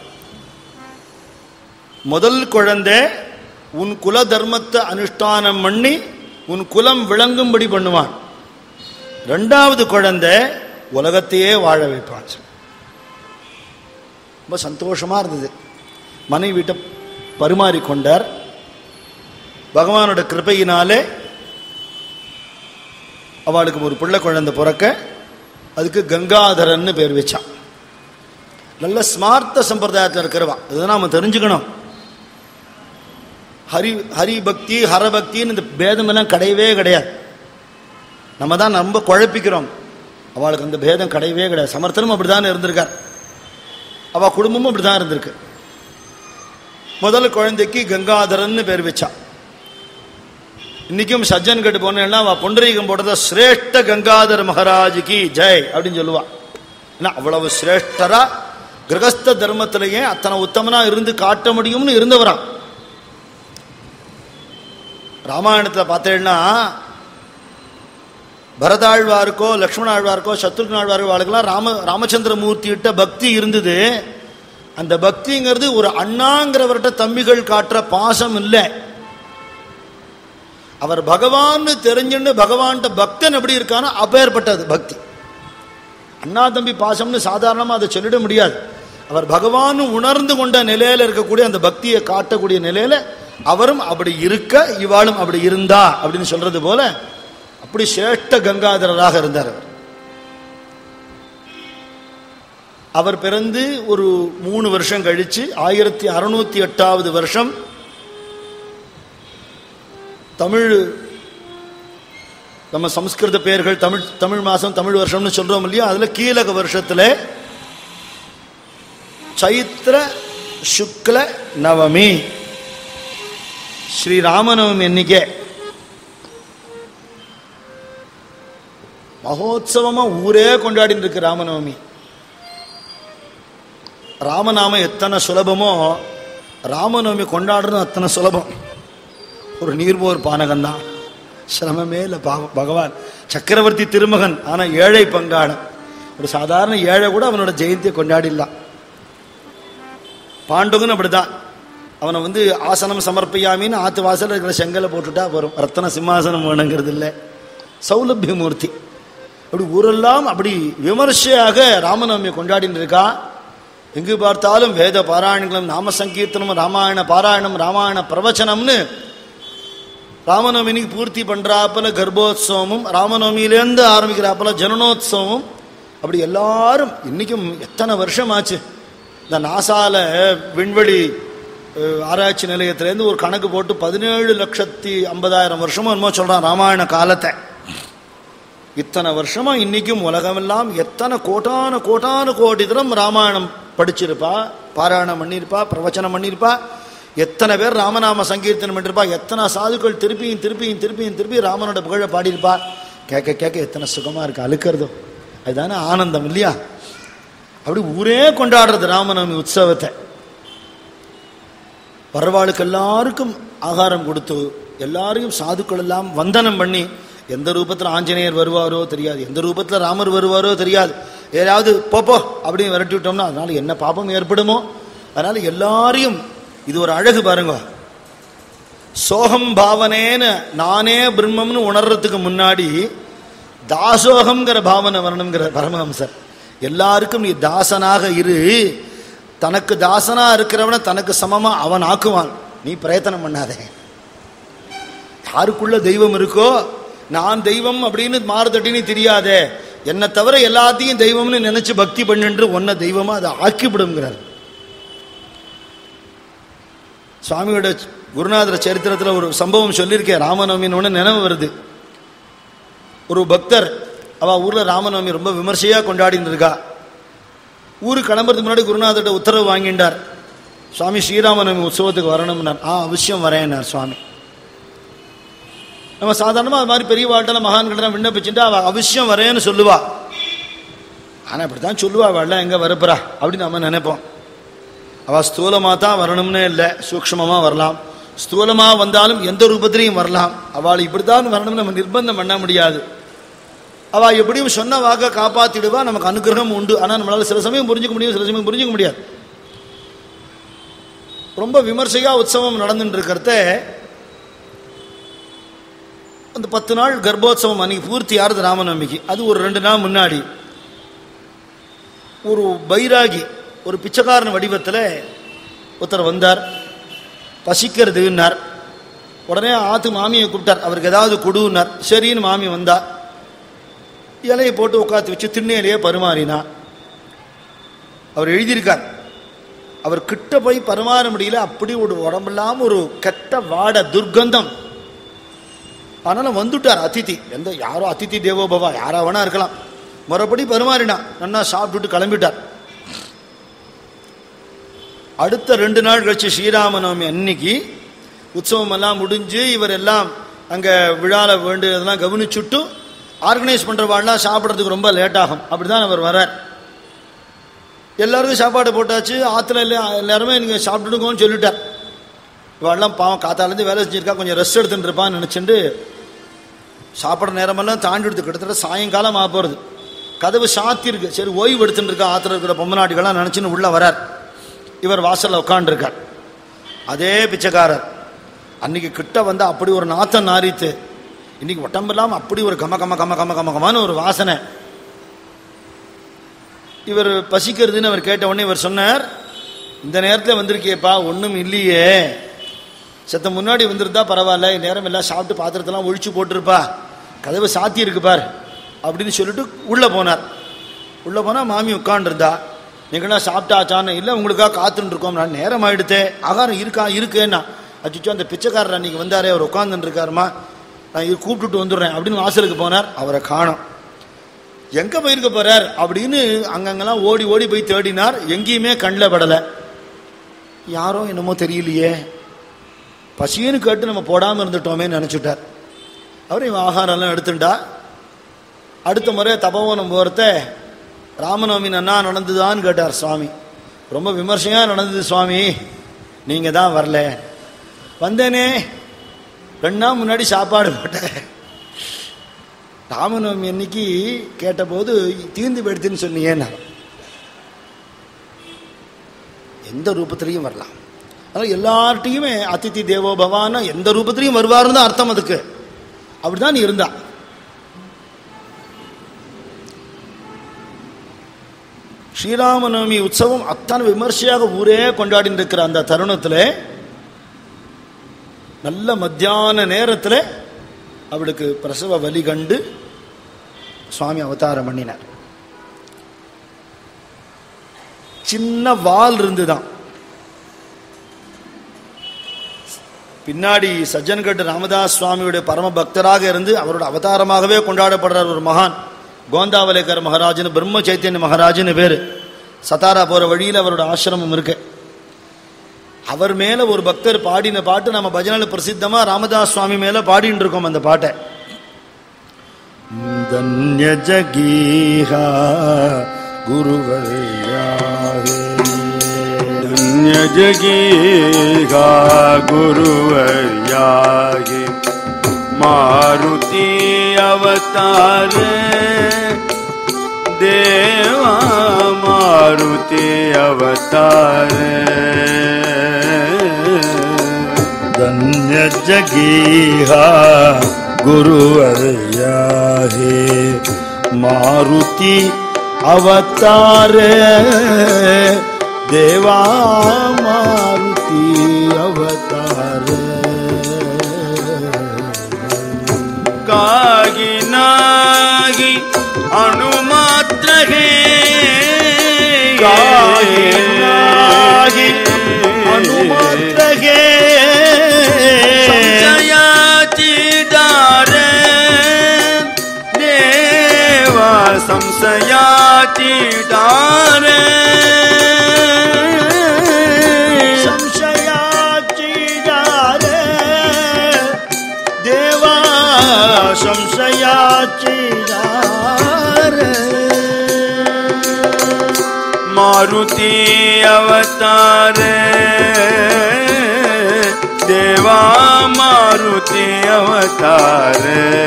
முதல் குழந்தை உன் குல தர்மத்தை அனுஷ்டானம் பண்ணி உன் குலம் விளங்கும்படி பண்ணுவான். 2வது குழந்தை உலகத்தையே வாழ வைப்பான். ரொம்ப சந்தோஷமா இருந்தது. மனைவி வீட்டை பரிமாறிக்கொண்டார். பகவானோட கிருபையினாலே அவளுக்கு ஒரு பிள்ளை குழந்தை பிறக்க அதுக்கு கங்காதரன்னு பேர் வச்சான். நல்ல ஸ்மார்த்த சம்பிரதாயத்தில் இருக்கிறவா. இதுதான் நாம தெரிஞ்சுக்கணும். ஹரி பக்தி ஹரபக்தின்னு இந்த பேதம் எல்லாம் கிடையவே கிடையாது. நம்ம தான் ரொம்ப குழப்பிக்கிறோம். அவளுக்கு அந்த பேதம் கிடையவே கிடையாது. சமர்த்தனும் அப்படிதான் இருந்திருக்கார். அவள் குடும்பமும் அப்படிதான் இருந்திருக்கு. முதல் குழந்தைக்கு கங்காதரன்னு பேர் வச்சா. இன்னைக்கும் சஜ்ஜன் கட்டு போனா அவள் பொண்டரீகம் போட்டத சிரேஷ்ட கங்காதர மகாராஜுக்கு ஜெய் அப்படின்னு சொல்லுவா. ஏன்னா அவ்வளவு சிரேஷ்டரா கிரகஸ்த தர்மத்திலேயே அத்தனை உத்தமனா இருந்து காட்ட முடியும்னு இருந்தவரான். ராமாயணத்தில் பார்த்தேன்னா பரதாழ்வாருக்கோ லக்ஷ்மணாழ்வாருக்கோ சத்ருக்னாழ்வாருக்கோ வாழ்க்கெல்லாம் ராமச்சந்திரமூர்த்தி கிட்ட பக்தி இருந்தது. அந்த பக்திங்கிறது ஒரு அண்ணாங்கிறவர்கிட்ட தம்பிகள் காட்டுற பாசம் இல்லை. அவர் பகவான் தெரிஞ்சுன்னு பகவான்கிட்ட பக்தன் எப்படி இருக்கானோ அப்பேற்பட்டது பக்தி. அண்ணா தம்பி பாசம்னு சாதாரணமாக அதை சொல்லிட முடியாது. அவர் பகவான் உணர்ந்து கொண்ட நிலையில இருக்கக்கூடிய அந்த பக்தியை காட்டக்கூடிய நிலையில அவரும் அப்படி இருக்க இவாளும் அப்படி இருந்தா அப்படின்னு சொல்றது போல அப்படி சிரேஷ்ட கங்காதரராக இருந்தார். அவர் பிறந்து ஒரு 3 வருஷம் கழிச்சு 1608வது வருஷம் தமிழ், நம்ம சம்ஸ்கிருத பெயர்கள் தமிழ் மாசம் தமிழ் வருஷம்னு சொல்றோம் இல்லையா? அதுல கீழக வருஷத்துல சைத்திர சுக்ல நவமி ஸ்ரீராமநவமி எண்ணிக்கை மகோத்சவமா ஊரே கொண்டாடிட்டு இருக்கு. ராமநவமி ராமநாமம் எத்தனை சுலபமோ ராமநவமி கொண்டாடுறது அத்தனை சுலபம். ஒரு நீர்மோர் பானகன் தான், சிரமமே இல்லை. பகவான் சக்கரவர்த்தி திருமகன், ஆனா ஏழை பங்காளன். ஒரு சாதாரண ஏழை கூட அவனோட ஜெயந்தியை கொண்டாடிடலாம். பாண்டவன் அப்படிதான். அவனை ஆசனம் சமர்ப்பையாமின்னு ஆத்து வாசல் இருக்கிற செங்கலை போட்டுட்டா வரும். ரத்தன சிம்மாசனம் வேணுங்கிறது இல்லை. சௌலபியமூர்த்தி. அப்படி ஊரெல்லாம் அப்படி விமர்சையாக ராமநவமியை கொண்டாடிட்டு இருக்கா. எங்கு பார்த்தாலும் வேத பாராயணங்களும் நாம சங்கீர்த்தனமும் ராமாயண பாராயணம் ராமாயண பிரவச்சனம்னு ராமநவமிக்கு பூர்த்தி பண்றாப்பல கர்ப்போத்சவமும் ராமநவமியிலேருந்து ஆரம்பிக்கிறாப்பல ஜனனோத்சவமும் அப்படி எல்லாரும் இன்னைக்கும் எத்தனை வருஷம் ஆச்சு. இந்த நாசால விண்வெளி ஆராய்ச்சி நிலையத்திலேருந்து ஒரு கணக்கு போட்டு 17,50,000 வருஷமும் என்னமோ சொல்றான் ராமாயண காலத்தை. இத்தனை வருஷமா இன்னைக்கும் உலகமெல்லாம் எத்தனை கோட்டான கோட்டான கோடி தரம் ராமாயணம் படிச்சிருப்பா, பாராயணம் பண்ணியிருப்பா, பிரவச்சனம் பண்ணியிருப்பா. எத்தனை பேர் ராமநாம சங்கீர்த்தனம் பண்ணிருப்பா. எத்தனை சாதுக்கள் திருப்பியும் திருப்பியும் திருப்பியும் திருப்பி ராமனோட புகழ பாடியிருப்பா. கேட்க கேட்க எத்தனை சுகமா இருக்கு. அழுக்கிறதோ அதுதானே ஆனந்தம் இல்லையா? அப்படி ஊரே கொண்டாடுறது ராமநவமி உற்சவத்தை. வரவாளுக்கு எல்லாருக்கும் ஆகாரம் கொடுத்து எல்லாரையும் சாதுக்கள் எல்லாம் வந்தனம் பண்ணி, எந்த ரூபத்தில் ஆஞ்சநேயர் வருவாரோ தெரியாது, எந்த ரூபத்தில் ராமர் வருவாரோ தெரியாது. ஏதாவது போப்போ அப்படின்னு விரட்டி விட்டோம்னா அதனால என்ன பாபம் ஏற்படுமோ. அதனால எல்லாரையும் இது ஒரு அழகு பாருங்க. சோகம் பாவனேன்னு நானே பிரம்மம்னு உணர்றதுக்கு முன்னாடி தாசோகம்ங்கிற பாவனை வரணுங்கிற பரமஹம்சர். எல்லாருக்கும் நீ தாசனாக இரு, தனக்கு தாசனா இருக்கிறவன தனக்கு சமமா அவன் ஆக்குவான், நீ பிரயத்தனம் பண்ணாதே. யாருக்குள்ள தெய்வம் இருக்கோ நான் தெய்வம் அப்படின்னு மாறுதட்டின்னு தெரியாதே, என்னை தவிர எல்லாத்தையும் தெய்வம்னு நினைச்சு பக்தி பண்ணு ஒன்ன தெய்வமா அதை ஆக்கிவிடுங்கிறார் சுவாமியோட குருநாதர சரித்திரத்தில். ஒரு சம்பவம் சொல்லியிருக்கேன், ராமநவமின்னு ஒன்று நினைவு வருது. ஒரு பக்தர் அவ ஊர்ல ராமநவமி ரொம்ப விமர்சையா கொண்டாடிட்டு இருக்கா. ஊருக்கு கிளம்புறதுக்கு முன்னாடி குருநாதர்கிட்ட உத்தரவு வாங்கிட்டார். சுவாமி ஸ்ரீராமநவமி உற்சவத்துக்கு வரணும்னார். அவசியம் வரேன்னார் சுவாமி. நம்ம சாதாரணமாக அது மாதிரி பெரிய வாழ்க்கையில் மகான்கள் விண்ணப்பிச்சுட்டு அவள் அவசியம் வரேன்னு சொல்லுவா. ஆனால் இப்படி தான் சொல்லுவா, அவள்லாம் எங்கே வரப்புறா அப்படின்னு நம்ம நினைப்போம். அவள் ஸ்தூலமாக தான் வரணும்னே இல்லை, சூக்ஷ்மமாக வரலாம். ஸ்தூலமாக வந்தாலும் எந்த ரூபத்திலையும் வரலாம். அவள் இப்படி தான் வரணும்னு நம்ம நிர்பந்தம் பண்ண முடியாது. அவள் எப்படியும் சொன்ன வாக்க காப்பாற்றிடுவா, நமக்கு அனுகிரகம் உண்டு. ஆனால் நம்மளால் சில சமயம் புரிஞ்சுக்க முடியும், சில சமயம் புரிஞ்சுக்க முடியாது. ரொம்ப விமர்சையாக உற்சவம் நடந்துட்டு இருக்கிறத அந்த 10 நாள் கர்ப்போத்சவம் அன்னைக்கு பூர்த்தி ஆறுது ராமநவமிக்கு. அது ஒரு 2 நாள் முன்னாடி ஒரு பைராகி, ஒரு பிச்சைக்காரன் வடிவத்தில் ஒருத்தர் வந்தார். பசிக்கிறதுன்னார். உடனே ஆத்து மாமியை கூப்பிட்டார், அவருக்கு ஏதாவது கொடுன்னார். சரின்னு மாமி வந்தா, இலையை போட்டு உட்காந்து வச்சு திண்ணையிலேயே பரிமாறினா. அவர் எழுதியிருக்கார், அவர் கிட்ட போய் பரிமாற முடியல, அப்படி ஒரு உடம்பெல்லாம் ஒரு கெட்ட வாட துர்கந்தம். அதனால வந்துட்டார் அதிதி. யாரோ அதிதி தேவோபவா யாரா வேணா இருக்கலாம். மறுபடி பரிமாறினா, நல்லா சாப்பிட்டுட்டு கிளம்பிட்டார். அடுத்த 2 நாள் கழிச்சு ஸ்ரீராமநவமி அன்னைக்கு உற்சவம் எல்லாம் முடிஞ்சு இவர் எல்லாம் அங்கே விழால வேண்டியதெல்லாம் கவனிச்சுட்டு ஆர்கனைஸ் பண்ணுறவாள்லாம் சாப்பிட்றதுக்கு ரொம்ப லேட் ஆகும். அப்படிதான் அவர் வர்றார். எல்லாருக்கும் சாப்பாடு போட்டாச்சு. ஆற்றுல எல்லாருமே நீங்கள் சாப்பிட்டுடுங்கன்னு சொல்லிட்டார். இவாள்லாம் பாவம் காத்தாலேருந்து வேலை செஞ்சுருக்கா, கொஞ்சம் ரெஸ்ட் எடுத்துட்டு இருப்பான்னு நினச்சிட்டு சாப்பிட்ற நேரமெல்லாம் தாண்டி எடுத்து கிட்டத்தட்ட சாயங்காலம் ஆக போகிறது. கதவு சாத்திருக்கு. சரி ஓய்வு எடுத்துட்டு இருக்கா ஆற்றுல இருக்கிற பொம்மநாட்டிகள்லாம் நினச்சின்னு உள்ளே வரார். இவர் வாசலில் உட்காண்டிருக்கார். அதே பிச்சைக்காரர் அன்னைக்கு கிட்ட வந்து அப்படி ஒரு நாத்தம் நாரித்து, இன்னைக்கு உடம்பெல்லாம் அப்படி ஒரு கம கம கம கம கம கமான ஒரு வாசனை. இவர் பசிக்கிறதுன்னு அவர் கேட்ட உடனே இவர் சொன்னார், இந்த நேரத்தில் வந்திருக்கியப்பா, ஒன்றும் இல்லையே, சத்த முன்னாடி வந்திருந்தா பரவாயில்ல, நேரம் எல்லாம் சாப்பிட்டு பாத்திரத்தெல்லாம் ஒழிச்சு போட்டிருப்பா, கதவு சாத்தி இருக்கு பார் அப்படின்னு சொல்லிட்டு உள்ளே போனார். உள்ளே போனால் மாமி உட்காண்டிருந்தா. நீங்களாம் சாப்பிட்டாச்சான்னு. இல்லை உங்களுக்காக காத்துன்னு இருக்கோம். நான் நேரம் ஆகிடுத்தே, ஆகாரம் இருக்கேன்னா. அச்சிச்சோ அந்த பிச்சைக்காரர் அன்றைக்கி வந்தாரே, அவர் உட்காந்துட்டு இருக்காருமா, நான் இது கூப்பிட்டுட்டு வந்துடுறேன் அப்படின்னு வாசலுக்கு போனார். அவரை காணோம். எங்கே போயிருக்க போகிறார் அப்படின்னு அங்கங்கெல்லாம் ஓடி ஓடி போய் தேடினார். எங்கேயுமே கண்ணில் படலை. யாரோ என்னமோ தெரியலையே, பசின்னு கேட்டு நம்ம போடாமல் இருந்துட்டோமே நினச்சிட்டார். அவர் இவன் ஆகாரம்லாம் எடுத்துட்டா. அடுத்த முறை தபோவனம் போகிறத ராமநவமி நன்னா நடந்துதான்னு கேட்டார் சுவாமி. ரொம்ப விமர்சையாக நடந்தது சுவாமி, நீங்கள் தான் வரல. வந்தேனே, 2 நாள் முன்னாடி சாப்பாடு போட்டேன். ராமநவமி அன்னைக்கு கேட்டபோது தீர்ந்து போயிடுதுன்னு சொன்னீங்கன்னா எந்த ரூபத்திலையும் வரலாம். அதனால் எல்லார்ட்டையுமே அதிதி தேவோ பவான்னா எந்த ரூபத்திலையும் வருவாருன்னு தான் அர்த்தம். அதுக்கு அப்படிதான் நீ இருந்தா. ஸ்ரீராமநவமி உற்சவம் அத்தனை விமர்சையாக ஊரே கொண்டாடி இருக்கிற அந்த தருணத்தில் நல்ல மத்தியான நேரத்தில் அவளுக்கு பிரசவ வலி கண்டு சுவாமி அவதாரம் பண்ணினார். சின்ன வால் இருந்துதான். பின்னாடி சஜ்ஜன்கட் ராமதாஸ் சுவாமியுடைய பரம பக்தராக இருந்து அவரோட அவதாரமாகவே கொண்டாடப்படுறார் ஒரு மகான், கோந்தாவலேக்கர் மகாராஜன், பிரம்ம சைத்தன்ய மகாராஜன் பேர். சத்தாரா போகிற வழியில் அவரோட ஆசிரமம் இருக்கு. அவர் மேலே ஒரு பக்தர் பாடின பாட்டு நம்ம பஜனையில் பிரசித்தமாக ராமதாஸ் சுவாமி மேலே பாடின்னு இருக்கோம். அந்த பாட்டை தன்ய ஜகீஹா குருவர்யாஹே, தன்ய ஜகீஹா குருவர்யாஹே, மாருதி அவதார தேவா மாருதி அவதார, धन्य जगीहा गुरुवर्याहे, मारुति अवतार देवा मारुति अवतार, कागी नागी अणुमात्र है, कागी नागी अणुमात्र है, संशयाची डारे, मारुति अवतार देवा मारुति अवतार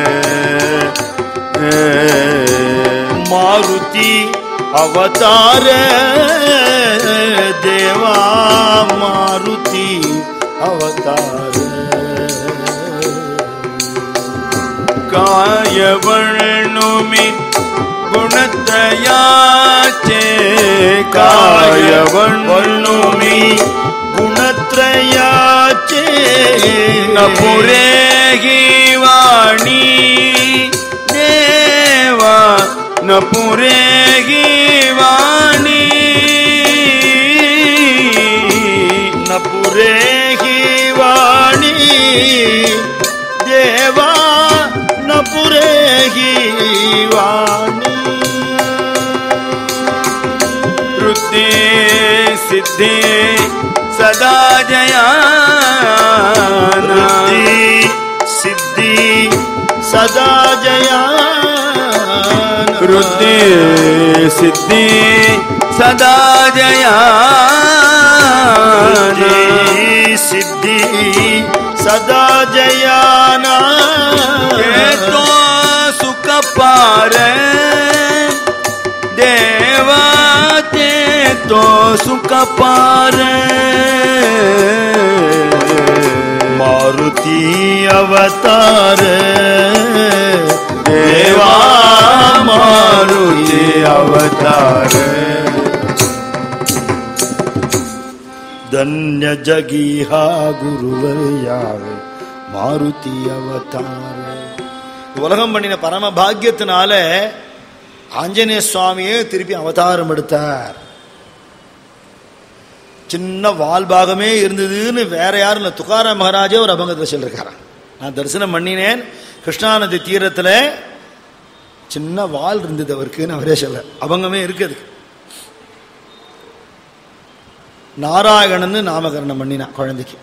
मारुति अवतार देवा मारुति अवतार काय वर्णुमि गुणत्रयाचे काय वर्णुमि गुणत्रयाचे न पुरेहि वाणी देवा न पुरेहि वाणी न पुरेहि वाणी देवा न पुरेहि वाणी वृद्धि सिद्धि सदा जया सिद्धि सदा जया वृद्धि सिद्धि सदा जया सिद्धि सदा जयाना तो सुख पार देवा ते तो सुख पार मारुति अवतार देवा मारुति अवतार धन्य जगीहा गुरुवर्यावे मारुति अवतार உலகம் பண்ணின பரம பாக்கியத்தினால ஆஞ்சநேய சுவாமியே திருப்பி அவதாரம் எடுத்தார். சின்ன வால் பாகமே இருந்ததுன்னு வேற யாரும் இல்லை, துக்காராம் மகாராஜே ஒரு அபங்கத்தில் சொல்லியிருக்காராம். நான் தரிசனம் பண்ணினேன், கிருஷ்ணா நதி தீரத்தில் சின்ன வால் இருந்தது அவருக்குன்னு அவரே சொல்ல, அபங்கமே இருக்குது. நாராயணன்னு நாமகரணம் பண்ணினா குழந்தைக்கு.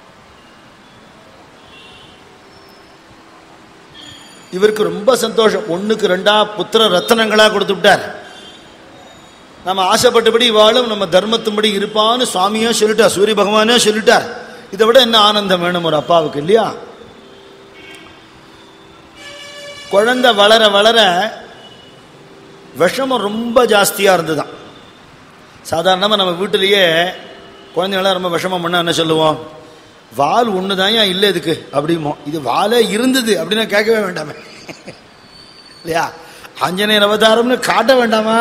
இவருக்கு ரொம்ப சந்தோஷம், ஒண்ணுக்கு ரெண்டா புத்திர ரத்தனங்களா கொடுத்து விட்டார். நம்ம ஆசைப்பட்டபடி வாழும், நம்ம தர்மத்தின்படி இருப்பான்னு சுவாமியோ சொல்லிட்டார், சூரிய பகவானே சொல்லிட்டார். இதை விட என்ன ஆனந்தம் வேணும் ஒரு அப்பாவுக்கு இல்லையா? குழந்தை வளர வளர விஷமம் ரொம்ப ஜாஸ்தியா இருந்துதான். சாதாரணமாக நம்ம வீட்டிலேயே குழந்தைங்களாம் ரொம்ப விஷமம் பண்ணால் என்ன சொல்லுவோம்? வால் ஒன்று தான் ஏன் இல்லை இதுக்கு அப்படிமோ. இது வாலே இருந்தது அப்படின்னா கேட்கவே வேண்டாமே இல்லையா? ஆஞ்சநேயர் அவதாரம்னு காட்ட வேண்டாமா?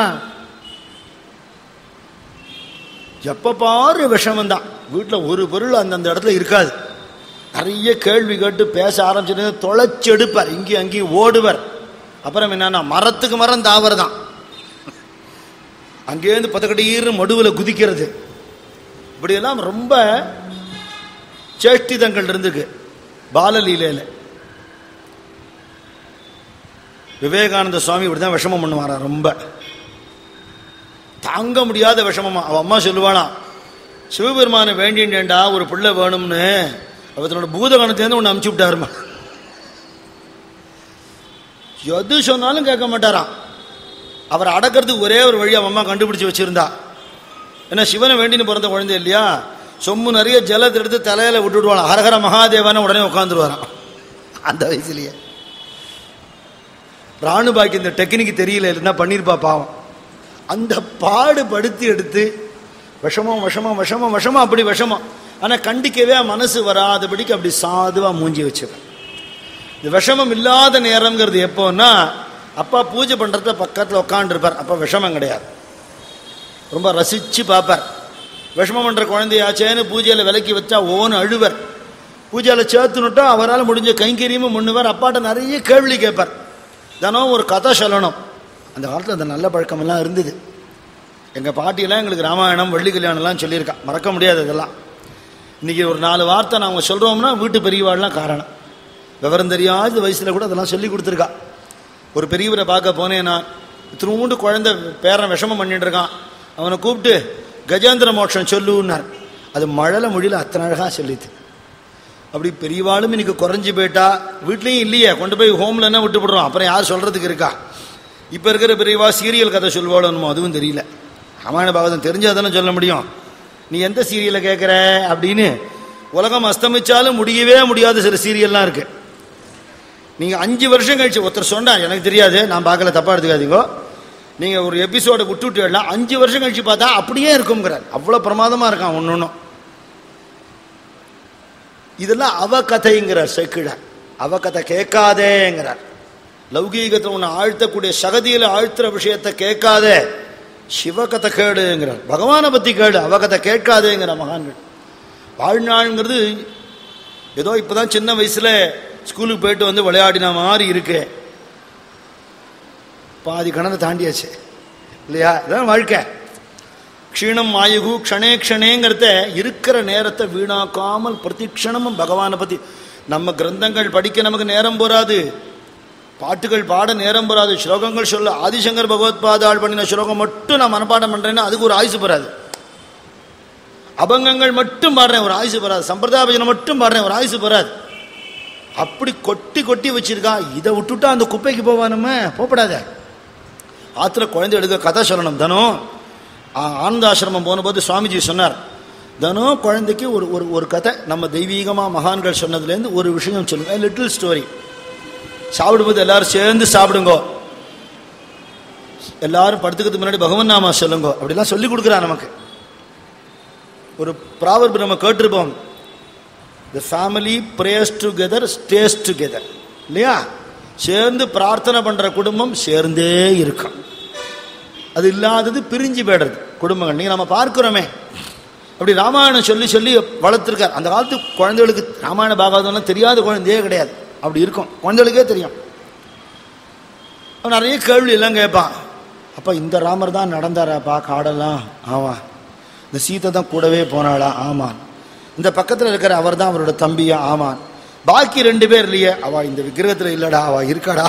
எப்போ பாரு விஷமம் தான். வீட்டில் ஒரு பொருள் அந்தந்த இடத்துல இருக்காது. நிறைய கேள்வி கேட்டு பேச ஆரம்பிச்சு தொலைச்சி எடுப்பார், இங்கேயும் அங்கேயும் ஓடுவர். அப்புறம் என்னன்னா மரத்துக்கு மரம் தாவர் தான். அங்கேருந்து பத்தக்கடீர்னு மடுவில் குதிக்கிறது. இப்படியெல்லாம் ரொம்ப சேஷ்டிதங்கள் இருந்துக்கு பாலலீலையில். விவேகானந்த சுவாமி இப்படிதான் விஷமம் பண்ணுவாரா, ரொம்ப தாங்க முடியாத விஷமமா. அவ அம்மா சொல்லுவானா, சிவபெருமானை வேண்டியேண்டா ஒரு பிள்ளை வேணும்னு, அவத்தனோட பூதகணத்திலேருந்து ஒன்று அமுச்சு விட்டாருமா. எது சொன்னாலும் கேட்க மாட்டாராம். அவர் அடக்கிறதுக்கு ஒரே ஒரு வழி அவன் அம்மா கண்டுபிடிச்சு வச்சிருந்தா. ஏன்னா சிவனை வேண்டின்னு பிறந்த குழந்தை இல்லையா, சொம்பு நிறைய ஜலத்தை எடுத்து தலையில விட்டுடுவான், ஹரஹர மகாதேவான உடனே உட்காந்துருவாராம் அந்த வயசுலயே. ராணுபாய்க்கு இந்த டெக்னிக் தெரியல, இல்லைன்னா பண்ணிருப்பா பாவம். அந்த பாடுபடுத்தி எடுத்து விஷமம் விஷமம் விஷமம் விஷமம் அப்படி விஷமம். ஆனா கண்டிக்கவே மனசு வராதபடிக்கு அப்படி சாதுவா மூஞ்சி வச்சுவேன். இந்த விஷமம் இல்லாத நேரம்ங்கிறது எப்போன்னா, அப்பா பூஜை பண்றத பக்கத்தில் உட்காந்துருப்பார், அப்ப விஷமம் கிடையாது. ரொம்ப ரசிச்சு பார்ப்பார். விஷமம் பண்ற குழந்தையாச்சேன்னு பூஜையில விலக்கி வச்சா ஓன்னு அழுவர். பூஜையில சேர்த்துனுட்டா அவரால் முடிஞ்ச கைங்கரியமும் முன்னுவார். அப்பாட்ட நிறைய கேள்வி கேட்பார். தினம் ஒரு கதை சொல்லணும். அந்த காலத்தில் அந்த நல்ல பழக்கமெல்லாம் இருந்தது. எங்கள் பாட்டியெல்லாம் எங்களுக்கு ராமாயணம் வள்ளி கல்யாணம்லாம் சொல்லியிருக்கா, மறக்க முடியாது இதெல்லாம். இன்னைக்கு ஒரு 4 வார்த்தை நாங்கள் சொல்கிறோம்னா வீட்டு பெரியவாள்லாம் காரணம். விவரம் தெரியாத வயசில் கூட அதெல்லாம் சொல்லி கொடுத்துருக்கா. ஒரு பெரியவரை பார்க்க போனேன் நான். இத்தினூண்டு குழந்தை பேரன் விஷமம் பண்ணிட்டு இருக்கான். அவனை கூப்பிட்டு கஜேந்திர மோட்சம் சொல்லுன்னார். அது மழலை மொழியில் அத்தனை அழகாக சொல்லிது. அப்படி பெரியவாளும் இன்னைக்கு குறைஞ்சி போயிட்டா, வீட்லேயும் இல்லையே, கொண்டு போய் ஹோமில் என்ன விட்டுப்படுறோம், அப்புறம் யார் சொல்கிறதுக்கு இருக்கா? இப்போ இருக்கிற பெரியவா சீரியல் கதை சொல்வாளோன்னு அதுவும் தெரியல. ராமாயண பாகவதம் தெரிஞ்சால் தானே சொல்ல முடியும். நீ எந்த சீரியலை கேட்குற அப்படின்னு உலகம் அஸ்தமிச்சாலும் முடியவே முடியாத சில சீரியல்லாம் இருக்கு. நீங்கள் 5 வருஷம் கழிச்சு ஒருத்தர் சொன்னார், எனக்கு தெரியாது, நான் பார்க்கல, தப்பாக எடுத்துக்காதீங்கோ, நீங்கள் ஒரு எபிசோடை விட்டுவிட்டு 5 வருஷம் கழிச்சு பார்த்தா அப்படியே இருக்குங்கிறார். அவ்வளோ பிரமாதமாக இருக்கான் ஒன்று ஒன்றும். இதெல்லாம் அவ கதைங்கிறார் சேக்கிழார். அவ கதை கேட்காதேங்கிறார். லௌகீகத்தை ஒன்று ஆழ்த்தக்கூடிய சகதியில் ஆழ்த்துற விஷயத்தை கேட்காதே, சிவகதை கேடுங்கிறார். பகவானை பற்றி கேடு, அவ கதை கேட்காதேங்கிற மகான்கள். வாழ்நாள்ங்கிறது ஏதோ இப்போதான் சின்ன வயசில் ஸ்கூலுக்கு போயிட்டு வந்து விளையாடின மாதிரி இருக்கு. பாதி கணனை தாண்டியாச்சு இல்லையா? இதான் வாழ்க்கை. க்ஷீணம் ஆயுகு க்ஷணே க்ஷணேங்கிறத இருக்கிற நேரத்தை வீணாக்காமல் பிரதிக்ஷணமும் பகவானை பற்றி. நம்ம கிரந்தங்கள் படிக்க நமக்கு நேரம் போராது, பாட்டுகள் பாட நேரம் போராது, ஸ்லோகங்கள் சொல்ல ஆதிசங்கர் பகவத்பாதாள் பண்ணின ஸ்லோகம் மட்டும் நான் மனப்பாடம் பண்ணுறேன்னா அதுக்கு ஒரு ஆயுசு போராது. அபங்கங்கள் மட்டும் பாடுறேன் ஒரு ஆயுசு போராது, சம்பிரதாய பஜனை மட்டும் பாடுறேன் ஒரு ஆயுசு போராது. அப்படி கொட்டி கொட்டி வச்சிருக்கா. இதை விட்டுட்டா அந்த குப்பைக்கு போவானுமே, போகப்படாத. ஆத்திர குழந்தை எடுக்க கதை சொல்லணும். தினம் ஆனந்தாசிரமம் போனபோது சுவாமிஜி சொன்னார், தினம் குழந்தைக்கு ஒரு ஒரு ஒரு கதை நம்ம தெய்வீகமாக மகான்கள் சொன்னதுலேருந்து ஒரு விஷயம் சொல்லுங்க, லிட்டில் ஸ்டோரி. சாப்பிடும்போது எல்லாரும் சேர்ந்து சாப்பிடுங்கோ, எல்லாரும் படுத்துக்கிறதுக்கு முன்னாடி பகவன் நாமா சொல்லுங்கோ, அப்படிலாம் சொல்லி கொடுக்குறா நமக்கு. ஒரு ப்ராவர்பு நம்ம கேட்டிருப்போம், the family prays together stays together, இல்லையா? சேர்ந்து பிரார்த்தனை பண்ற குடும்பம் சேர்ந்தே இருக்கும். அது இல்லாதது பிரிஞ்சு போயிடுறது குடும்பங்கள். நீங்க நம்ம பார்க்கிறோமே, அப்படி ராமாயணம் சொல்லி சொல்லி வளர்த்துருக்கார். அந்த காலத்து குழந்தைகளுக்கு ராமாயண பாகவதம்லாம் தெரியாத குழந்தையே கிடையாது, அப்படி இருக்கும், குழந்தைகளுக்கே தெரியும். அவன் நிறைய கேள்வி எல்லாம் கேட்பான். அப்பா இந்த ராமர் தான் நடந்தாராப்பா காடெல்லாம்? ஆமா. இந்த சீதை தான் கூடவே போனாளா? ஆமான். இந்த பக்கத்தில் இருக்கிற அவர் தான் அவரோட தம்பியா? ஆமான். பாக்கி 2 பேர் இல்லையே? அவ இந்த விக்கிரகத்தில் இல்லடா, அவ இருக்காடா.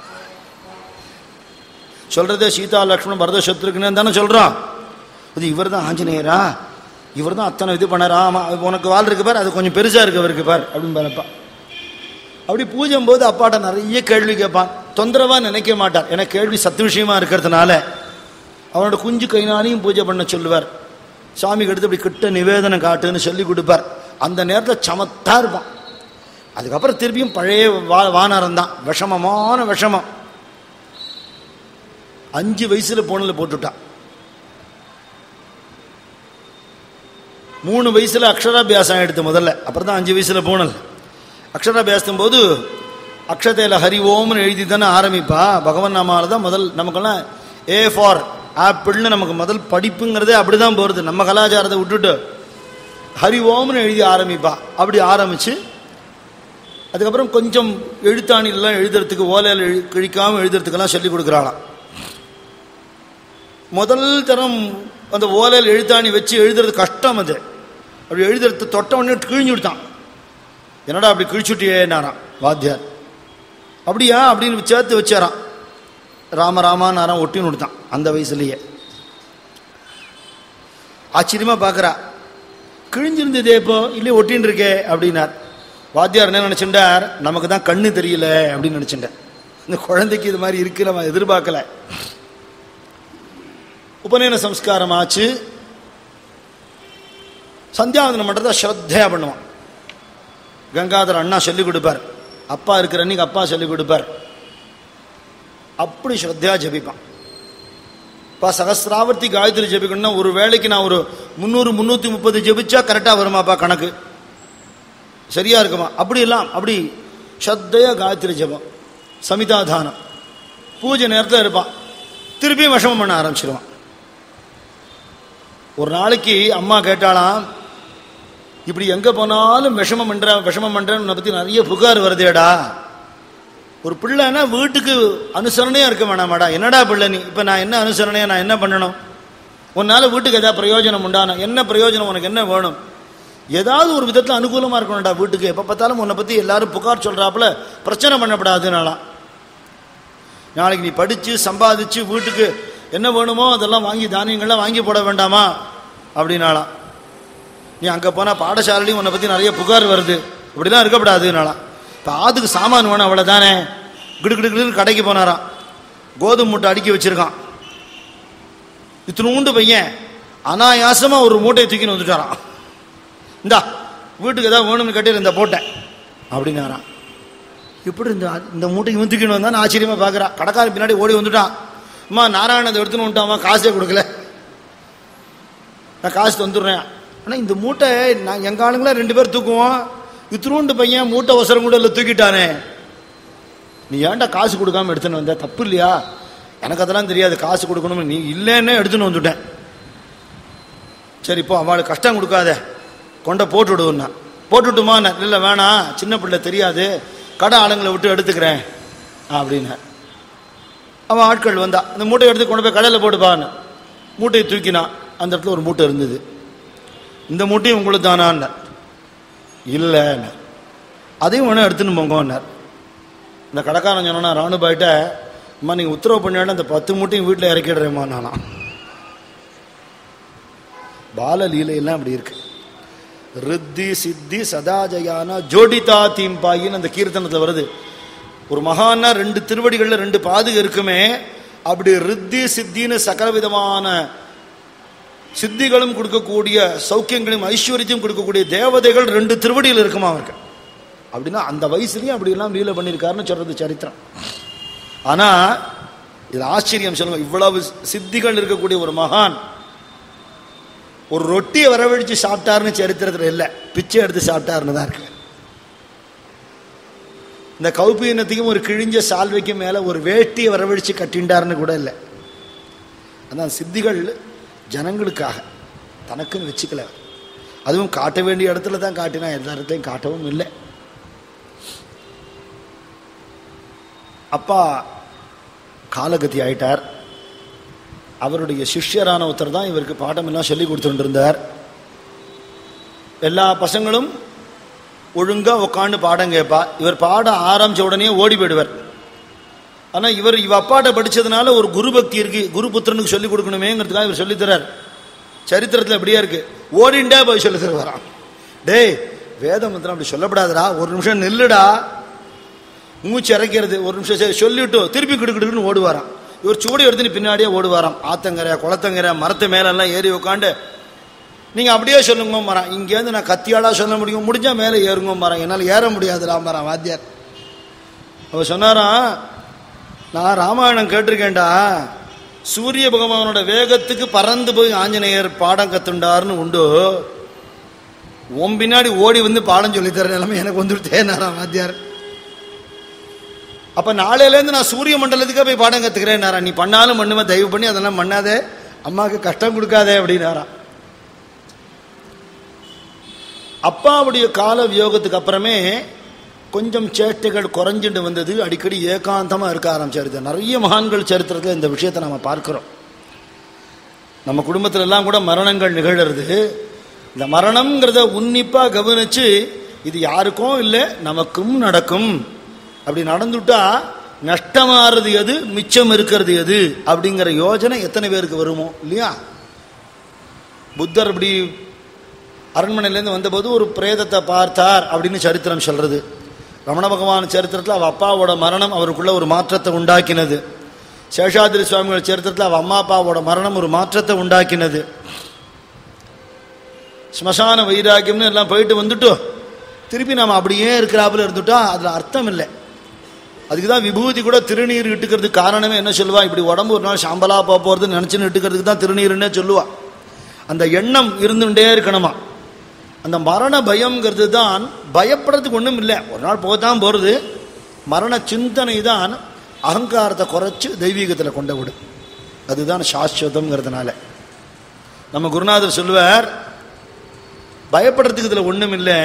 சொல்றதே சீதா லக்ஷ்மணன் பரத சத்ருக்குன்னு தானே சொல்றான். அது இவர் தான் ஆஞ்சநேயரா, இவர் தான் அத்தனை இது பண்ணாரா? ஆமா. உனக்கு வால் இருக்கு பார், அது கொஞ்சம் பெருசா இருக்கு அவருக்கு பார் அப்படின்னு பாருப்பா. அப்படி பூஜை போது அப்பாட்ட நிறைய கேள்வி கேட்பான். தொந்தரவா நினைக்க மாட்டார், ஏன்னா கேள்வி சத்து விஷயமா இருக்கிறதுனால. அவனோட குஞ்சு கைனாலையும் பூஜை பண்ண சொல்லுவார். சாமிக்கு எடுத்து இப்படி கிட்ட நிவேதனம் காட்டுன்னு சொல்லி கொடுப்பார். அந்த நேரத்தில் சமத்தா இருப்பான். அதுக்கப்புறம் திருப்பியும் பழைய வானரம் தான், விஷமமான விஷமம். 5 வயசுல போனல போட்டுட்டான். 3 வயசுல அக்ஷராபியாசம் எடுத்து முதல்ல, அப்புறம் தான் 5 வயசுல போனல். அக்ஷராபியாசம் போது அக்ஷதையில ஹரி ஓம்னு எழுதி தானே ஆரம்பிப்பா. பகவன் நாமால தான் முதல். நமக்கெல்லாம் ஏ ஃபார் ஆப்பிள்னு நமக்கு முதல் படிப்புங்கிறதே அப்படிதான் போறது. நம்ம கலாச்சாரத்தை விட்டுட்டு ஹரி ஓம்னு எழுதி ஆரம்பிப்பா. அப்படி ஆரம்பிச்சு அதுக்கப்புறம் கொஞ்சம் எழுத்தாணிலாம் எழுதுறதுக்கு, ஓலையில் கிழிக்காமல் எழுதுறதுக்கெல்லாம் சொல்லி கொடுக்குறாளாம். முதல் தரம் அந்த ஓலையில் எழுத்தாணி வச்சு எழுதுறது கஷ்டம். அது அப்படி எழுதுறது தொட்ட உடனே கிழிஞ்சு விட்டான். என்னடா அப்படி கிழிச்சுட்டியேனாராம் வாத்தியார். அப்படியா அப்படின்னு சேர்த்து வச்சாராம். ராம ராமானாராம் ஒட்டின்னு விட்டான் அந்த வயசுலேயே. ஆச்சரியமா பார்க்குறா, கிழிஞ்சிருந்ததே இப்போ இல்லையே ஒட்டின்னு இருக்கே அப்படின்னார். வாத்தியார் என்ன நினைச்சுட்டார், நமக்கு தான் கண்ணு தெரியல அப்படின்னு நினைச்சுட்டார். இந்த குழந்தைக்கு இது மாதிரி இருக்கு நம்ம எதிர்பார்க்கல. உபநயன சம்ஸ்காரம் ஆச்சு. சந்தியாவந்தனம் பண்றதா ஸ்ரத்தையா பண்ணுவான். கங்காதர அண்ணா சொல்லிக் கொடுப்பார், அப்பா இருக்கிற அன்னைக்கு அப்பா சொல்லிக் கொடுப்பார். அப்படி ஸ்ரத்தையா ஜபிப்பான். இப்போ சகசிராவர்த்தி காயத்ரி ஜபிக்கணும்னா ஒரு வேளைக்கு நான் ஒரு 300-330 ஜபிச்சா கரெக்டாக வருமாப்பா கணக்கு, சரியா இருக்குமா? அப்படி எல்லாம் அப்படி ஸ்ரத்தையா காயத்ரி ஜபம், சமிதாதானம். பூஜை நேரத்தில் இருப்பான். திருப்பியும் விஷமம் பண்ண ஆரம்பிச்சிருவான். ஒரு நாளைக்கு அம்மா கேட்டாலாம், இப்படி எங்கே போனாலும் விஷமம் பண்ணுறேன்னு உன்னை பற்றி நிறைய புகார் வருதேடா. ஒரு பிள்ளைன்னா வீட்டுக்கு அனுசரணையாக இருக்க வேணாமாடா. என்னடா பிள்ளை நீ, இப்போ நான் என்ன அனுசரணையாக நான் என்ன பண்ணணும்? உன்னால் வீட்டுக்கு எதாவது பிரயோஜனம் உண்டானா? என்ன பிரயோஜனம், உனக்கு என்ன வேணும்? ஏதாவது ஒரு விதத்தில் அனுகூலமாக இருக்கணும்டா வீட்டுக்கு. எப்போ பார்த்தாலும் உன்னை பற்றி எல்லாரும் புகார் சொல்கிறாப்புல பிரச்சனை பண்ணப்படாதுனாலாம். நாளைக்கு நீ படித்து சம்பாதிச்சு வீட்டுக்கு என்ன வேணுமோ அதெல்லாம் வாங்கி தானியங்கள்லாம் வாங்கி போட வேண்டாமா அப்படின்னாலாம். நீ அங்கே போனால் பாடசாலையும் உன்னை பற்றி நிறைய புகார் வருது, இப்படிலாம் இருக்கப்படாதுனாலாம். இப்போ ஆதுக்கு சாமான் வேணும் அவ்வளோதானே. கிடுக்கிடுக்கிட்டு கடைக்கு போனாராம். கோதுமை மூட்டை அடுக்கி வச்சிருக்கான். இத்தினூண்டு பையன் அனாயாசமாக ஒரு மூட்டையை தூக்கின்னு வந்துட்டாரான். இந்தா வீட்டுக்கு ஏதாவது வேணும்னு கட்டியில் இந்த போட்டேன் அப்படின்னாரான். இப்படி இந்த மூட்டைக்கு வந்து தூக்கின்னு வந்தான்னு ஆச்சரியமாக பார்க்குறான். கடைக்காரன் பின்னாடி ஓடி வந்துட்டான். அம்மா நாராயணத்தை எடுத்துன்னு வந்துட்டாம்மா, காசே கொடுக்கல, நான் காசு வந்துடுறேன். ஆனால் இந்த மூட்டை நான் எங்கள் ஆளுங்களாம் 2 பேர் தூக்குவோம், இத்தினூண்டு பையன் மூட்டை அவசரம் கூட இல்லை தூக்கிட்டானே, நீ ஏன்டா காசு கொடுக்காம எடுத்துன்னு வந்த, தப்பு இல்லையா? எனக்கு அதெல்லாம் தெரியாது, காசு கொடுக்கணும்னு, நீ இல்லைன்னே எடுத்துன்னு வந்துட்டேன். சரி இப்போ அவளுக்கு கஷ்டம் கொடுக்காத, கொண்ட போட்டு விடுவேன்னா. போட்டுவிட்டுமா? இல்லை வேணாம், சின்ன பிள்ளை தெரியாது, கடை ஆளுங்களை விட்டு எடுத்துக்கிறேன் அப்படின்னு. அவன் ஆட்கள் வந்தா, இந்த மூட்டையை எடுத்து கொண்டு போய் கடையில் போட்டுப்பான்னு மூட்டையை தூக்கினான். அந்த இடத்துல ஒரு மூட்டை இருந்தது. இந்த மூட்டையும் உங்களுக்கு தானான்னு. இல்லை, அதையும் வேணும் எடுத்துன்னு போங்கன்னார். இந்த கடைக்காரன் சொன்னா ராணுபாயிட்ட, அம்மா நீங்கள் உத்தரவு பண்ணியாட அந்த 10 மூட்டையும் வீட்டில் இறக்கிடுறேம்மா நானா. பால லீலையெல்லாம் அப்படி இருக்கு. ரித்தி சித்தி சதாஜயானா ஜோடிதா தீம்பாயின்னு அந்த கீர்த்தனத்தில் வருது. ஒரு மகான்னா 2 திருவடிகளில் 2 பாதுகை இருக்குமே, அப்படி ரித்தி சித்தின்னு சகல விதமான சித்திகளும் கொடுக்கக்கூடிய சௌக்கியங்களையும் ஐஸ்வர்யத்தையும் கொடுக்கக்கூடிய தேவதைகள் 2 திருவடியில் இருக்குமா அவருக்கு. அப்படின்னா அந்த வயசுலயும் அப்படி எல்லாம் லீலை பண்ணியிருக்காருன்னு சொல்றது சரித்திரம். ஆனா இது ஆச்சரியம் சொல்லுங்க, இவ்வளவு சித்திகள் இருக்கக்கூடிய ஒரு மகான் ஒரு ரொட்டியை வரவழைச்சு சாப்பிட்டாருன்னு சரித்திரத்தில் இல்லை, பிச்சை எடுத்து சாப்பிட்டாருன்னு தான் இருக்கு. இந்த கௌபீனத்தையும் ஒரு கிழிஞ்ச சால்வைக்கும் மேல ஒரு வேட்டியை வரவழைச்சு கட்டிண்டாருன்னு கூட இல்லை. அதான் சித்திகள் ஜனங்களுக்காக, தனக்குன்னு வச்சுக்கல. அதுவும் காட்ட வேண்டிய இடத்துல தான் காட்டினா, எல்லா இடத்துலையும் காட்டவும் இல்லை. அப்பா காலகதி ஆயிட்டார். அவருடைய சிஷ்யரான ஒருத்தர் தான் இவருக்கு பாடம் எல்லாம் சொல்லி கொடுத்துட்டு இருந்தார். எல்லா பசங்களும் ஒழுங்கா உட்காந்து பாடம் கேட்பா. இவர் பாட ஆரம்பிச்ச உடனே ஓடி போயிடுவார். ஆனா இவ அப்பாட்ட படிச்சதுனால ஒரு குரு பக்தி இருக்கு, குரு புத்திரனுக்கு சொல்லி கொடுக்கணுமேங்கிறதுக்காக இவர் சொல்லித்தரார். சரித்திரத்தில் எப்படியா இருக்கு, ஓடிண்டே போய் சொல்லி தருவாராம். டேய் வேத மந்திரம் அப்படி சொல்லப்படாதடா, ஒரு நிமிஷம் நில்லுடா, மூச்சு இறக்கிறது, ஒரு நிமிஷம் சொல்லிட்டு திருப்பி கிடுக்கிடுன்னு ஓடுவாராம். இவர் சூடி எடுத்துன்னு பின்னாடியே ஓடுவாராம். ஆத்தங்கரை குளத்தங்கரை மரத்து மேலெல்லாம் ஏறி உட்காந்து நீங்கள் அப்படியே சொல்லுங்க மரம், இங்கேருந்து நான் கத்தியாடா சொல்ல முடியும், முடிஞ்சா மேலே ஏறுங்க மரம், என்னால் ஏற முடியாதுடா மரம் வாத்தியார். அவர் சொன்னாராம், நான் ராமாயணம் கேட்டிருக்கேன்டா, சூரிய பகவானோட வேகத்துக்கு பறந்து போய் ஆஞ்சநேயர் பாடம் கத்துண்டாருன்னு உண்டு, உன் பின்னாடி ஓடி வந்து பாடம் சொல்லித்தர நிலைமை எனக்கு வந்துட்டேனாராம் வாத்தியார். அப்ப நாளையிலேருந்து நான் சூரிய மண்டலத்துக்கே போய் பாடம் கத்துக்கிறேன், நீ பண்ணாலும் பண்ணுவ, தயவு பண்ணி அதெல்லாம் பண்ணாதே, அம்மாவுக்கு கஷ்டம் கொடுக்காதே அப்படின்னாராம். அப்பாவுடைய கால வியோகத்துக்கு அப்புறமே கொஞ்சம் சேட்டைகள் குறைஞ்சிட்டு வந்தது. அடிக்கடி ஏகாந்தமா இருக்க ஆரம்பிச்சாரு. நிறைய மகான்கள் சரித்திரத்தில் இந்த விஷயத்தை நம்ம பார்க்கிறோம். நம்ம குடும்பத்துல எல்லாம் கூட மரணங்கள் நிகழறது. இந்த மரணம்ங்கிறத உன்னிப்பா கவனிச்சு, இது யாருக்கும் இல்லை நமக்கும் நடக்கும், அப்படி நடந்துட்டா நஷ்டமாறது எது, மிச்சம் இருக்கிறது எது அப்படிங்கிற யோஜனை எத்தனை பேருக்கு வருமோ இல்லையா? புத்தர் அப்படி அரண்மனையிலேருந்து வந்தபோது ஒரு பிரேதத்தை பார்த்தார் அப்படின்னு சரித்திரம் சொல்றது. ரமண பகவான் சரித்திரத்தில் அவ அப்பாவோட மரணம் அவருக்குள்ள ஒரு மாற்றத்தை உண்டாக்கினது. சேஷாதிரி சுவாமிகள் சரித்திரத்தில் அவ அம்மா அப்பாவோட மரணம் ஒரு மாற்றத்தை உண்டாக்கினது. ஸ்மசான வைராக்கியம்னு எல்லாம் போயிட்டு வந்துட்டோம், திருப்பி நாம் அப்படியே இருக்கிறாப்புல இருந்துட்டா அதுல அர்த்தம் இல்லை. அதுக்குதான் விபூதி கூட திருநீர் இட்டுக்கிறதுக்கு காரணமே என்ன சொல்லுவா, இப்படி உடம்பு ஒரு நாள் சாம்பலா போறதுன்னு நினைச்சுன்னு இட்டுக்கிறதுக்கு தான் திருநீர்னே சொல்லுவா. அந்த எண்ணம் இருந்துட்டே இருக்கணுமா. அந்த மரண பயம்ங்கிறது தான், பயப்படுறதுக்கு ஒன்றும் இல்லை, ஒரு நாள் போதான் போறது. மரண சிந்தனை தான் அகங்காரத்தை குறைச்சு தெய்வீகத்தில் கொண்டு விடும். அதுதான் சாஸ்வதம்ங்கிறதுனால நம்ம குருநாதர் சொல்லுவார், பயப்படுறதுக்கு இதில் ஒன்றும் இல்லை,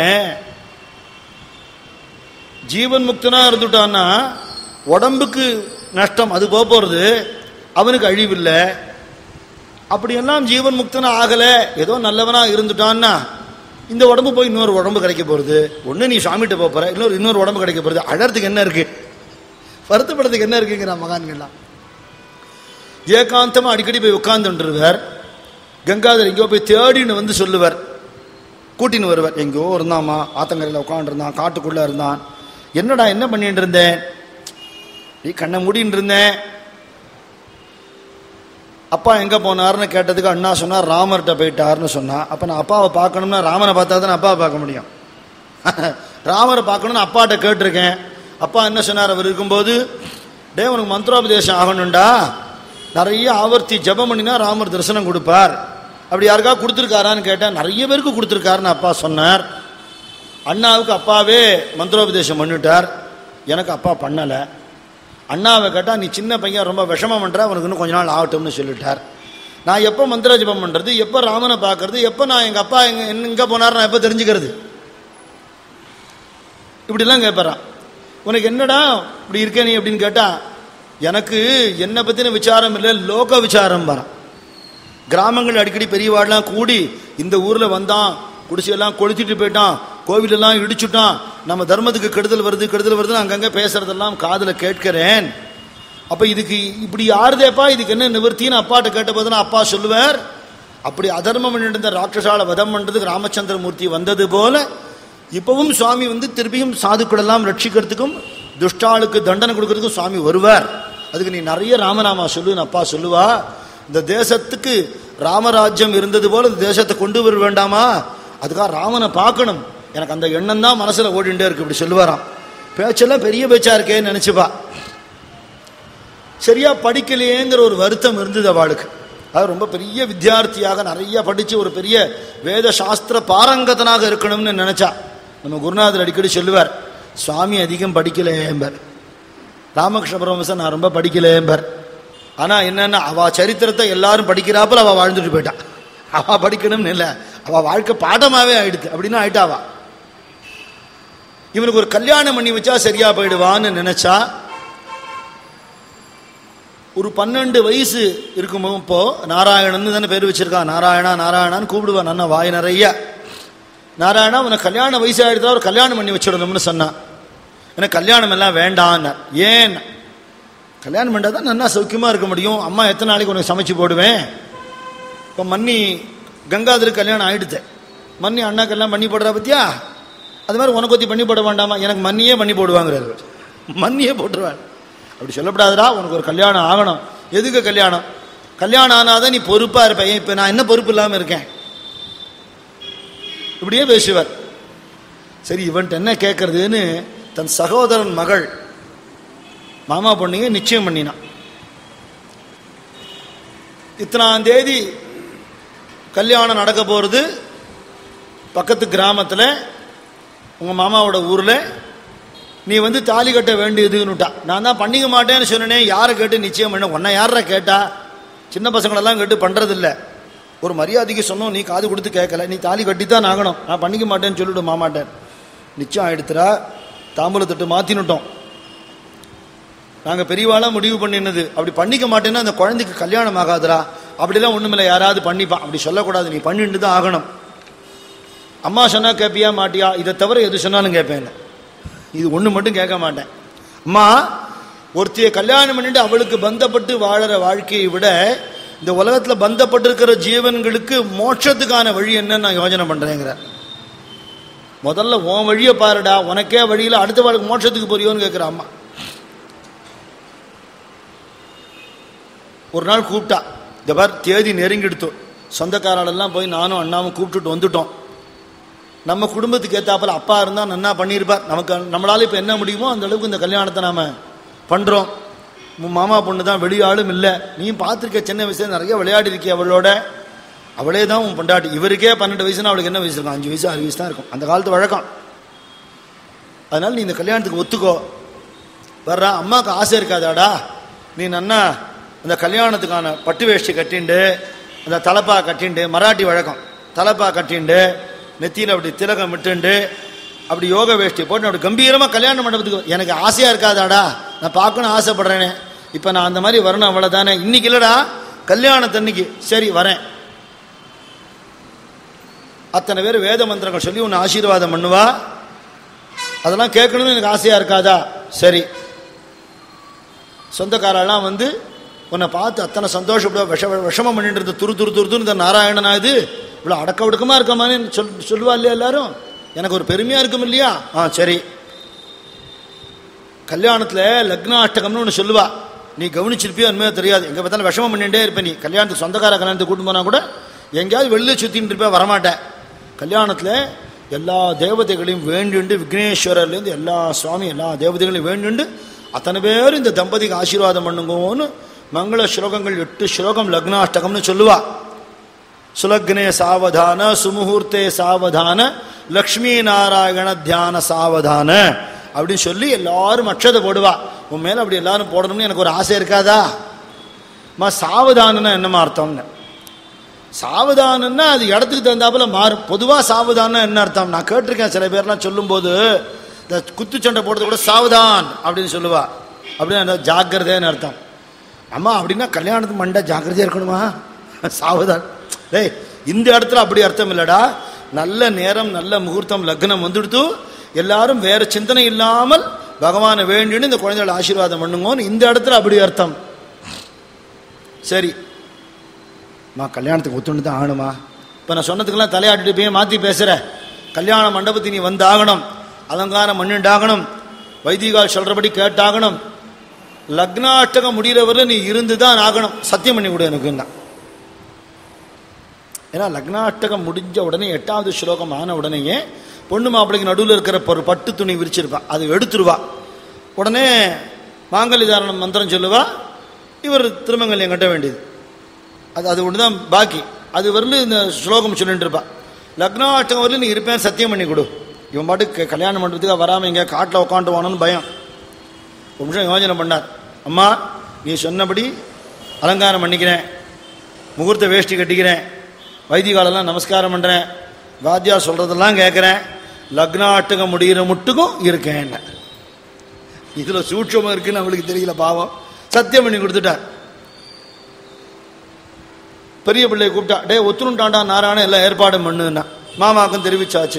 ஜீவன் முக்தனா இருந்துட்டான்னா உடம்புக்கு நஷ்டம், அது போறது, அவனுக்கு அழிவில்லை. அப்படியெல்லாம் ஜீவன் முக்தனா ஆகல, ஏதோ நல்லவனா இருந்துட்டான்னா இந்த உடம்பு போய் இன்னொரு உடம்பு கிடைக்க போறது. ஒண்ணு நீ சாமிகிட்ட போற, இன்னொரு உடம்பு கிடைக்க போறது. அழறதுக்கு என்ன இருக்கு, வருத்தப்படுறதுக்கு என்ன இருக்குங்கிற மகான்கள்லாம். ஏகாந்தமா அடிக்கடி போய் உட்கார்ந்துருவார். கங்காதர் எங்கேயோ போய் தேடின்னு வந்து சொல்லுவார், கூட்டின்னு வருவார். எங்கேயோ இருந்தாமா, ஆத்தங்கரையில் உட்காந்துருந்தான், காட்டுக்குள்ளே இருந்தான். என்னடா என்ன பண்ணிட்டு இருந்தேன்? கண்ணை மூடின்னு இருந்தேன். அப்பா எங்கே போனார்னு கேட்டதுக்கு அண்ணா சொன்னார் ராமர்கிட்ட போயிட்டார்னு சொன்னான். அப்போ நான் அப்பாவை பார்க்கணும்னா ராமனை பார்த்தா தானே அப்பாவை பார்க்க முடியும். ராமரை பார்க்கணும்னு அப்பாட்ட கேட்டிருக்கேன். அப்பா என்ன சொன்னார் அவர் இருக்கும்போது, டே உனக்கு மந்திரோபதேசம் ஆகணும்டா, நிறைய ஆவர்த்தி ஜபம் பண்ணினா ராமர் தரிசனம் கொடுப்பார். அப்படி யாருக்கா கொடுத்துருக்காரான்னு கேட்டேன். நிறைய பேருக்கு கொடுத்துருக்காருன்னு அப்பா சொன்னார். அண்ணாவுக்கு அப்பாவே மந்திரோபதேசம் பண்ணிட்டார், எனக்கு அப்பா பண்ணலை. அண்ணாவை கேட்டால் நீ சின்ன பையன் ரொம்ப விஷமம் பண்ணுற, அவனுக்கு இன்னும் கொஞ்ச நாள் ஆகட்டும்னு சொல்லிட்டார். நான் எப்போ மந்திர ஜபம் பண்ணுறது, எப்போ ராமனை பார்க்கறது, எப்போ நான் எங்கள் அப்பா எங்கே போனார் நான் எப்போ தெரிஞ்சுக்கிறது, இப்படிலாம் கேட்பறான். உனக்கு என்னடா இப்படி இருக்கே நீ அப்படின்னு கேட்டால், எனக்கு என்னை பற்றின விசாரம் இல்லை, லோக விசாரம் வரான். கிராமங்கள் அடிக்கடி பெரியவாடெலாம் கூடி இந்த ஊரில் வந்தான், குடிசையெல்லாம் கொளுத்திட்டு போயிட்டான், கோவிலெல்லாம் இடிச்சுட்டான், நம்ம தர்மத்துக்கு கெடுதல் வருதுன்னு அங்கங்கே பேசுறதெல்லாம் காதில் கேட்கிறேன். அப்போ இதுக்கு இப்படி யாருதேப்பா, இதுக்கு என்ன நிவர்த்தின்னு அப்பாட்ட கேட்ட போதுனா அப்பா சொல்லுவார், அப்படி அதர்மம் பண்ணிட்டு ராட்சசால வதம் பண்ணுறதுக்கு ராமச்சந்திரமூர்த்தி வந்தது போல இப்பவும் சுவாமி திருப்பியும் சாதுக்களெல்லாம் ரட்சிக்கிறதுக்கும் துஷ்டாளுக்கு தண்டனை கொடுக்கறதுக்கும் சுவாமி வருவார். அதுக்கு நீ நிறைய ராமநாமா சொல்லுன்னு அப்பா சொல்லுவா. இந்த தேசத்துக்கு ராமராஜ்யம் இருந்தது போல இந்த தேசத்தை கொண்டு வர வேண்டாமா, அதுக்காக ராமனை பார்க்கணும், எனக்கு அந்த எண்ணம் தான் மனசில் ஓடிண்டே இருக்கு, இப்படி சொல்லுவாராம். பேச்செல்லாம் பெரிய பேச்சா இருக்கேன்னு நினச்சிப்பா. சரியா படிக்கலையேங்கிற ஒரு வருத்தம் இருந்தது அவளுக்கு. அது ரொம்ப பெரிய வித்தியார்த்தியாக நிறைய படித்து ஒரு பெரிய வேத சாஸ்திர பாரங்கதனாக இருக்கணும்னு நினச்சா. நம்ம குருநாதர் அடிக்கடி சொல்லுவார், சுவாமி அதிகம் படிக்கலேம்பர், ராமகிருஷ்ண பரமஹம்சர் நான் ரொம்ப படிக்கலேம்பர். ஆனால் என்னென்னா அவள் சரித்திரத்தை எல்லாரும் படிக்கிறாப்பில் அவள் வாழ்ந்துட்டு போயிட்டான். அவள் படிக்கணும்னு இல்லை, அவள் வாழ்க்கை பாடமாகவே ஆயிடுது அப்படின்னு ஆயிட்டாவா. இவனுக்கு ஒரு கல்யாணம் பண்ணி வச்சா சரியா போயிடுவான்னு நினைச்சா. ஒரு 12 வயசு இருக்கும் இப்போ நாராயணன் தானே பேர் வச்சிருக்கான். நாராயணான்னு கூப்பிடுவான் நல்லா வாய் நிறைய. நாராயணா உனக்கு கல்யாண வயசு ஆயிடுதா, ஒரு கல்யாணம் பண்ணி வச்சிடணும்னு சொன்னான். எனக்கு கல்யாணம் எல்லாம் வேண்டான்னு. ஏன்? கல்யாணம் பண்ணால் தான் நல்லா சௌக்கியமாக இருக்க முடியும், அம்மா எத்தனை நாளைக்கு உனக்கு சமைச்சு போடுவேன். இப்போ மன்னி கங்காதருக்கு கல்யாணம் ஆயிடுது, மன்னி அண்ணாக்கெல்லாம் பண்ணி போடுறா பத்தியா, அது மாதிரி உனக்கு ஒத்தி பண்ணி போட வேண்டாமா, எனக்கு மன்னியே பண்ணி போடுவாங்கிறாரு. மன்னியே போட்டுருவாள். அப்படி சொல்லப்படாதுடா, உனக்கு ஒரு கல்யாணம் ஆகணும். எதுக்கு கல்யாணம்? கல்யாணம் ஆனாதான் நீ பொறுப்பாக இருப்ப. இப்போ நான் என்ன பொறுப்பு இல்லாமல் இருக்கேன், இப்படியே பேசுவார். சரி இவன்ட்டு என்ன கேட்கறதுன்னு தன் சகோதரன் மகள் மாமா பொண்ணுங்க நிச்சயம் பண்ணினான். இத்தனாம் தேதி கல்யாணம் நடக்க போகிறது, பக்கத்து கிராமத்தில் உங்கள் மாமாவோட ஊரில், நீ தாலி கட்ட வேண்டியதுன்னுட்டா. நான் தான் பண்ணிக்க மாட்டேன்னு சொன்னேன், யாரை கேட்டு நிச்சயம் பண்ண, உன்னை யாரை கேட்டா, சின்ன பசங்களெல்லாம் கேட்டு பண்ணுறதில்ல, ஒரு மரியாதைக்கு சொன்னோம், நீ காது கொடுத்து கேட்கல, நீ தாலி கட்டித்தான் ஆகணும், நான் பண்ணிக்க மாட்டேன்னு சொல்லிவிடு மாமாட்டேன். நிச்சயம் ஆயிடுத்துறா, தாம்பூலத்தட்டு மாற்றினுட்டோம். நாங்கள் பெரியவாளாக முடிவு பண்ணினது, அப்படி பண்ணிக்க மாட்டேன்னா அந்த குழந்தைக்கு கல்யாணம் ஆகாதுரா, அப்படிலாம் ஒன்றுமில்லை, யாராவது பண்ணிப்பான், அப்படி சொல்லக்கூடாது, நீ பண்ணிட்டு தான் ஆகணும். அம்மா சொன்னால் கேட்பியா மாட்டியா, இதை தவிர எது சொன்னாலும் கேட்பேன், இது ஒன்று மட்டும் கேட்க மாட்டேன். அம்மா ஒருத்தைய கல்யாணம் பண்ணிட்டு அவளுக்கு பந்தப்பட்டு வாழற வாழ்க்கையை விட இந்த உலகத்தில் பந்தப்பட்டிருக்கிற ஜீவன்களுக்கு மோட்சத்துக்கான வழி என்னன்னு நான் யோசனை பண்ணுறேங்கிற. முதல்ல உன் வழியை பாருடா, உனக்கே வழியில் அடுத்த வாழ்க்கை மோட்சத்துக்கு போறியோன்னு கேட்குற அம்மா. ஒரு நாள் கூப்பிட்டா, இந்த பார் தேதி நெருங்கிடுத்தோம், சொந்தக்காரெல்லாம் போய் நானும் அண்ணாவும் கூப்பிட்டுட்டு வந்துட்டோம். நம்ம குடும்பத்துக்கு ஏற்றாப்பில் அப்பா இருந்தால் நன்னா பண்ணியிருப்பார், நம்மளால் இப்போ என்ன முடியுமோ அந்த அளவுக்கு இந்த கல்யாணத்தை நாம் பண்ணுறோம். மாமா பொண்ணு தான், வெளியாளும் இல்லை, நீயும் பார்த்துருக்க, சின்ன வயசுல நிறைய விளையாடி இருக்கிய அவளோட, அவளே தான் உன் பொண்டாட்டி. இவருக்கே 12 வயசுனா அவளுக்கு என்ன வயசு இருக்கும்? 5 வயசு 6 வயசு தான் இருக்கும், அந்த காலத்து வழக்கம். அதனால் நீ இந்த கல்யாணத்துக்கு ஒத்துக்கோ. வர்றா, அம்மாவுக்கு ஆசை இருக்காதாடா, நீ நன்னா அந்த கல்யாணத்துக்கான பட்டு வேஷ்டி கட்டிண்டு, அந்த தலப்பா கட்டிண்டு, மராட்டி வழக்கம், தலப்பா கட்டிண்டு, நெத்தியில் அப்படி திலகம் விட்டுண்டு, அப்படி யோக வேஷ்டி போட்டு அப்படி கம்பீரமாக கல்யாணம் மண்டபத்துக்கு. எனக்கு ஆசையாக இருக்காதாடா, நான் பார்க்கணும் ஆசைப்படுறேனே, இப்போ நான் அந்த மாதிரி வரணும் அவ்வளோதானே, இன்னைக்கு இல்லைடா கல்யாணத்தன்னைக்கு. சரி வரேன். அத்தனை பேர் வேத மந்திரங்கள் சொல்லி உன்னை ஆசீர்வாதம் பண்ணுவா, அதெல்லாம் கேட்கணும்னு எனக்கு ஆசையாக இருக்காதா? சரி. சொந்தக்காரெல்லாம் உன்னை பார்த்து அத்தனை சந்தோஷப்பட விஷமம் பண்ணிட்டு இருந்த துரு துரு துருன்னு இந்த நாராயணனா இது இவ்வளோ அடக்க ஒடுக்கமாக இருக்கமான்னு சொல்லுவா இல்லையா எல்லாரும்? எனக்கு ஒரு பெருமையாக இருக்கும் இல்லையா? சரி. கல்யாணத்தில் லக்னாஷ்டகம்னு ஒன்று சொல்லுவா. நீ கவனிச்சிருப்பியோ உண்மையாக தெரியாது. எங்கே பார்த்தாலும் விஷமம் பண்ணிகிட்டே இருப்பேன். நீ கல்யாணத்துக்கு சொந்தக்கார கல்யாணத்துக்கு கூட்டு போனால் கூட எங்கேயாவது வெளியில் சுற்றின்னு இருப்பேன், வரமாட்டேன். கல்யாணத்தில் எல்லா தேவதைகளையும் வேண்டுண்டு, விக்னேஸ்வரர்லேருந்து எல்லா சுவாமி எல்லா தேவதைகளையும் வேண்டுண்டு அத்தனை பேரும் இந்த தம்பதிக்கு ஆசீர்வாதம் பண்ணுங்கன்னு மங்கள ஸ்லோகங்கள் 8 ஸ்லோகம் லக்னாஷ்டகம்னு சொல்லுவா. சுலக்னே சாவதான, சுமுகூர்த்தே சாவதான, லக்ஷ்மி நாராயண தியான சாவதான அப்படின்னு சொல்லி எல்லாரும் அக்ஷதை போடுவா. உன் மேலே அப்படி எல்லாரும் போடணும்னு எனக்கு ஒரு ஆசை இருக்காதா? சாவதானன்னா என்னமா அர்த்தம்னு. சாவதானன்னா அது இடத்துக்கு தகுந்தாப்புல மாறும். பொதுவாக சாவதான என்ன அர்த்தம் நான் கேட்டிருக்கேன். சில பேர்லாம் சொல்லும்போது இந்த குத்துச்சண்டை போடுறது கூட சாவதான் அப்படின்னு சொல்லுவா. அப்படின்னா ஜாக்கிரதைன்னு அர்த்தம். அம்மா அப்படின்னா கல்யாணத்துக்கு மண்டை ஜாக்கிரதையாக இருக்கணுமா? சாவதான் டேய், இந்த இடத்துல அப்படி அர்த்தம் இல்லடா. நல்ல நேரம், நல்ல முகூர்த்தம், லக்னம் வந்துடுத்து எல்லாரும் வேற சிந்தனை இல்லாமல் பகவானை வேண்டின்னு இந்த குழந்தைகளை ஆசீர்வாதம் பண்ணுங்கன்னு இந்த இடத்துல அப்படி அர்த்தம். சரி, நான் கல்யாணத்துக்கு ஒத்துண்டு தான் ஆகணுமா? இப்போ நான் சொன்னதுக்கெல்லாம் தலையாட்டிட்டு போய் மாற்றி பேசுகிற. கல்யாண மண்டபத்துக்கு நீ வந்தாகணும், அலங்காரம் பண்ணிண்டாகணும், வைதிகால் சொல்கிறபடி கேட்டாகணும், லக்னாஷ்டகம் முடிகிறவரில் நீ இருந்து தான் ஆகணும். சத்தியம் பண்ணி கொடு எனக்குன்னா. ஏன்னா லக்னாஷ்டகம் முடிஞ்ச உடனே 8வது ஸ்லோகம் ஆன உடனேயே பொண்ணு மாப்பிள்ளைக்கு நடுவில் இருக்கிற ஒரு பட்டு துணி விரிச்சிருப்பான், அது எடுத்துருவா. உடனே மாங்கல்ய தாரணம் மந்திரம் சொல்லுவா. இவர் திருமங்கல்யம் கட்ட வேண்டியது. அது ஒன்று தான் பாக்கி. அது வரலும் இந்த ஸ்லோகம் சொல்லிட்டு இருப்பா. லக்னாஷ்டகம் வரலும் நீ இருப்பேன் சத்தியம் பண்ணி கொடு. இவன் பாட்டு கல்யாணம் பண்ணுறதுக்காக வராமல் இங்கே காட்டில் உட்காந்து வானோன்னு பயம். ஒரு நிமிஷம் யோஜனை பண்ணார். அம்மா நீ சொன்னபடி அலங்காரம் பண்ணிக்கிறேன், முகூர்த்த வேஷ்டி கட்டிக்கிறேன், வைதிகாலெல்லாம் நமஸ்காரம் பண்ணுறேன், வாத்தியா சொல்கிறதெல்லாம் கேட்குறேன், லக்னாஷ்டகம் முடிகிற முட்டுக்கும் இருக்கேன். இதில் சூட்சமாக இருக்குன்னு அவளுக்கு தெரியல பாவம். சத்தியம் பண்ணி கொடுத்துட்டார். பெரிய பிள்ளையை கூப்பிட்டா. டே ஒத்துணுட்டாண்டா நாராயண எல்லாம் ஏற்பாடும் பண்ணுன்னா மாமாவுக்கும் தெரிவிச்சாச்சு.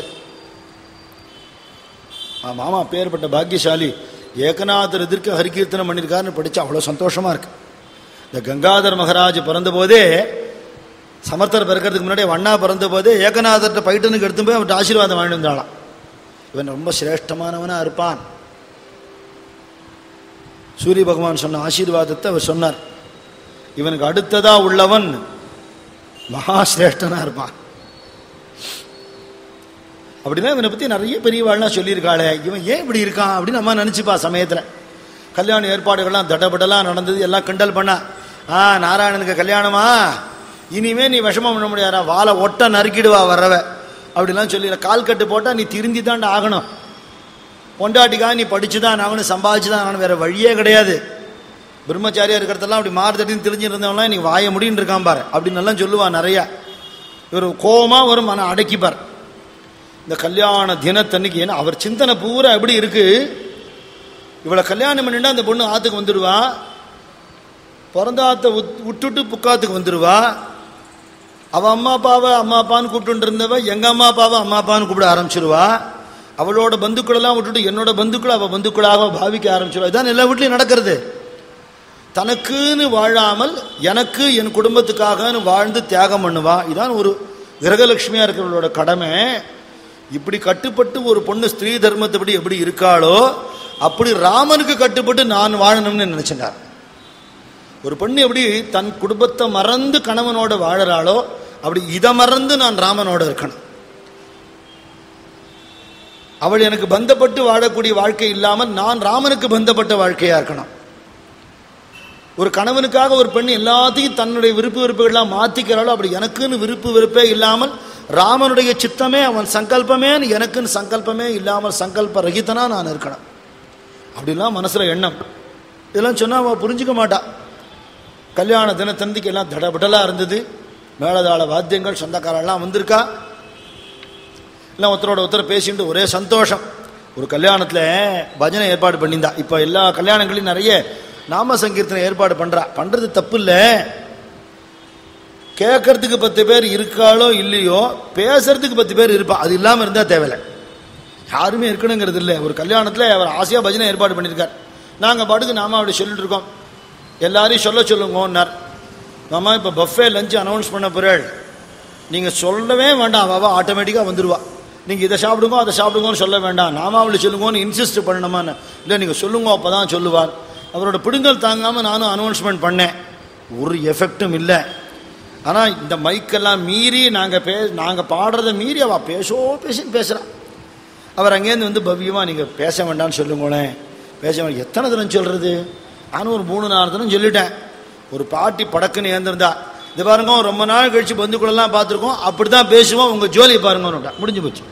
மாமா பேர்பட்ட பாக்கியசாலி, ஏகநாதர் எதிர்க்க ஹரிகீர்த்தனம் பண்ணியிருக்காருன்னு படித்தா அவ்வளோ சந்தோஷமாக இருக்கு. இந்த கங்காதர் மகாராஜ் பிறந்த போதே, சமர்த்தர் பிறக்கிறதுக்கு முன்னாடி வண்ணா பிறந்த போதே ஏகநாதர்கிட்ட பைட்டனுக்கு எடுத்து போய் அவர்கிட்ட ஆசீர்வாதம் வாங்கிட்டு வந்தாளாம். இவன் ரொம்ப சிரேஷ்டமானவனாக இருப்பான். சூரிய பகவான் சொன்ன ஆசீர்வாதத்தை அவர் சொன்னார். இவனுக்கு அடுத்ததா உள்ளவன் மகாசிரேஷ்டனா இருப்பான். அப்படின்னா இவனை பற்றி நிறைய பெரியவாள்லாம் சொல்லியிருக்காளே, இவன் ஏன் இப்படி இருக்கான் அப்படின்னு அம்மா நினச்சிப்பா. சமயத்தில் கல்யாண ஏற்பாடுகள்லாம் தடபடலாம் நடந்தது, எல்லாம் கிண்டல் பண்ணா. நாராயணனுக்கு கல்யாணமா, இனிமே நீ விஷமம் பண்ண முடியாதா, வாழை ஒட்ட நறுக்கிடுவா வர்றவ அப்படிலாம் சொல்லி கால் கட்டு போட்டால் நீ திருந்தி தாண்டா ஆகணும். பொண்டாட்டிக்காக நீ படிச்சு தான் ஆகணும், சம்பாதிச்சு தான் ஆகணும், வேற வழியே கிடையாது. பிரம்மச்சாரியா இருக்கிறதெல்லாம் அப்படி மாறுதட்டின்னு தெரிஞ்சிருந்தவங்களாம் நீ வாய முடின்னு இருக்கான் பாரு அப்படின்னு எல்லாம் சொல்லுவான் நிறையா. இவர் கோபமாக ஒரு மனம் அடக்கிப்பார். இந்த கல்யாண தினத்தன்னைக்கு ஏன்னா அவர் சிந்தனை பூரா எப்படி இருக்கு, இவளை கல்யாணம் பண்ணிட்டா அந்த பொண்ணு ஆற்றுக்கு வந்துடுவா, பிறந்தாத்த விட்டுட்டு புக்காத்துக்கு வந்துடுவா. அவள் அம்மா அப்பாவை அம்மா அப்பான்னு கூப்பிட்டு இருந்தவ எங்கள் அம்மா அப்பாவை அம்மா அப்பான்னு கூப்பிட ஆரம்பிச்சிருவா. அவளோட பந்துக்களெல்லாம் விட்டுட்டு என்னோட பந்துக்களை அவள் பந்துக்களாக பாவிக்க ஆரம்பிச்சிருவா. இதான் எல்லா வீட்லையும் நடக்கிறது. தனக்குன்னு வாழாமல் எனக்கு என் குடும்பத்துக்காகன்னு வாழ்ந்து தியாகம் பண்ணுவா. இதான் ஒரு கிரகலட்சுமியாக இருக்கிறவளோட கடமை. இப்படி கட்டுப்பட்டு ஒரு பொண்ணு ஸ்திரீ தர்மத்தைப்படி எப்படி இருக்காளோ அப்படி ராமனுக்கு கட்டுப்பட்டு நான் வாழணும்னு நினைச்சிட்டார். ஒரு பொண்ணு எப்படி தன் குடும்பத்தை மறந்து கணவனோட வாழறாளோ அப்படி இதை மறந்து நான் ராமனோட இருக்கணும். அவள் எனக்கு பந்தப்பட்டு வாழக்கூடிய வாழ்க்கை இல்லாமல் நான் ராமனுக்கு பந்தப்பட்ட வாழ்க்கையா இருக்கணும். ஒரு கணவனுக்காக ஒரு பெண் எல்லாத்தையும் தன்னுடைய விருப்பு வெறுப்புகள்லாம் மாற்றிக்கிறாளோ அப்படி எனக்குன்னு விருப்பு வெறுப்பே இல்லாமல் ராமனுடைய சித்தமே அவன் சங்கல்பமே எனக்குன்னு சங்கல்பமே இல்லாமல் சங்கல்ப ரகிதனா நான் இருக்கணும். அப்படிலாம் மனசுல எண்ணம். இதெல்லாம் சொன்னா அவன் புரிஞ்சுக்க மாட்டா. கல்யாண தினத்தந்திக்கு எல்லாம் தடபடலா இருந்தது. மேலதாள வாத்தியங்கள் சொந்தக்காரெல்லாம் வந்திருக்கா. எல்லாம் ஒருத்தரோட ஒருத்தர் பேசிட்டு ஒரே சந்தோஷம். ஒரு கல்யாணத்தில் பஜனை ஏற்பாடு பண்ணியிருந்தா. இப்போ எல்லா கல்யாணங்களையும் நிறைய நாம சங்கீர்த்தனை ஏற்பாடு பண்றது தப்பு இல்லை. கேட்கறதுக்கு 10 பேர் இருக்காளோ இல்லையோ பேசுறதுக்கு 10 பேர் இருப்பா. அது இல்லாமல் இருந்தால் தேவையில்லை. யாருமே இருக்கணுங்கிறது இல்லை. ஒரு கல்யாணத்தில் அவர் ஆசையா பஜனை ஏற்பாடு பண்ணியிருக்கார். நாங்கள் பாட்டுக்கு நாம அப்படி சொல்லிட்டு இருக்கோம். எல்லாரையும் சொல்லுங்கன்னார். மாமா இப்போ பஃபே லஞ்சு அனௌன்ஸ் பண்ண போறாள், நீங்கள் சொல்லவே வேண்டாம், அவள் ஆட்டோமேட்டிக்காக வந்துடுவா. நீங்கள் இதை சாப்பிடுங்க அதை சாப்பிடுங்கன்னு சொல்ல வேண்டாம், நாமாவளி சொல்லுங்கன்னு இன்சிஸ்ட் பண்ணணுமான்னு. இல்லை நீங்கள் சொல்லுங்க அப்போ தான் சொல்லுவார். அவரோட பிடுங்கல் தாங்காமல் நானும் அனௌன்ஸ்மெண்ட் பண்ணேன், ஒரு எஃபெக்டும் இல்லை. ஆனால் இந்த மைக்கெல்லாம் மீறி நாங்கள் பாடுறதை மீறி அவள் பேசின்னு பேசுகிறான். அவர் அங்கேருந்து வந்து பவ்யமாக நீங்கள் பேச வேண்டாம்னு சொல்லுங்களேன், பேச வேண்டாம். எத்தனை தினம் சொல்கிறது? நானும் ஒரு 3-4 தினம் சொல்லிட்டேன். ஒரு பாட்டி படக்குன்னு ஏந்திருந்தா, இது பாருங்க ரொம்ப நாள் கழிச்சு பந்துக்குள்ளெல்லாம் பார்த்துருக்கோம், அப்படி தான் பேசுவோம், உங்கள் ஜோலியை பாருங்க, முடிஞ்சு போச்சு.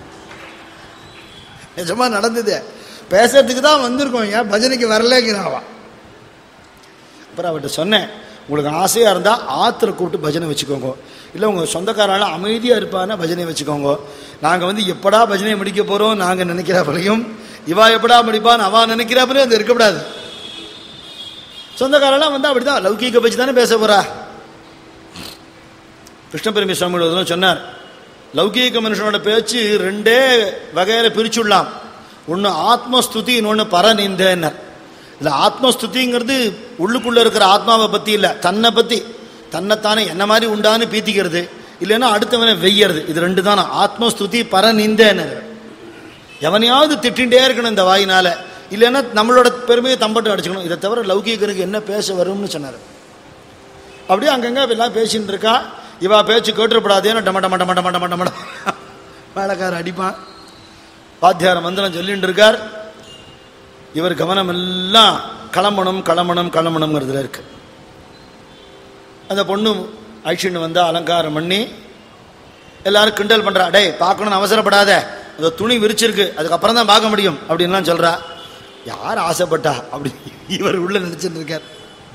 நிஜமா நடந்தது. பேசுறதுக்கு தான் வந்திருக்கோம், ஏன் பஜனைக்கு வரலேங்கிறாவா. அப்புறம் அவர்கிட்ட சொன்னேன், உங்களுக்கு ஆசையாக இருந்தால் ஆற்றுல கூப்பிட்டு பஜனை வச்சுக்கோங்க, இல்லை உங்கள் சொந்தக்காரால அமைதியாக இருப்பான்னா பஜனை வச்சுக்கோங்க. நாங்கள் வந்து எப்படா பஜனை முடிக்க போகிறோம் நாங்கள் நினைக்கிறாப்பலையும், இவா எப்படா முடிப்பான்னு அவா நினைக்கிறாப்பலையும் அது இருக்கக்கூடாது. சொந்தக்காரெல்லாம் வந்து அப்படி தான் லௌகீக பற்றி தானே பேச போகிறா. கிருஷ்ணபெருமி சுவாமியோட சொன்னார், லௌகீக மனுஷனோட பேச்சு 2 வகையில் பிரிச்சுடலாம். ஒன்று ஆத்மஸ்துதி, இன்னொன்று பரநிந்தனர். இல்லை ஆத்மஸ்துதிங்கிறது உள்ளுக்குள்ளே இருக்கிற ஆத்மாவை பற்றி இல்லை, தன்னை பற்றி, தன்னைத்தானே என்ன மாதிரி உண்டான்னு பீத்திக்கிறது, இல்லைன்னா அடுத்தவனை வெய்யறது. இது 2 தானே ஆத்மஸ்துதி பரநிந்தனர். எவனையாவது திட்டிகிட்டே இருக்கணும் இந்த வாயினால, இல்லைன்னா நம்மளோட பெருமையை தம்பட்டு அடிச்சுக்கணும். இதை தவிர லௌகீகருக்கு என்ன பேச வரும்னு சொன்னார். அப்படியே அங்கங்கே எல்லாம் பேசின்னு இருக்கா. இவா பேச்சு கேட்டுப்படாதேன்னு டமட்ட மட்ட மட்ட மட்ட மட்ட மட்ட வேலைக்காரர் அடிப்பான். வாத்தியார மந்திரம் சொல்லிட்டு இருக்கார். இவர் கவனம் எல்லாம் கிளம்பணும் கிளம்பணும் கிளம்பணுங்கிறதுல இருக்கு. அந்த பொண்ணு அழிச்சுன்னு வந்தால் அலங்காரம் பண்ணி எல்லாரும் கிண்டல் பண்ணுறா, டே பார்க்கணும்னு அவசரப்படாத, அந்த துணி விரிச்சிருக்கு அதுக்கப்புறம் தான் பார்க்க முடியும் அப்படின்லாம் சொல்கிறா. யார் ஆசைப்பட்டா அப்படி இவர் உள்ள நினைச்சிட்டு இருக்கார்.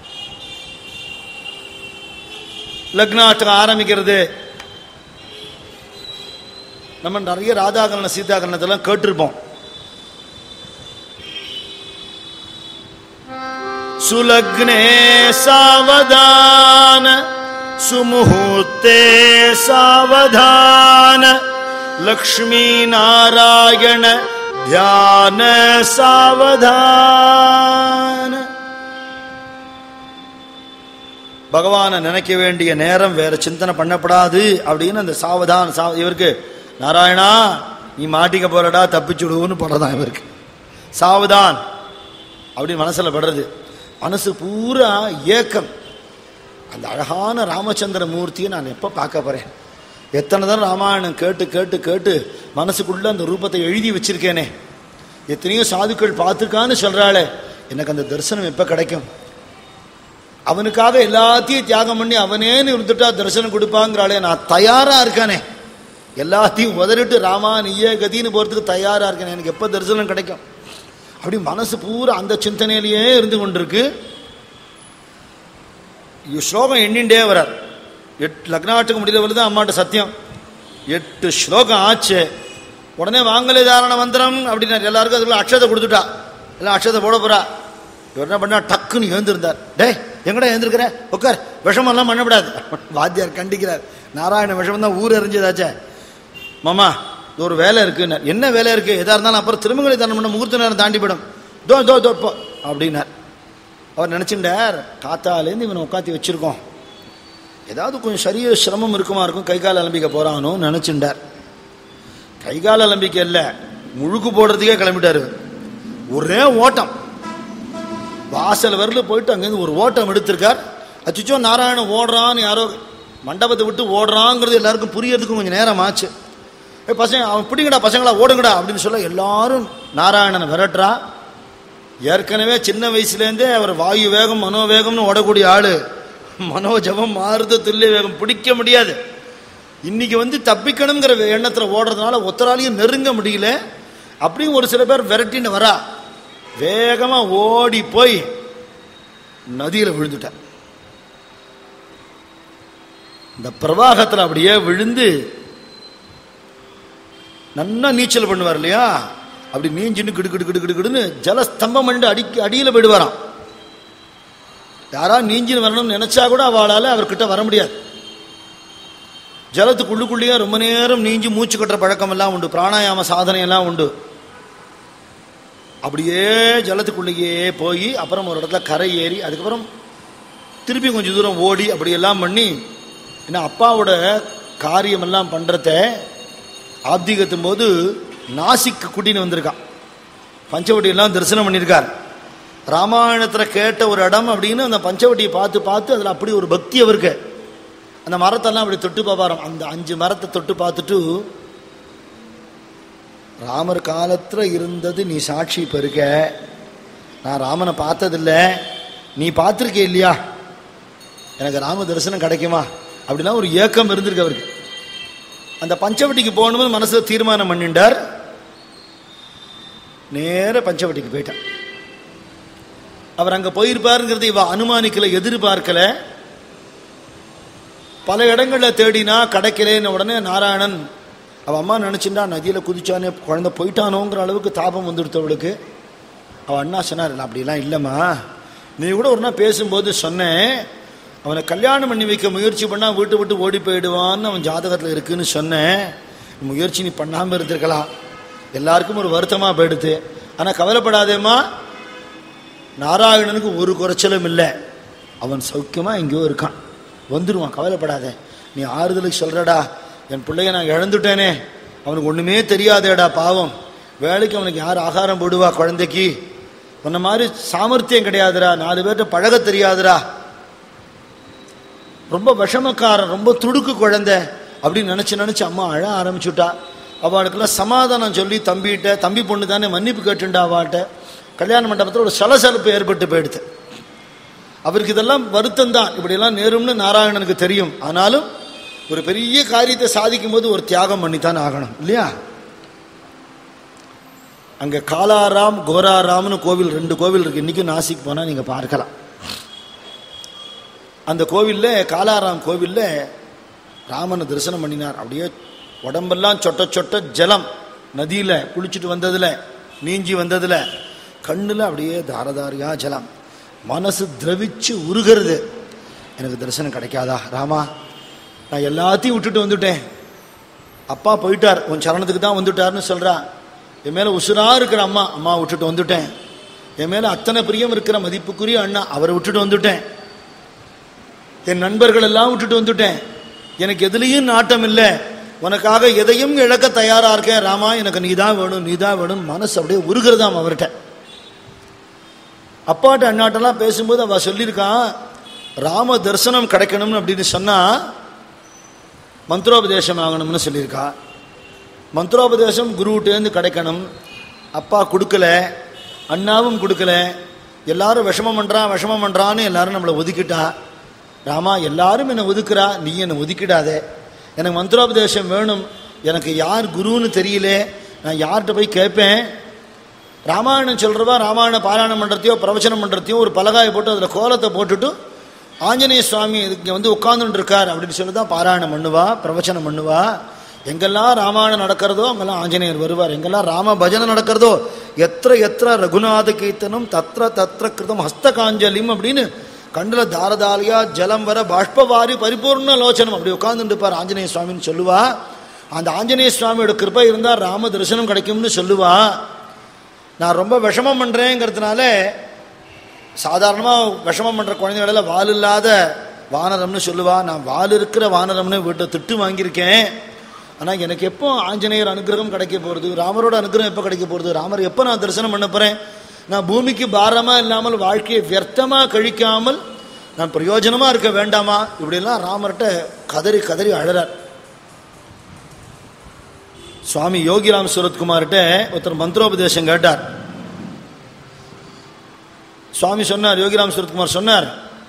லக்னாஷ்டகம் ஆரம்பிக்கிறது. நம்ம நிறைய ராதாகரண சீதாகரணத்தெல்லாம் கேட்டிருப்போம். சுலக்னே சாவதான சுமுஹூர்த்தே சாவதான லக்ஷ்மி நாராயண தியான சாவதான. பகவானை நினைக்க வேண்டிய நேரம் வேற சிந்தனை பண்ணப்படாது அப்படின்னு அந்த சாவதான். இவருக்கு நாராயணா நீ மாட்டிக்க போறடா தப்பிச்சுடுவோன்னு படுறதான் இவருக்கு. சாவதான் அப்படின்னு மனசுல படுறது. மனசு பூரா ஏக்கம். அந்த அழகான ராமச்சந்திர மூர்த்தியை நான் எப்போ பார்க்க போறேன்? எத்தனை தான் ராமாயணம் கேட்டு கேட்டு கேட்டு மனசுக்குள்ள அந்த ரூபத்தை எழுதி வச்சிருக்கேனே. எத்தனையோ சாதுக்கள் பார்த்துருக்கான்னு சொல்றாளே, எனக்கு அந்த தரிசனம் எப்போ கிடைக்கும்? அவனுக்காக எல்லாத்தையும் தியாகம் பண்ணி அவனேன்னு இருந்துட்டா தரிசனம் கொடுப்பாங்கிறாளே, நான் தயாரா இருக்கானே. எல்லாத்தையும் உதறிட்டு ராமா நீயே கதின்னு போறதுக்கு தயாரா இருக்கேன், எனக்கு எப்போ தரிசனம் கிடைக்கும்? அப்படி மனசு பூரா அந்த சிந்தனையிலேயே இருந்து கொண்டிருக்கு. ஸ்லோகம் எண்ணிண்டே வரார். 8 லக்னாட்டுக்கு முடியல வருது அம்மாட்ட சத்தியம். 8 ஸ்லோகம் ஆச்சு. உடனே வாங்கலே தாரண மந்திரம் அப்படின்னா எல்லாருக்கும் அதுக்குள்ள அக்ஷதை கொடுத்துட்டா. எல்லாம் அக்ஷதை போட போறா. இவர் என்ன பண்ணா டக்குன்னு எழுந்திருந்தார். டே எங்கடா எழுந்திருக்கிற, உட்கார், விஷமெல்லாம் பண்ணக்கூடாது. வாத்தியார் கண்டிக்கிறார். நாராயண விஷம் தான் ஊர் எறிஞ்சதாச்சே. மாமா இது ஒரு வேலை இருக்குன்னு. என்ன வேலை இருக்கு? எதா இருந்தாலும் அப்புறம் திருமங்கலை தானம் பண்ண முகூர்த்த நேரம் தாண்டி போயிடும். தோ தோ தோ போ அப்படின்னார். அவர் நினச்சிட்டார், காத்தாலேருந்து இவனை உட்காத்தி வச்சிருக்கோம், ஏதாவது கொஞ்சம் சரிய சிரமம் இருக்குமா இருக்கும், கை கால் அலம்பிக்க போறானோ நினச்சிட்டார். கை கால் அலம்பிக்க இல்லை, முழுக்கு போடுறதுக்கே கிளம்பிட்டாரு. ஒரே ஓட்டம். வாசல் வரல போயிட்டு அங்கேருந்து ஒரு ஓட்டம் எடுத்திருக்கார். அச்சுச்சோ நாராயணன் ஓடுறான்னு யாரோ மண்டபத்தை விட்டு ஓடுறாங்கிறது எல்லாருக்கும் புரியறதுக்கு கொஞ்சம் நேரம் ஆச்சு. பசங்க அவன் பிடிங்கடா பசங்களா ஓடுங்கடா அப்படின்னு சொல்ல எல்லாரும் நாராயணனை விரட்டுறா. ஏற்கனவே சின்ன வயசுலேருந்தே அவர் வாயு வேகம் மனோவேகம்னு ஓடக்கூடிய ஆளு. மனோஜபம் மாறுது துல்லிய வேகம் பிடிக்க முடியாது. இன்னைக்கு வந்து தப்பிக்கணுங்கிற எண்ணத்தில் ஓடுறதுனால ஒத்தராலையும் நெருங்க முடியல. அப்படியும் ஒரு சில பேர் விரட்டின்னு வரா. வேகமா ஓடி போய் நதியில் விழுந்துட்டார். இந்த பிரவாகத்தில் அப்படியே விழுந்து நல்லா நீச்சல் பண்ணுவார் இல்லையா, அப்படி நீஞ்சின்னு கிடு கிடு கிடு கிடுன்னு ஜலஸ்தம்பம் பண்ணிட்டு அடியில் போயிடுவாராம். யாரா நீஞ்சின்னு வரணும்னு நினைச்சா கூட அவளால் அவர்கிட்ட வர முடியாது. ஜலத்துக்குள்ளுக்குள்ளேயே ரொம்ப நேரம் நீஞ்சி மூச்சு கட்டுற பழக்கம் எல்லாம் உண்டு, பிராணாயாம சாதனை எல்லாம் உண்டு. அப்படியே ஜலத்துக்குள்ளேயே போய் அப்புறம் ஒரு இடத்துல கரை ஏறி அதுக்கப்புறம் திருப்பி கொஞ்சம் தூரம் ஓடி அப்படியெல்லாம் பண்ணி, ஏன்னா அப்பாவோட காரியமெல்லாம் பண்ணுறத ஆப்திகத்தும் போது நாசிக்கு கூட்டின்னு வந்திருக்கான். பஞ்சவட்டியெல்லாம் தரிசனம் பண்ணியிருக்கார். ராமாயணத்தில் கேட்ட ஒரு இடம் அப்படின்னு அந்த பஞ்சவட்டியை பார்த்து பார்த்து அதில் அப்படி ஒரு பக்தி அவருக்கு. அந்த மரத்தெல்லாம் அப்படி தொட்டு பார்ப்பாராம். அந்த 5 மரத்தை தொட்டு பார்த்துட்டு, ராமர் காலத்தில் இருந்தது நீ சாட்சி இப்போ இருக்க, நான் ராமனை பார்த்ததில்லை, நீ பார்த்துருக்கே இல்லையா, எனக்கு ராம தரிசனம் கிடைக்குமா அப்படிலாம் ஒரு ஏக்கம் இருந்திருக்கு அவருக்கு. அந்த பஞ்சவட்டிக்கு போகணும்னு மனசில் தீர்மானம் பண்ணிட்டார். நேர பஞ்சவட்டிக்கு போயிட்டான். அவர் அங்கே போயிருப்பாருங்கிறது இவ அனுமானிக்கல, எதிர்பார்க்கல. பல இடங்களில் தேடினா கிடைக்கலன்னு உடனே நாராயணன் அவள் அம்மா நினச்சிண்டா நதியில் குதிச்சானே குழந்தை போயிட்டானோங்கிற அளவுக்கு தாபம் வந்துடுத்து அவளுக்கு. அவள் அண்ணா சொன்னார், இல்லை அப்படிலாம் இல்லைம்மா, நீ கூட ஒரு நாள் பேசும்போது சொன்னேன் அவனை கல்யாணம் பண்ணி வைக்க முயற்சி பண்ணால் வீட்டு விட்டு ஓடி போயிடுவான்னு அவன் ஜாதகத்தில் இருக்குன்னு சொன்னேன். முயற்சி நீ பண்ணாமல் இருந்திருக்கலாம், எல்லாருக்கும் ஒரு வருத்தமாக போயிடுது. ஆனால் கவலைப்படாதேம்மா, நாராயணனுக்கு ஒரு குறைச்சலும் இல்லை, அவன் சௌக்கியமாக எங்கேயோ இருக்கான், வந்துடுவான், கவலைப்படாத. நீ ஆறுதலுக்கு சொல்கிறடா, என் பிள்ளைய நான் இழந்துட்டேனே, அவனுக்கு ஒன்றுமே தெரியாதேடா பாவம், வேலைக்கு அவனுக்கு யார் ஆகாரம் போடுவா, குழந்தைக்கு உன்ன மாதிரி சாமர்த்தியம் கிடையாதுடா, 4 பேர்கிட்ட பழக தெரியாதுடா, ரொம்ப விஷமக்காரன், ரொம்ப துடுக்கு குழந்தை அப்படின்னு நினச்சி அம்மா அழ ஆரம்பிச்சுட்டா. அவளுக்கெல்லாம் சமாதானம் சொல்லி தம்பிகிட்ட, தம்பி பொண்ணு தானே மன்னிப்பு கேட்டுண்டா அவள்கிட்ட. கல்யாண மண்டபத்தில் ஒரு சலசலப்பு ஏற்பட்டு போயிடுது. அவருக்கு இதெல்லாம் வருத்தம் தான், இப்படியெல்லாம் நேரும்னு நாராயணனுக்கு தெரியும். ஆனாலும் ஒரு பெரிய காரியத்தை சாதிக்கும் போது ஒரு தியாகம் பண்ணித்தான் ஆகணும் இல்லையா. அங்கே காலாராம் கோராராம்னு கோவில், 2 கோவில் இருக்கு. இன்றைக்கும் நாசிக் போனால் நீங்கள் பார்க்கலாம். அந்த கோவிலில், காலாராம் கோவிலில் ராமனை தரிசனம் பண்ணினார். அப்படியே உடம்பெல்லாம் சொட்ட சொட்ட ஜலம், நதியில் குளிச்சுட்டு வந்ததில், நீஞ்சி வந்ததில், கண்ணில் அப்படியே தாரதாரியா ஜலம், மனசு திரவிச்சு உருகிறது. எனக்கு தரிசனம் கிடைக்காதா ராமா, நான் எல்லாத்தையும் விட்டுட்டு வந்துட்டேன், அப்பா போயிட்டார், உன் சரணத்துக்கு தான் வந்துட்டார்னு சொல்கிறா. என் மேலே உசுராக இருக்கிற அம்மா விட்டுட்டு வந்துட்டேன், என் மேலே அத்தனை பிரியம் இருக்கிற மதிப்புக்குரிய அண்ணா அவரை விட்டுட்டு வந்துட்டேன், என் நண்பர்கள் எல்லாம் விட்டுட்டு வந்துட்டேன், எனக்கு எதுலேயும் நாட்டம் இல்லை, உனக்காக எதையும் இழக்க தயாராக இருக்கேன் ராமா, எனக்கு நீதான் வேணும் நீதான் வேணும். மனசு அப்படியே உருகிறதாம் அவர்கிட்ட. அப்பாட்ட அண்ணாட்டெல்லாம் பேசும்போது அவள் சொல்லியிருக்கான், ராம தரிசனம் கிடைக்கணும்னு அப்படின்னு சொன்னால் மந்திரோபதேசம் ஆகணும்னு சொல்லியிருக்கா. மந்திரோபதேசம் குருவிட்டேருந்து கிடைக்கணும். அப்பா கொடுக்கல, அண்ணாவும் கொடுக்கல, எல்லாரும் விஷமம் பண்ணுறான்னு எல்லாரும் நம்மளை ஒதுக்கிட்டா. ராமா, எல்லாரும் என்னை ஒதுக்குறா, நீ என்னை ஒதுக்கிடாதே, எனக்கு மந்திரோபதேசம் வேணும், எனக்கு யார் குருன்னு தெரியல, நான் யார்கிட்ட போய் கேட்பேன். ராமாயணம் சொல்கிறவா ராமாயண பாராயணம் பண்ணுறதையோ பிரவச்சனம் பண்ணுறதையோ ஒரு பலகாயை போட்டு அதில் கோலத்தை போட்டுட்டு ஆஞ்சநேய சுவாமி இங்கே வந்து உட்கார்ந்துட்டு இருக்கார் அப்படின்னு சொல்லி தான் பாராயணம் பண்ணுவா, பிரவச்சனம் பண்ணுவா. எங்கெல்லாம் ராமாயணம் நடக்கிறதோ அங்கெல்லாம் ஆஞ்சநேயர் வருவார், எங்கெல்லாம் ராம பஜனை நடக்கிறதோ எத்திர எத்திர ரகுநாத கீர்த்தனம் தத்திர தத்திர கிருதம் ஹஸ்தகாஞ்சலிம் அப்படின்னு கண்டில் தாரதாலியா ஜலம் வர பாஷ்பவாரி பரிபூர்ண லோச்சனம் அப்படி உட்கார்ந்துட்டு இருப்பார் ஆஞ்சநேய சுவாமின்னு சொல்லுவா. அந்த ஆஞ்சநேய சுவாமியோட கிருப்பை இருந்தால் ராம தரிசனம் கிடைக்கும்னு சொல்லுவா. நான் ரொம்ப விஷமம் பண்ணுறேங்கிறதுனால, சாதாரணமாக விஷமம் பண்ணுற குழந்தைகளெல்லாம் வால் இல்லாத வானரம்னு சொல்லுவா. நான் வால் இருக்கிற வானரம்னு வீட்டை திட்டு வாங்கியிருக்கேன். ஆனால் எனக்கு எப்போ ஆஞ்சநேயர் அனுகிரகம் கிடைக்க போகிறது, ராமரோட அனுகிரகம் எப்போ கிடைக்க போகிறது, ராமர் எப்போ நான் தரிசனம் பண்ண போகிறேன், நான் பூமிக்கு பாரமாக இல்லாமல் வாழ்க்கையை வியர்த்தமாக கழிக்காமல் நான் பிரயோஜனமாக இருக்க வேண்டாமா, இப்படிலாம் ராமர்கிட்ட கதறி கதறி அழறார். சுவாமி யோகிராம் சுரத்குமார்கிட்ட ஒருத்தர் மந்திரோபதேசம் கேட்டார். சுவாமி சொன்னார், யோகிராம் சுரத்குமார் சொன்னார்,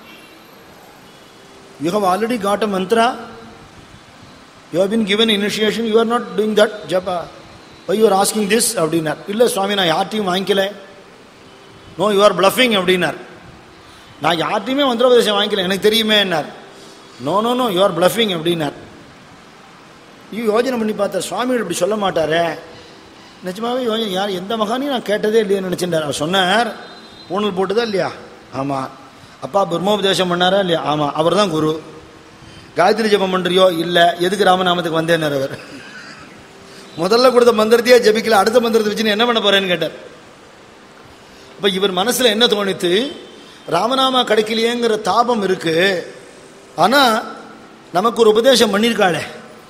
you have already got a mantra, you have been given initiation, you are not doing that japa, why you are asking this அப்படின்னார். இல்லை சுவாமி, நான் யார்ட்டையும் வாங்கிக்கல. நோ, யூ ஆர் பிளஃபிங் அப்படின்னார். நான் யார்ட்டையுமே மந்திரோபதேசம் வாங்கிக்கல, எனக்கு தெரியுமே என்னார். No no no, you are bluffing அப்படின்னார். யோஜனை பண்ணி பார்த்தா சுவாமிகள் இப்படி சொல்ல மாட்டாரே, நிஜமாவே யோஜனை, யார் எந்த மகானையும் நான் கேட்டதே இல்லைன்னு நினச்சிட்டார். அவர் சொன்னார், பூணல் போட்டுதா இல்லையா, ஆமாம். அப்பா பிரம்மோபதேசம் பண்ணாரா இல்லையா, ஆமாம். அவர் தான் குரு. காயத்ரி ஜபம் பண்ணுறியோ, இல்லை. எதுக்கு ராமநாமத்துக்கு வந்தேன்னார் அவர். முதல்ல கொடுத்த மந்திரத்தையே ஜபிக்கல, அடுத்த மந்திரத்தை வச்சுன்னு என்ன பண்ண போறேன்னு கேட்டார். இப்போ இவர் மனசில் என்ன தோணித்து, ராமநாமா கிடைக்கலையேங்கிற தாபம் இருக்கு. ஆனால் நமக்கு ஒரு உபதேசம் பண்ணியிருக்காளே,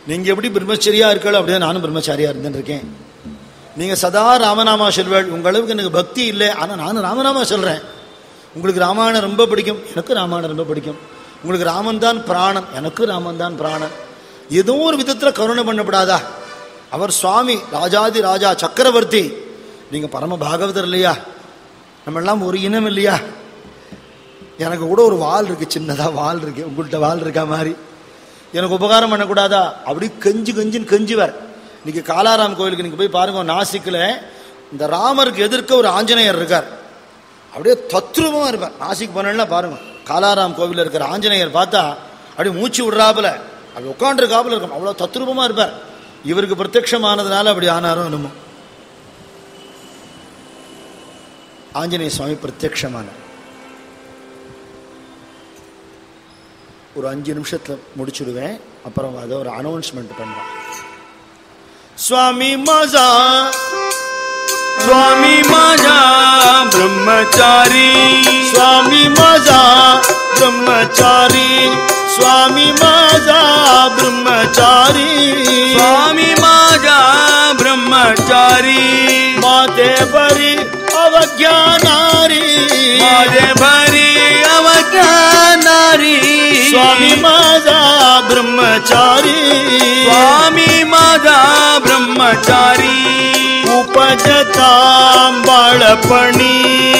நீங்க எப்படி பிரம்மச்சரியா இருக்காளோ அப்படியே நானும் பிரம்மச்சாரியா இருந்துருக்கேன். நீங்க சதா ராமநாமா சொல்வேள். உங்க அளவுக்கு எனக்கு பக்தி இல்லை, ஆனா நானும் ராமநாமா சொல்றேன். உங்களுக்கு ராமாயணம் ரொம்ப பிடிக்கும், எனக்கு ராமாயணம் ரொம்ப பிடிக்கும். உங்களுக்கு ராமன் தான் பிராணன், எனக்கு ராமன் தான் பிராணன். ஏதோ ஒரு விதத்தில் கருணை பண்ணப்படாதா? அவர் சுவாமி, ராஜாதி ராஜா, சக்கரவர்த்தி. நீங்க பரம பாகவதர் இல்லையா? நம்ம எல்லாம் ஒரு இனம் இல்லையா? எனக்கு கூட ஒரு வால் இருக்கு, சின்னதா வால் இருக்கு, உங்கள்கிட்ட வால் இருக்கா மாதிரி. எனக்கு உபகாரம் பண்ணக்கூடாதா? அப்படி கெஞ்சின்னு கெஞ்சுவார். இன்னைக்கு காலாராம் கோயிலுக்கு நீங்க போய் பாருங்க, நாசிக்ல இந்த ராமருக்கு எதிர்க்க ஒரு ஆஞ்சநேயர் இருக்கார். அப்படியே தத்ரூபமா இருப்பார். நாசிக் போனா பாருங்க, காலாராம் கோவிலில் இருக்கிற ஆஞ்சநேயர் பார்த்தா அப்படியே மூச்சு விடுறாப்புல அப்படி உட்காண்டிருக்காப்புல இருக்கும். அவ்வளோ தத்ரூபமா இருப்பார். இவருக்கு பிரத்யட்சமானதுனால அப்படி ஆனாரோ என்னமோ. ஆஞ்சநேய சுவாமி பிரத்யட்சமான ஒரு 5 நிமிஷத்துல முடிச்சுடுவேன். அப்புறம் அதை ஒரு அனௌன்ஸ்மெண்ட் பண்றேன். சுவாமி மஜா स्वामी माझा ब्रह्मचारी, स्वामी माझा ब्रह्मचारी, स्वामी माझा ब्रह्मचारी, स्वामी माझा ब्रह्मचारी, माते बरी अवज्ञानारी, माझे भरी अवज्ञानारी, स्वामी माझा ब्रह्मचारी, स्वामी माझा ब्रह्मचारी, उपजतां बाळपणी,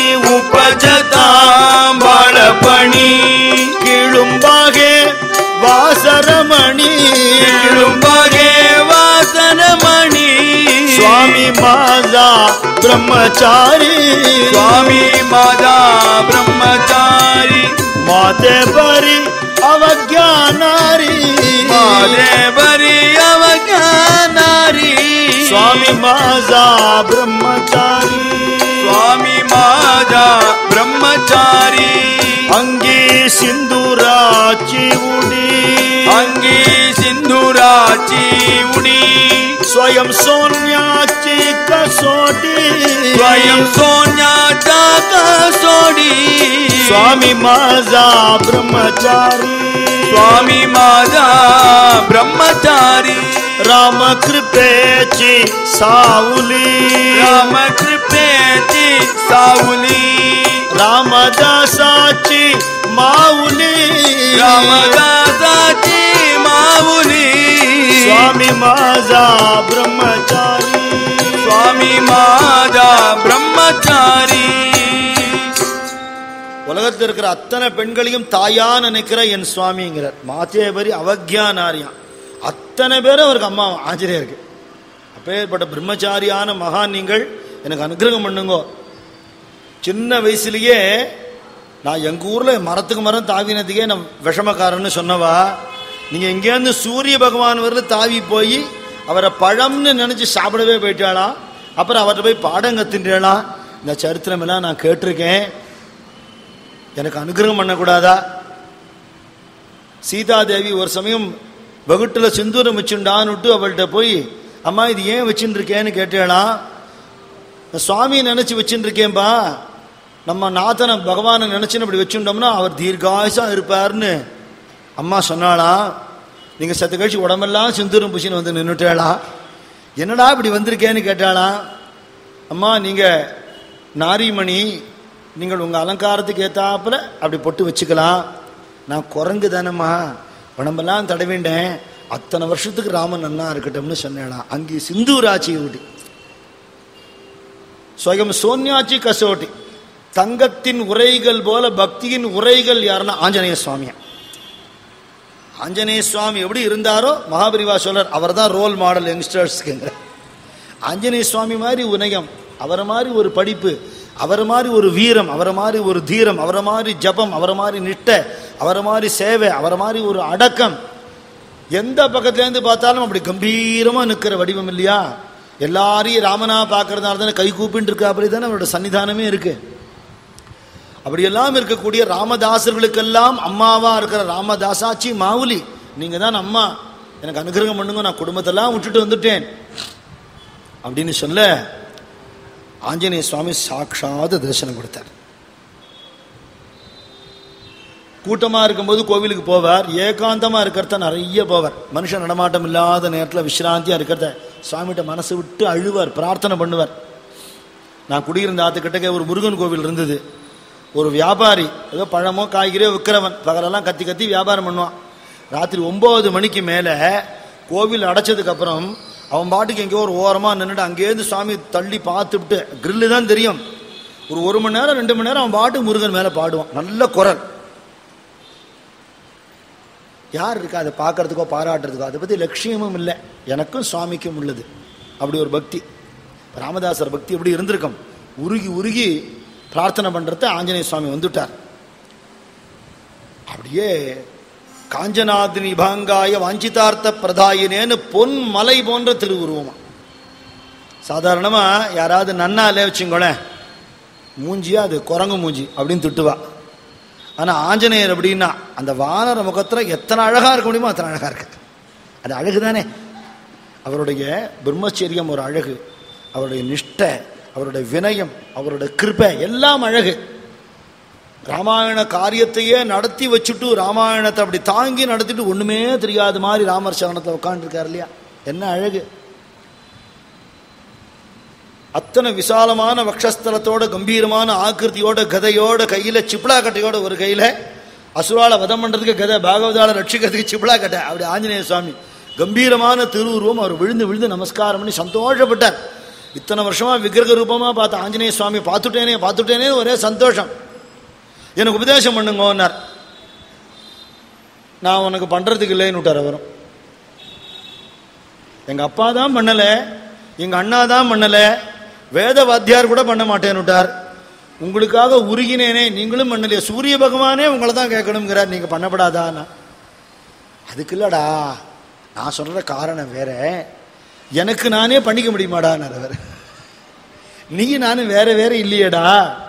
उपजतां बाळपणी, किळुंबागे वासरमणी, किळुंबागे वासनमणी, स्वामी माझा ब्रह्मचारी, स्वामी माझा ब्रह्मचारी, माते बरी अवज्ञानारी, माझे बरी अवज्ञानारी, स्वामी माझा ब्रह्मचारी, स्वामी माझा ब्रह्मचारी, अंगी सिंदुराची उडी, अंगी सिंदुराची उडी, स्वयं सोन्याची कसोटी, स्वयं सोन्याचा कसोडी, स्वामी माझा ब्रह्मचारी, स्वामी माझा ब्रह्मचारी, रामकृपेची सावली, रामकृपेची सावली, रामदासाची माऊली, रामदासाची माऊली, स्वामी माझा ब्रह्मचारी, स्वामी माझा ब्रह्मचारी. உலகத்தில் இருக்கிற அத்தனை பெண்களையும் தாயான்னு நினைக்கிற என் சுவாமிங்கிறார். மாத்தேபரி அவக்ஞானாரியான் அத்தனை பேரும் அவருக்கு அம்மா ஆஞ்சநேயருக்கு. அப்பேற்பட்ட பிரம்மச்சாரியான மகான் நீங்கள் எனக்கு அனுகிரகம் பண்ணுங்க. சின்ன வயசுலயே நான் எங்க ஊர்ல மரத்துக்கு மரம் தாவினதுக்கே நான் விஷமக்காரன்னு சொன்னவா, நீங்க எங்கேருந்து சூரிய பகவான் வரல தாவி போய் அவரை பழம்னு நினைச்சு சாப்பிடவே போயிட்டாளாம். அப்புறம் அவர்கிட்ட போய் பாடம் கத்துட்டாளாம். இந்த சரித்திரம் எல்லாம் நான் கேட்டிருக்கேன். எனக்கு அனுகிரகம் பண்ணக்கூடாதா? சீதாதேவி ஒரு சமயம் வகுட்டுல சிந்தூரம் வச்சுண்டான்னுட்டு அவள்கிட்ட போய், அம்மா இது ஏன் வச்சுட்டு இருக்கேன்னு கேட்டாளாம். சுவாமியை நினைச்சு வச்சுட்டு இருக்கேன்பா, நம்ம நாதனை பகவானை நினைச்சுன்னு அப்படி வச்சுட்டோம்னா அவர் தீர்காயுசா இருப்பார்னு அம்மா சொன்னாளாம். நீங்க சத்து கழிச்சு உடம்பெல்லாம் சிந்தூரம் பூசின்னு வந்து நின்றுட்டாளா. என்னடா இப்படி வந்திருக்கேன்னு கேட்டாளாம். அம்மா நீங்க நாரிமணி, நீங்கள் உங்க அலங்காரத்துக்கு ஏத்தாப்புல அப்படி பொட்டு வச்சுக்கலாம். நான் குரங்கு தானம்மா, உடம்பெல்லாம் தடவேண்டேன். அத்தனை வருஷத்துக்கு ராமன் நன்னா இருக்கட்டும்னு சொன்னேன். அங்கே சிந்தூராட்சி ஊட்டி, ஸ்வயம் சோன்யாச்சி கசோட்டி. தங்கத்தின் உரைகள் போல பக்தியின் உரைகள் யாருன்னா ஆஞ்சநேய சுவாமியா. ஆஞ்சநேய சுவாமி எப்படி இருந்தாரோ மகாபரிவா சொல்றார், அவர் தான் ரோல் மாடல் யங்ஸ்டர்ஸ்க்குங்க. ஆஞ்சநேய சுவாமி மாதிரி உனயம், அவரை மாதிரி ஒரு படிப்பு, அவரை மாதிரி ஒரு வீரம், அவரை மாதிரி ஒரு தீரம், அவரை மாதிரி ஜபம், அவரை மாதிரி நிட்ட, அவரை மாதிரி சேவை, அவரை மாதிரி ஒரு அடக்கம். எந்த பக்கத்துலேருந்து பார்த்தாலும் அப்படி கம்பீரமாக நிற்கிற வடிவம் இல்லையா? எல்லாரையும் ராமனா பார்க்கறதுனால தானே கை கூப்பின்னு இருக்கா. அப்படி தானே அவரோட சன்னிதானமே இருக்கு. அப்படியெல்லாம் இருக்கக்கூடிய ராமதாசர்களுக்கெல்லாம் அம்மாவா இருக்கிற ராமதாசாச்சி மாவுலி, நீங்க தான் அம்மா, எனக்கு அனுகிரகம் பண்ணுங்க, நான் குடும்பத்தெல்லாம் விட்டுட்டு வந்துட்டேன் அப்படின்னு சொல்ல ஆஞ்சநேய சுவாமி சாட்சாத் தரிசனம் கொடுத்தார். கூட்டமாக இருக்கும்போது கோவிலுக்கு போவார். ஏகாந்தமாக இருக்கிறத நிறைய போவார். மனுஷன் நடமாட்டம் இல்லாத நேரத்தில் விசிராந்தியாக இருக்கிறத சுவாமிகிட்ட மனசு விட்டு அழுவார், பிரார்த்தனை பண்ணுவார். நான் குடியிருந்த ஆத்துக்கிட்டக்க ஒரு முருகன் கோவில் இருந்தது. ஒரு வியாபாரி ஏதோ பழமோ காய்கறியோ விற்கிறவன் பகலெல்லாம் கத்தி கத்தி வியாபாரம் பண்ணுவான். ராத்திரி 9 மணிக்கு மேலே கோவில் அடைச்சதுக்கப்புறம் அவன் பாட்டுக்கு எங்கேயோ ஒரு ஓரமாக நின்றுட்டு அங்கேருந்து சுவாமி தள்ளி பார்த்துவிட்டு கிரில்லு தான் தெரியும். ஒரு 1 மணி நேரம் 2 மணி நேரம் அவன் பாட்டுக்கு முருகன் மேலே பாடுவான். நல்ல குரல். யார் இருக்கா அதை பார்க்கறதுக்கோ பாராட்டுறதுக்கோ, அதை பற்றி லட்சியமும் இல்லை. எனக்கும் சுவாமிக்கும் உள்ளது அப்படி ஒரு பக்தி. ராமதாசர் பக்தி எப்படி இருந்திருக்கும். உருகி உருகி பிரார்த்தனை பண்ணுறத ஆஞ்சநேய சுவாமி வந்துட்டார். அப்படியே காஞ்சனாதினி பாங்காய வாஞ்சிதார்த்த பிரதாயினேன்னு பொன் மலை போன்ற திருவுருவமா. சாதாரணமாக யாராவது நன்னாலே வச்சுங்களேன் மூஞ்சியா அது குரங்கு மூஞ்சி அப்படின்னு திட்டுவா. ஆனால் ஆஞ்சநேயர் அப்படின்னா அந்த வானர முகத்தில் எத்தனை அழகாக இருக்க முடியுமோ அத்தனை அழகாக இருக்கு. அது அழகு தானே. அவருடைய பிரம்மச்சரியம் ஒரு அழகு, அவருடைய நிஷ்டை, அவருடைய வினயம், அவருடைய கிருபை எல்லாம் அழகு. ராமாயண காரியத்தையே நடத்தி வச்சுட்டு ராமாயணத்தை அப்படி தாங்கி நடத்திட்டு ஒன்றுமே தெரியாத மாதிரி ராமர் சரணத்தை உட்காந்துருக்கார் இல்லையா, என்ன அழகு. அத்தனை விசாலமான வக்ஷஸ்தலத்தோட கம்பீரமான ஆக்கிருத்தியோட கதையோட கையில் சிப்ளா கட்டையோட ஒரு கையில் அசுரால வதம் பண்ணுறதுக்கு கதை, பாகவதால ரட்சிக்கிறதுக்கு சிப்ளா கட்டை. அப்படி ஆஞ்சநேய சுவாமி கம்பீரமான திருவுருவம். அவர் விழுந்து விழுந்து நமஸ்காரம் பண்ணி சந்தோஷப்பட்டார். இத்தனை வருஷமா விக்கிரக ரூபமாக பார்த்த ஆஞ்சநேய சுவாமி பார்த்துட்டேனே ஒரே சந்தோஷம். எனக்கு உபதேசம் பண்ணுங்கன்னார். நான் உனக்கு பண்ணுறதுக்கு இல்லைன்னு விட்டார். அவரும் எங்கள் அப்பா தான் பண்ணலை, எங்கள் அண்ணா தான் பண்ணலை, வேத வாத்தியார் கூட பண்ண மாட்டேன்னு விட்டார். உங்களுக்காக உருகினேனே, நீங்களும் பண்ணலையே, சூரிய பகவானே உங்களை தான் கேட்கணுங்கிறார், நீங்கள் பண்ணப்படாதான்னா. அதுக்கு இல்லடா, நான் சொல்கிற காரணம் வேற, எனக்கு நானே பண்ணிக்க முடியுமாடான்னார் அவர். நீ நானும் வேற வேற இல்லையேடா.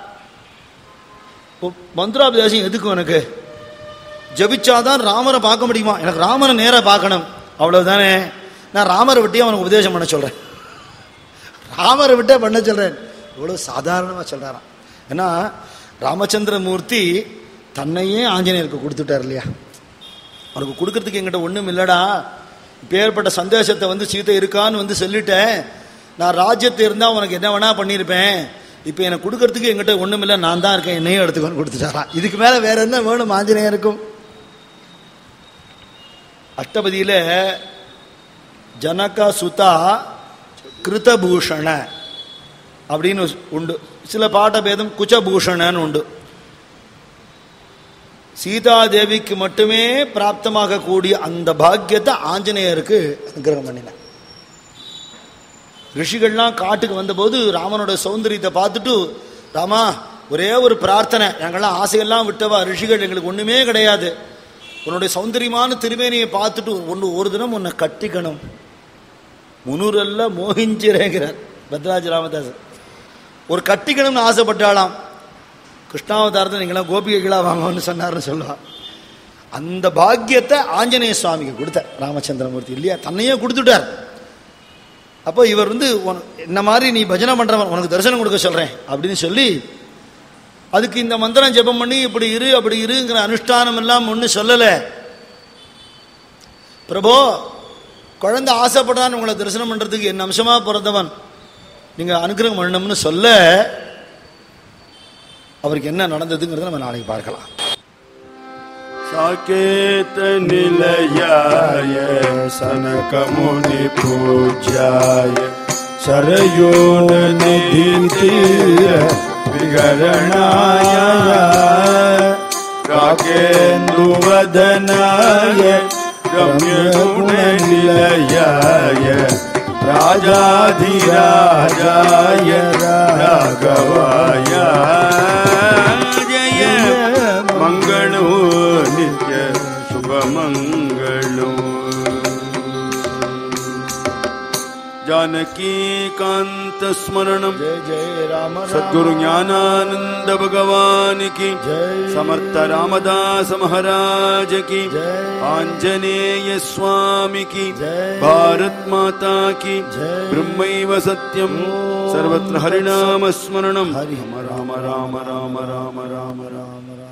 மந்திராபிதாசம் எதுக்கு உனக்கு? ஜபிச்சாதான் ராமரை பார்க்க முடியுமா? எனக்கு ராமரை நேராக பார்க்கணும், அவ்வளவுதானே. நான் ராமரை விட்டே அவனுக்கு உபதேசம் பண்ண சொல்கிறேன், ராமரை விட்டே பண்ண சொல்கிறேன். இவ்வளோ சாதாரணமாக சொல்கிறாராம். ஏன்னா ராமச்சந்திரமூர்த்தி தன்னையே ஆஞ்சநேயருக்கு கொடுத்துட்டார் இல்லையா. அவனுக்கு கொடுக்கறதுக்கு என்கிட்ட ஒன்றும் இல்லைடா, இப்போ ஏற்பட்ட சந்தேசத்தை வந்து சீதை இருக்கான்னு வந்து சொல்லிட்டேன், நான் ராஜ்யத்தை இருந்தால் உனக்கு என்ன வேணா பண்ணியிருப்பேன், இப்போ எனக்கு கொடுக்கறதுக்கு என்கிட்ட ஒன்றும் இல்லை, நான் தான் இருக்கேன், என்னையும் எடுத்துக்கொண்டு கொடுத்துட்டாரான். இதுக்கு மேலே வேற என்ன வேணும் ஆஞ்சநேயருக்கும்? அஷ்டபதியில் ஜனக சுதா கிருதபூஷண அப்படின்னு உண்டு. சில பாட்ட பேதம் குச்சபூஷணன்னு உண்டு. சீதாதேவிக்கு மட்டுமே பிராப்தமாக கூடிய அந்த பாக்கியத்தை ஆஞ்சநேயருக்கு அனுகிரகம் பண்ணினார். ரிஷிகள்லாம் காட்டுக்கு வந்தபோது ராமனோட சௌந்தரியத்தை பார்த்துட்டு, ராமா ஒரே ஒரு பிரார்த்தனை, நாங்கள்லாம் ஆசையெல்லாம் விட்டவா ரிஷிகள், எங்களுக்கு ஒன்றுமே கிடையாது, உன்னுடைய சௌந்தரியமான திருமேனியை பார்த்துட்டு ஒரு தினம் உன்னை கட்டிக்கணும், முனூரல்ல மோகிஞ்சிரேங்கிறார் பத்ராஜ ராமதாஸ். ஒரு கட்டிக்கணும்னு ஆசைப்பட்டாலாம். கிருஷ்ணாவதாரத்தை நீங்களாம் கோபிகைகளாக வாங்கன்னு சொன்னார்னு சொல்லுவாள். அந்த பாக்கியத்தை ஆஞ்சநேய சுவாமிக்கு கொடுத்த ராமச்சந்திரமூர்த்தி இல்லையா, தன்னையே கொடுத்துட்டார். அப்போ இவர் வந்து என்ன மாதிரி நீ பஜனை பண்ணுறவன், உனக்கு தரிசனம் கொடுக்க சொல்கிறேன் அப்படின்னு சொல்லி, அதுக்கு இந்த மந்திரம் ஜெபம் பண்ணி இப்படி இரு அப்படி இருங்கிற அனுஷ்டானம் எல்லாம் ஒன்றும் சொல்லலை. பிரபோ குழந்தை ஆசைப்படான்னு உங்களை தரிசனம் பண்ணுறதுக்கு என் அம்சமாக பிறந்தவன், நீங்கள் அனுகிரகம் பண்ணணும்னு சொல்ல, அவருக்கு என்ன நடந்ததுங்கிறத நம்ம நாளைக்கு பார்க்கலாம். साकेत निलयाय सनक मुनि पूज्याय सरयो निधि तीर विगरणाय काकेन्दु वदनाय रम्य गुण निलयाय राजाधिराजाय राघवाय जय मंगलो नित्य शुभ मंगलो जानकी कांत स्मरणम जय जय राम सद्गुरु ज्ञानानंद भगवान की जय, समर्थ रामदास महाराज की जय, आंजनेय स्वामी की जय, भारत माता की जय, ब्रह्मैव सत्यम सर्वत्र हरिनाम स्मरणम हरि राम राम राम राम राम राम राम राम राम।